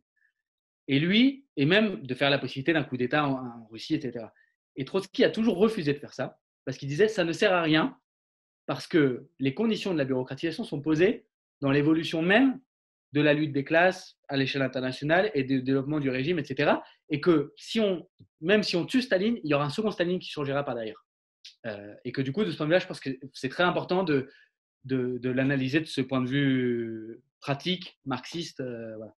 Et lui, et même de faire la possibilité d'un coup d'État en, en Russie, et cetera. Et Trotsky a toujours refusé de faire ça, parce qu'il disait ça ne sert à rien, parce que les conditions de la bureaucratisation sont posées dans l'évolution même de la lutte des classes à l'échelle internationale et du développement du régime, et cetera. Et que si on, même si on tue Staline, il y aura un second Staline qui surgira par derrière. Euh, et que du coup, de ce point de vue-là, je pense que c'est très important de, de, de l'analyser de ce point de vue pratique, marxiste. Euh, voilà.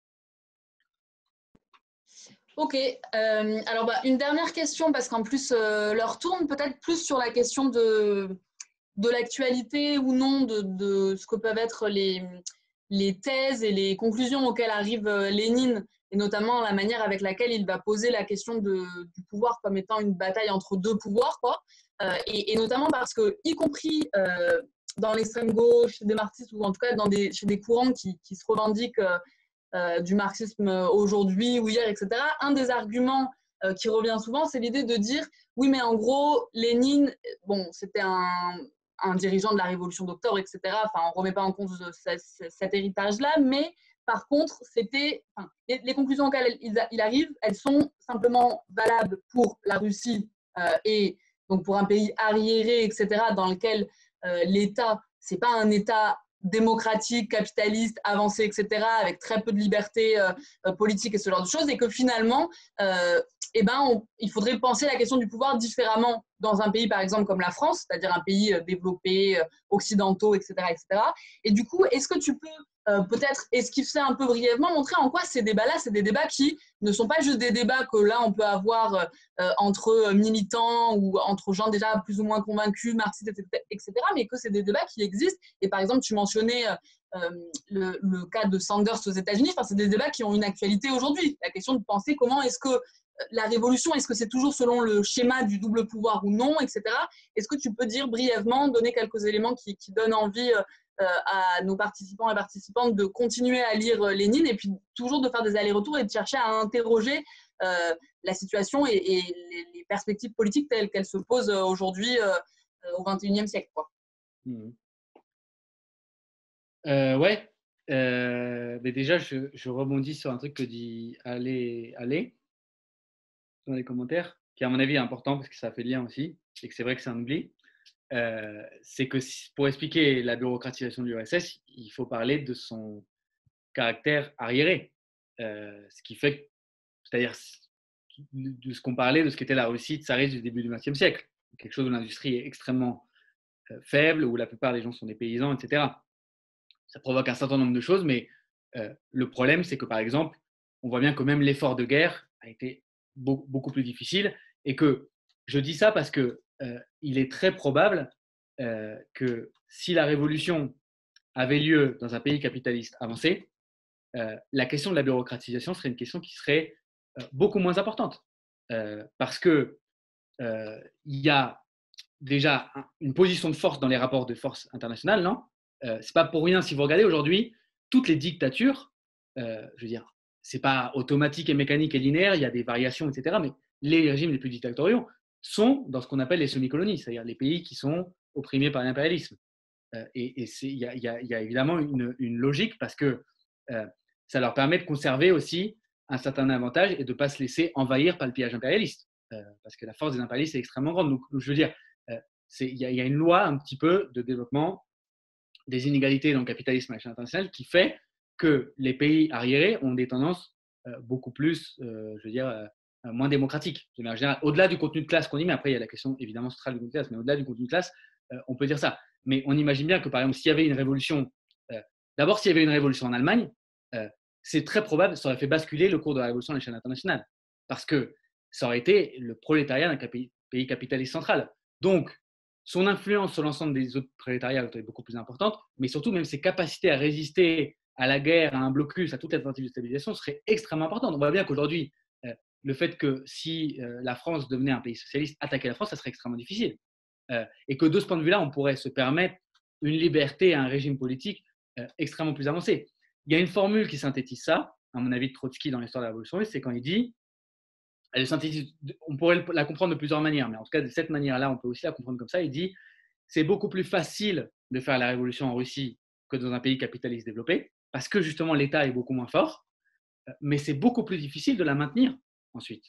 Ok, euh, alors bah, une dernière question, parce qu'en plus, euh, l'heure tourne, peut-être plus sur la question de, de l'actualité ou non, de, de ce que peuvent être les, les thèses et les conclusions auxquelles arrive Lénine, et notamment la manière avec laquelle il va poser la question de, du pouvoir comme étant une bataille entre deux pouvoirs, quoi. Euh, et, et notamment parce que, y compris euh, dans l'extrême gauche, des marxistes, ou en tout cas dans des, chez des courants qui, qui se revendiquent euh, Euh, du marxisme aujourd'hui ou hier, et cetera. Un des arguments euh, qui revient souvent, c'est l'idée de dire oui, mais en gros, Lénine, bon, c'était un, un dirigeant de la Révolution d'octobre, et cetera. Enfin, on ne remet pas en cause ce, ce, cet héritage-là, mais par contre, c'était, enfin, les, les conclusions auxquelles il, il arrive, elles sont simplement valables pour la Russie euh, et donc pour un pays arriéré, et cetera, dans lequel euh, l'État, c'est pas un État démocratique, capitaliste, avancé, et cetera, avec très peu de liberté euh, politique et ce genre de choses, et que finalement, euh, eh ben, on, il faudrait penser la question du pouvoir différemment dans un pays, par exemple, comme la France, c'est-à-dire un pays euh, développé, euh, occidentaux, et cetera, et cetera. Et du coup, est-ce que tu peux euh, peut-être esquisser un peu brièvement, montrer en quoi ces débats-là, c'est des débats qui ne sont pas juste des débats que là, on peut avoir euh, entre militants ou entre gens déjà plus ou moins convaincus, marxistes, et cetera, mais que c'est des débats qui existent. Et par exemple, tu mentionnais euh, le, le cas de Sanders aux États-Unis, enfin, c'est des débats qui ont une actualité aujourd'hui. La question de penser comment est-ce que la révolution, est-ce que c'est toujours selon le schéma du double pouvoir ou non, et cetera. Est-ce que tu peux dire brièvement, donner quelques éléments qui, qui donnent envie euh, à nos participants et participantes de continuer à lire Lénine et puis toujours de faire des allers-retours et de chercher à interroger euh, la situation et, et les, les perspectives politiques telles qu'elles se posent aujourd'hui euh, au vingt et unième siècle, quoi. Mmh. Euh, ouais, euh, mais déjà, je, je rebondis sur un truc que dit Ale, Ale dans les commentaires, qui à mon avis est important parce que ça fait lien aussi, et que c'est vrai que c'est un oubli. Euh, c'est que pour expliquer la bureaucratisation de l'U R S S, il faut parler de son caractère arriéré. Euh, ce qui fait, c'est-à-dire de ce qu'on parlait de ce qu'était la Russie tsariste du début du vingtième siècle, quelque chose où l'industrie est extrêmement euh, faible, où la plupart des gens sont des paysans, et cetera. Ça provoque un certain nombre de choses, mais euh, le problème, c'est que par exemple, on voit bien que même l'effort de guerre a été beaucoup, beaucoup plus difficile, et que je dis ça parce que euh, il est très probable euh, que si la révolution avait lieu dans un pays capitaliste avancé, euh, la question de la bureaucratisation serait une question qui serait euh, beaucoup moins importante. Euh, parce que euh, il y a déjà un, une position de force dans les rapports de force internationales, non euh, C'est pas pour rien si vous regardez aujourd'hui toutes les dictatures, euh, je veux dire, c'est pas automatique et mécanique et linéaire, il y a des variations, et cetera. Mais les régimes les plus dictatoriaux sont dans ce qu'on appelle les semi-colonies, c'est-à-dire les pays qui sont opprimés par l'impérialisme. Euh, et il y, y, y a évidemment une, une logique parce que euh, ça leur permet de conserver aussi un certain avantage et de ne pas se laisser envahir par le pillage impérialiste. Euh, parce que la force des impérialistes est extrêmement grande. Donc, je veux dire, il euh, y, y a une loi un petit peu de développement des inégalités dans le capitalisme international qui fait que les pays arriérés ont des tendances euh, beaucoup plus, euh, je veux dire, euh, moins démocratiques. Au-delà du contenu de classe qu'on y met, après il y a la question évidemment centrale du contenu de classe, mais au-delà du contenu de classe, euh, on peut dire ça. Mais on imagine bien que par exemple, s'il y avait une révolution, euh, d'abord s'il y avait une révolution en Allemagne, euh, c'est très probable, ça aurait fait basculer le cours de la révolution à l'échelle internationale. Parce que ça aurait été le prolétariat d'un pays, pays capitaliste central. Donc, son influence sur l'ensemble des autres prolétariats est beaucoup plus importante, mais surtout même ses capacités à résister à la guerre, à un blocus, à toute la tentative de stabilisation seraient extrêmement importantes. On voit bien qu'aujourd'hui, euh, le fait que si euh, la France devenait un pays socialiste, attaquer la France, ça serait extrêmement difficile. Euh, et que de ce point de vue-là, on pourrait se permettre une liberté et un régime politique euh, extrêmement plus avancé. Il y a une formule qui synthétise ça, à mon avis, de Trotsky dans l'histoire de la Révolution russe, c'est quand il dit, elle synthétise, on pourrait la comprendre de plusieurs manières, mais en tout cas, de cette manière-là, on peut aussi la comprendre comme ça. Il dit, c'est beaucoup plus facile de faire la révolution en Russie que dans un pays capitaliste développé, parce que justement, l'État est beaucoup moins fort, mais c'est beaucoup plus difficile de la maintenir ensuite.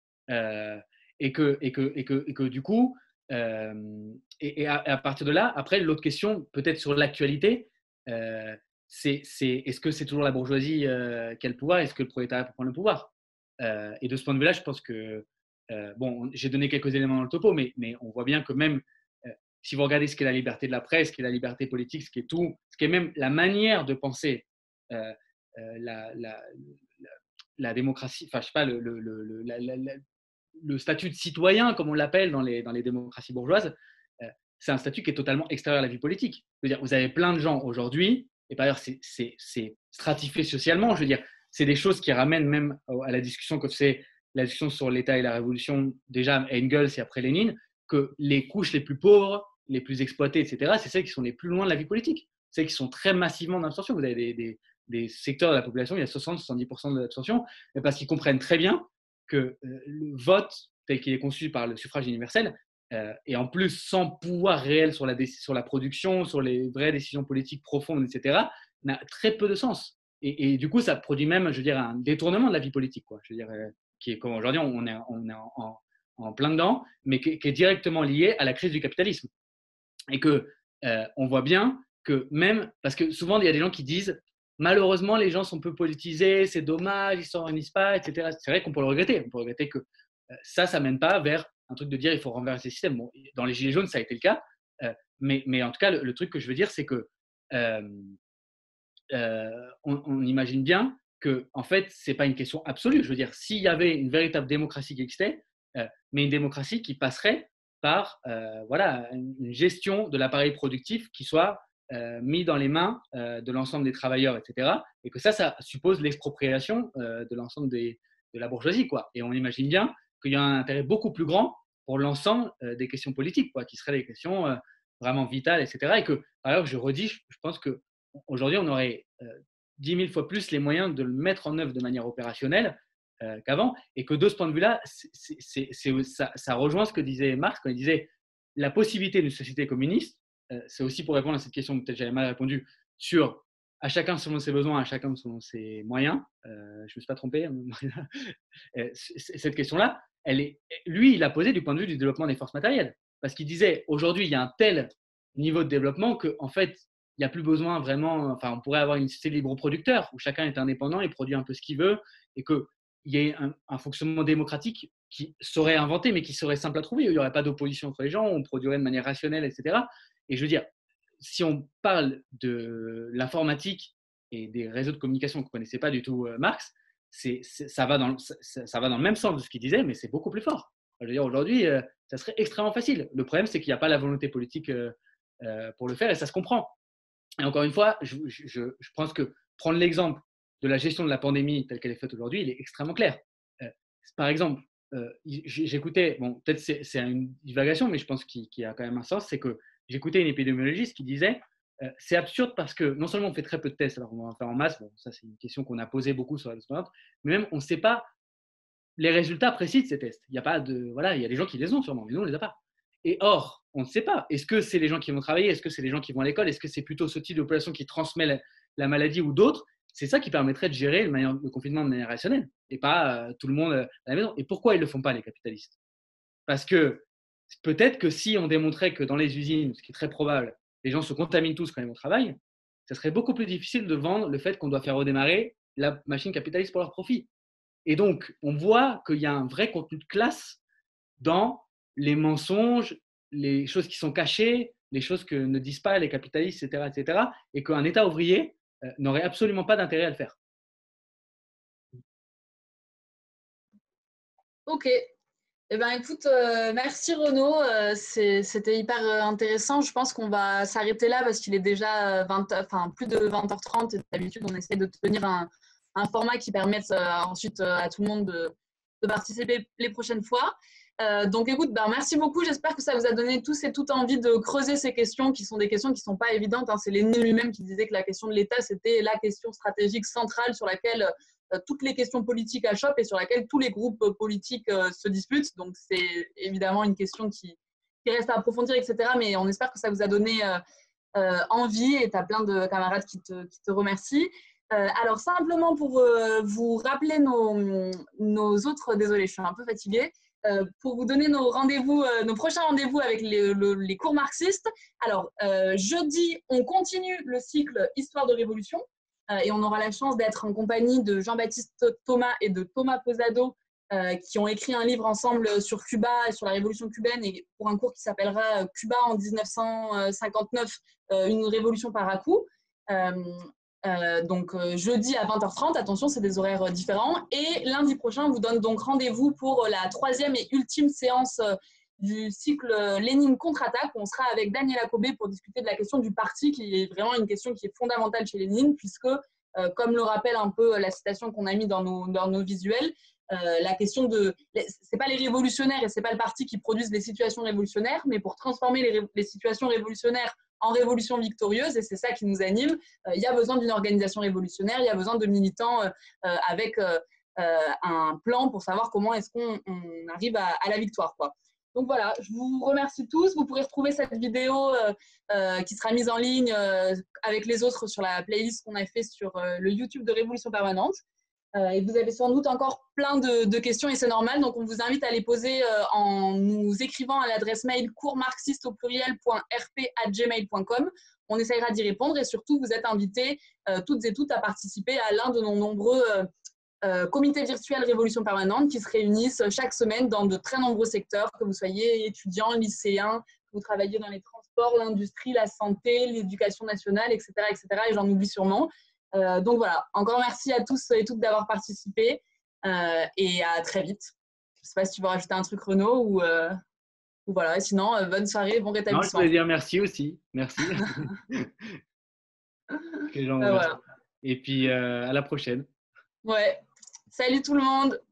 Euh, et, que, et, que, et, que, et que du coup, euh, et, et à, à partir de là, après, l'autre question, peut-être sur l'actualité, euh, c'est, c'est est-ce que c'est toujours la bourgeoisie euh, qui a le pouvoir? Est-ce que le prolétariat peut prendre le pouvoir? euh, Et de ce point de vue-là, je pense que, euh, bon, j'ai donné quelques éléments dans le topo, mais, mais on voit bien que même euh, si vous regardez ce qu'est la liberté de la presse, ce qu'est la liberté politique, ce qui est tout, ce qui est même la manière de penser euh, euh, la, la, la, la démocratie, enfin, je sais pas, le, le, le, la, la, la, le statut de citoyen, comme on l'appelle dans les, dans les démocraties bourgeoises, euh, c'est un statut qui est totalement extérieur à la vie politique. Je veux dire, vous avez plein de gens aujourd'hui, et par ailleurs, c'est, c'est, c'est stratifié socialement, je veux dire, c'est des choses qui ramènent même à la discussion que c'est la discussion sur l'État et la Révolution, déjà Engels et après Lénine, que les couches les plus pauvres, les plus exploitées, et cetera, c'est celles qui sont les plus loin de la vie politique, celles qui sont très massivement d'abstention. Vous avez des, des, des secteurs de la population, il y a soixante à soixante-dix pour cent de l'abstention, mais parce qu'ils comprennent très bien que euh, le vote tel qu'il est conçu par le suffrage universel, euh, et en plus sans pouvoir réel sur la, sur la production, sur les vraies décisions politiques profondes, et cetera, n'a très peu de sens. et, et du coup, ça produit même, je veux dire, un détournement de la vie politique, quoi. Je veux dire, euh, qui est comme aujourd'hui, on est, on est en, en, en plein dedans, mais qui, qui est directement lié à la crise du capitalisme. Et que euh, on voit bien que même, parce que souvent, il y a des gens qui disent, malheureusement, les gens sont peu politisés, c'est dommage, ils ne s'en réunissent pas, et cetera. C'est vrai qu'on peut le regretter. On peut regretter que euh, ça, ça ne mène pas vers un truc de dire il faut renverser le système. Bon, dans les Gilets jaunes, ça a été le cas. Euh, mais, mais en tout cas, le, le truc que je veux dire, c'est que euh, euh, on, on imagine bien que, en fait, ce n'est pas une question absolue. Je veux dire, s'il y avait une véritable démocratie qui existait, euh, mais une démocratie qui passerait par euh, voilà, une gestion de l'appareil productif qui soit euh, mis dans les mains euh, de l'ensemble des travailleurs, et cetera. Et que ça, ça suppose l'expropriation euh, de l'ensemble des, de la bourgeoisie, quoi. Et on imagine bien qu'il y a un intérêt beaucoup plus grand pour l'ensemble euh, des questions politiques, quoi, qui seraient des questions euh, vraiment vitales, et cetera. Et que, par ailleurs, je redis, je, je pense qu'aujourd'hui, on aurait euh, dix mille fois plus les moyens de le mettre en œuvre de manière opérationnelle euh, qu'avant. Et que de ce point de vue-là, c'est, c'est, c'est, ça, ça rejoint ce que disait Marx quand il disait la possibilité d'une société communiste. Euh, c'est aussi pour répondre à cette question, peut-être j'avais mal répondu, sur à chacun selon ses besoins, à chacun selon ses moyens. Euh, je ne me suis pas trompé. Cette question-là, elle est, lui, il l'a posée du point de vue du développement des forces matérielles. Parce qu'il disait, aujourd'hui, il y a un tel niveau de développement qu'en fait, il n'y a plus besoin vraiment, enfin, on pourrait avoir une société libre-producteur où chacun est indépendant, il produit un peu ce qu'il veut, et qu'il y ait un, un fonctionnement démocratique qui serait inventé, mais qui serait simple à trouver. Il n'y aurait pas d'opposition entre les gens, on produirait de manière rationnelle, et cetera. Et je veux dire, si on parle de l'informatique et des réseaux de communication que ne connaissait pas du tout euh, Marx, c'est, c'est, ça, va dans, ça, ça va dans le même sens de ce qu'il disait, mais c'est beaucoup plus fort. Je veux dire, aujourd'hui, euh, ça serait extrêmement facile. Le problème, c'est qu'il n'y a pas la volonté politique euh, euh, pour le faire, et ça se comprend. Et encore une fois, je, je, je pense que prendre l'exemple de la gestion de la pandémie telle qu'elle est faite aujourd'hui, il est extrêmement clair. Euh, par exemple, euh, j'écoutais, bon, peut-être c'est, c'est une divagation, mais je pense qu'il, qu'il y a quand même un sens, c'est que j'écoutais une épidémiologiste qui disait euh, c'est absurde parce que non seulement on fait très peu de tests, alors on va en faire en masse, bon, ça c'est une question qu'on a posée beaucoup sur la restaurantes, mais même on ne sait pas les résultats précis de ces tests. Il y a pas de, voilà, il y a des gens qui les ont sûrement, mais nous on les a pas. Et or, on ne sait pas. Est-ce que c'est les gens qui vont travailler? Est-ce que c'est les gens qui vont à l'école? Est-ce que c'est plutôt ce type de population qui transmet la, la maladie ou d'autres? C'est ça qui permettrait de gérer le, manière, le confinement de manière rationnelle et pas euh, tout le monde à la maison. Et pourquoi ils ne le font pas, les capitalistes? Parce que peut-être que si on démontrait que dans les usines, ce qui est très probable, les gens se contaminent tous quand ils vont au travail, ça serait beaucoup plus difficile de vendre le fait qu'on doit faire redémarrer la machine capitaliste pour leur profit. Et donc, on voit qu'il y a un vrai contenu de classe dans les mensonges, les choses qui sont cachées, les choses que ne disent pas les capitalistes, et cetera, et cetera, et qu'un État ouvrier euh, n'aurait absolument pas d'intérêt à le faire. Ok. Eh ben, écoute, euh, merci Renaud, euh, c'est, c'était hyper intéressant. Je pense qu'on va s'arrêter là parce qu'il est déjà vingt, enfin, plus de vingt heures trente et d'habitude on essaie de tenir un, un format qui permette euh, ensuite euh, à tout le monde de, de participer les prochaines fois. Euh, donc écoute, ben, merci beaucoup, j'espère que ça vous a donné tous et toutes envie de creuser ces questions qui sont des questions qui ne sont pas évidentes, hein. C'est Lénine lui-même qui disait que la question de l'État, c'était la question stratégique centrale sur laquelle euh, toutes les questions politiques achoppent et sur laquelle tous les groupes politiques euh, se disputent. Donc c'est évidemment une question qui, qui reste à approfondir, et cetera. Mais on espère que ça vous a donné euh, euh, envie et tu as plein de camarades qui te, qui te remercient. Euh, alors, simplement pour euh, vous rappeler nos, nos autres, désolé, je suis un peu fatiguée, euh, pour vous donner nos rendez-vous, euh, nos prochains rendez-vous avec les, le, les cours marxistes. Alors, euh, jeudi, on continue le cycle Histoire de Révolution euh, et on aura la chance d'être en compagnie de Jean-Baptiste Thomas et de Thomas Posado euh, qui ont écrit un livre ensemble sur Cuba et sur la révolution cubaine et pour un cours qui s'appellera Cuba en dix-neuf cent cinquante-neuf, euh, une révolution par à coup. Euh, Euh, donc euh, jeudi à vingt heures trente, attention, c'est des horaires euh, différents. Et lundi prochain, on vous donne donc rendez-vous pour la troisième et ultime séance euh, du cycle euh, Lénine contre-attaque. On sera avec Daniel Akobé pour discuter de la question du parti, qui est vraiment une question qui est fondamentale chez Lénine, puisque, euh, comme le rappelle un peu la citation qu'on a mis dans nos, dans nos visuels, euh, la question de, c'est pas les révolutionnaires et c'est pas le parti qui produisent les situations révolutionnaires, mais pour transformer les, les situations révolutionnaires en révolution victorieuse, et c'est ça qui nous anime. Euh, il y a besoin d'une organisation révolutionnaire, il y a besoin de militants euh, euh, avec euh, euh, un plan pour savoir comment est-ce qu'on on arrive à, à la victoire, quoi. Donc voilà, je vous remercie tous. Vous pourrez retrouver cette vidéo euh, euh, qui sera mise en ligne euh, avec les autres sur la playlist qu'on a fait sur euh, le YouTube de Révolution Permanente. Euh, et vous avez sans doute encore plein de, de questions et c'est normal. Donc on vous invite à les poser euh, en nous écrivant à l'adresse mail cours marxiste au pluriel point r p arobase gmail point com. On essaiera d'y répondre et surtout vous êtes invités euh, toutes et toutes à participer à l'un de nos nombreux euh, Euh, comité virtuel Révolution Permanente qui se réunissent chaque semaine dans de très nombreux secteurs, que vous soyez étudiant, lycéen, que vous travaillez dans les transports, l'industrie, la santé, l'éducation nationale, et cetera, et cetera. Et j'en oublie sûrement. Euh, donc voilà, encore merci à tous et toutes d'avoir participé euh, et à très vite. Je ne sais pas si tu veux rajouter un truc, Renaud, ou, euh, ou voilà. Sinon, euh, bonne soirée, bon Non, je rétablissement. voulais dire merci aussi. Merci. Que les gens Euh, remercient. voilà. Et puis, euh, à la prochaine. Ouais. Salut tout le monde.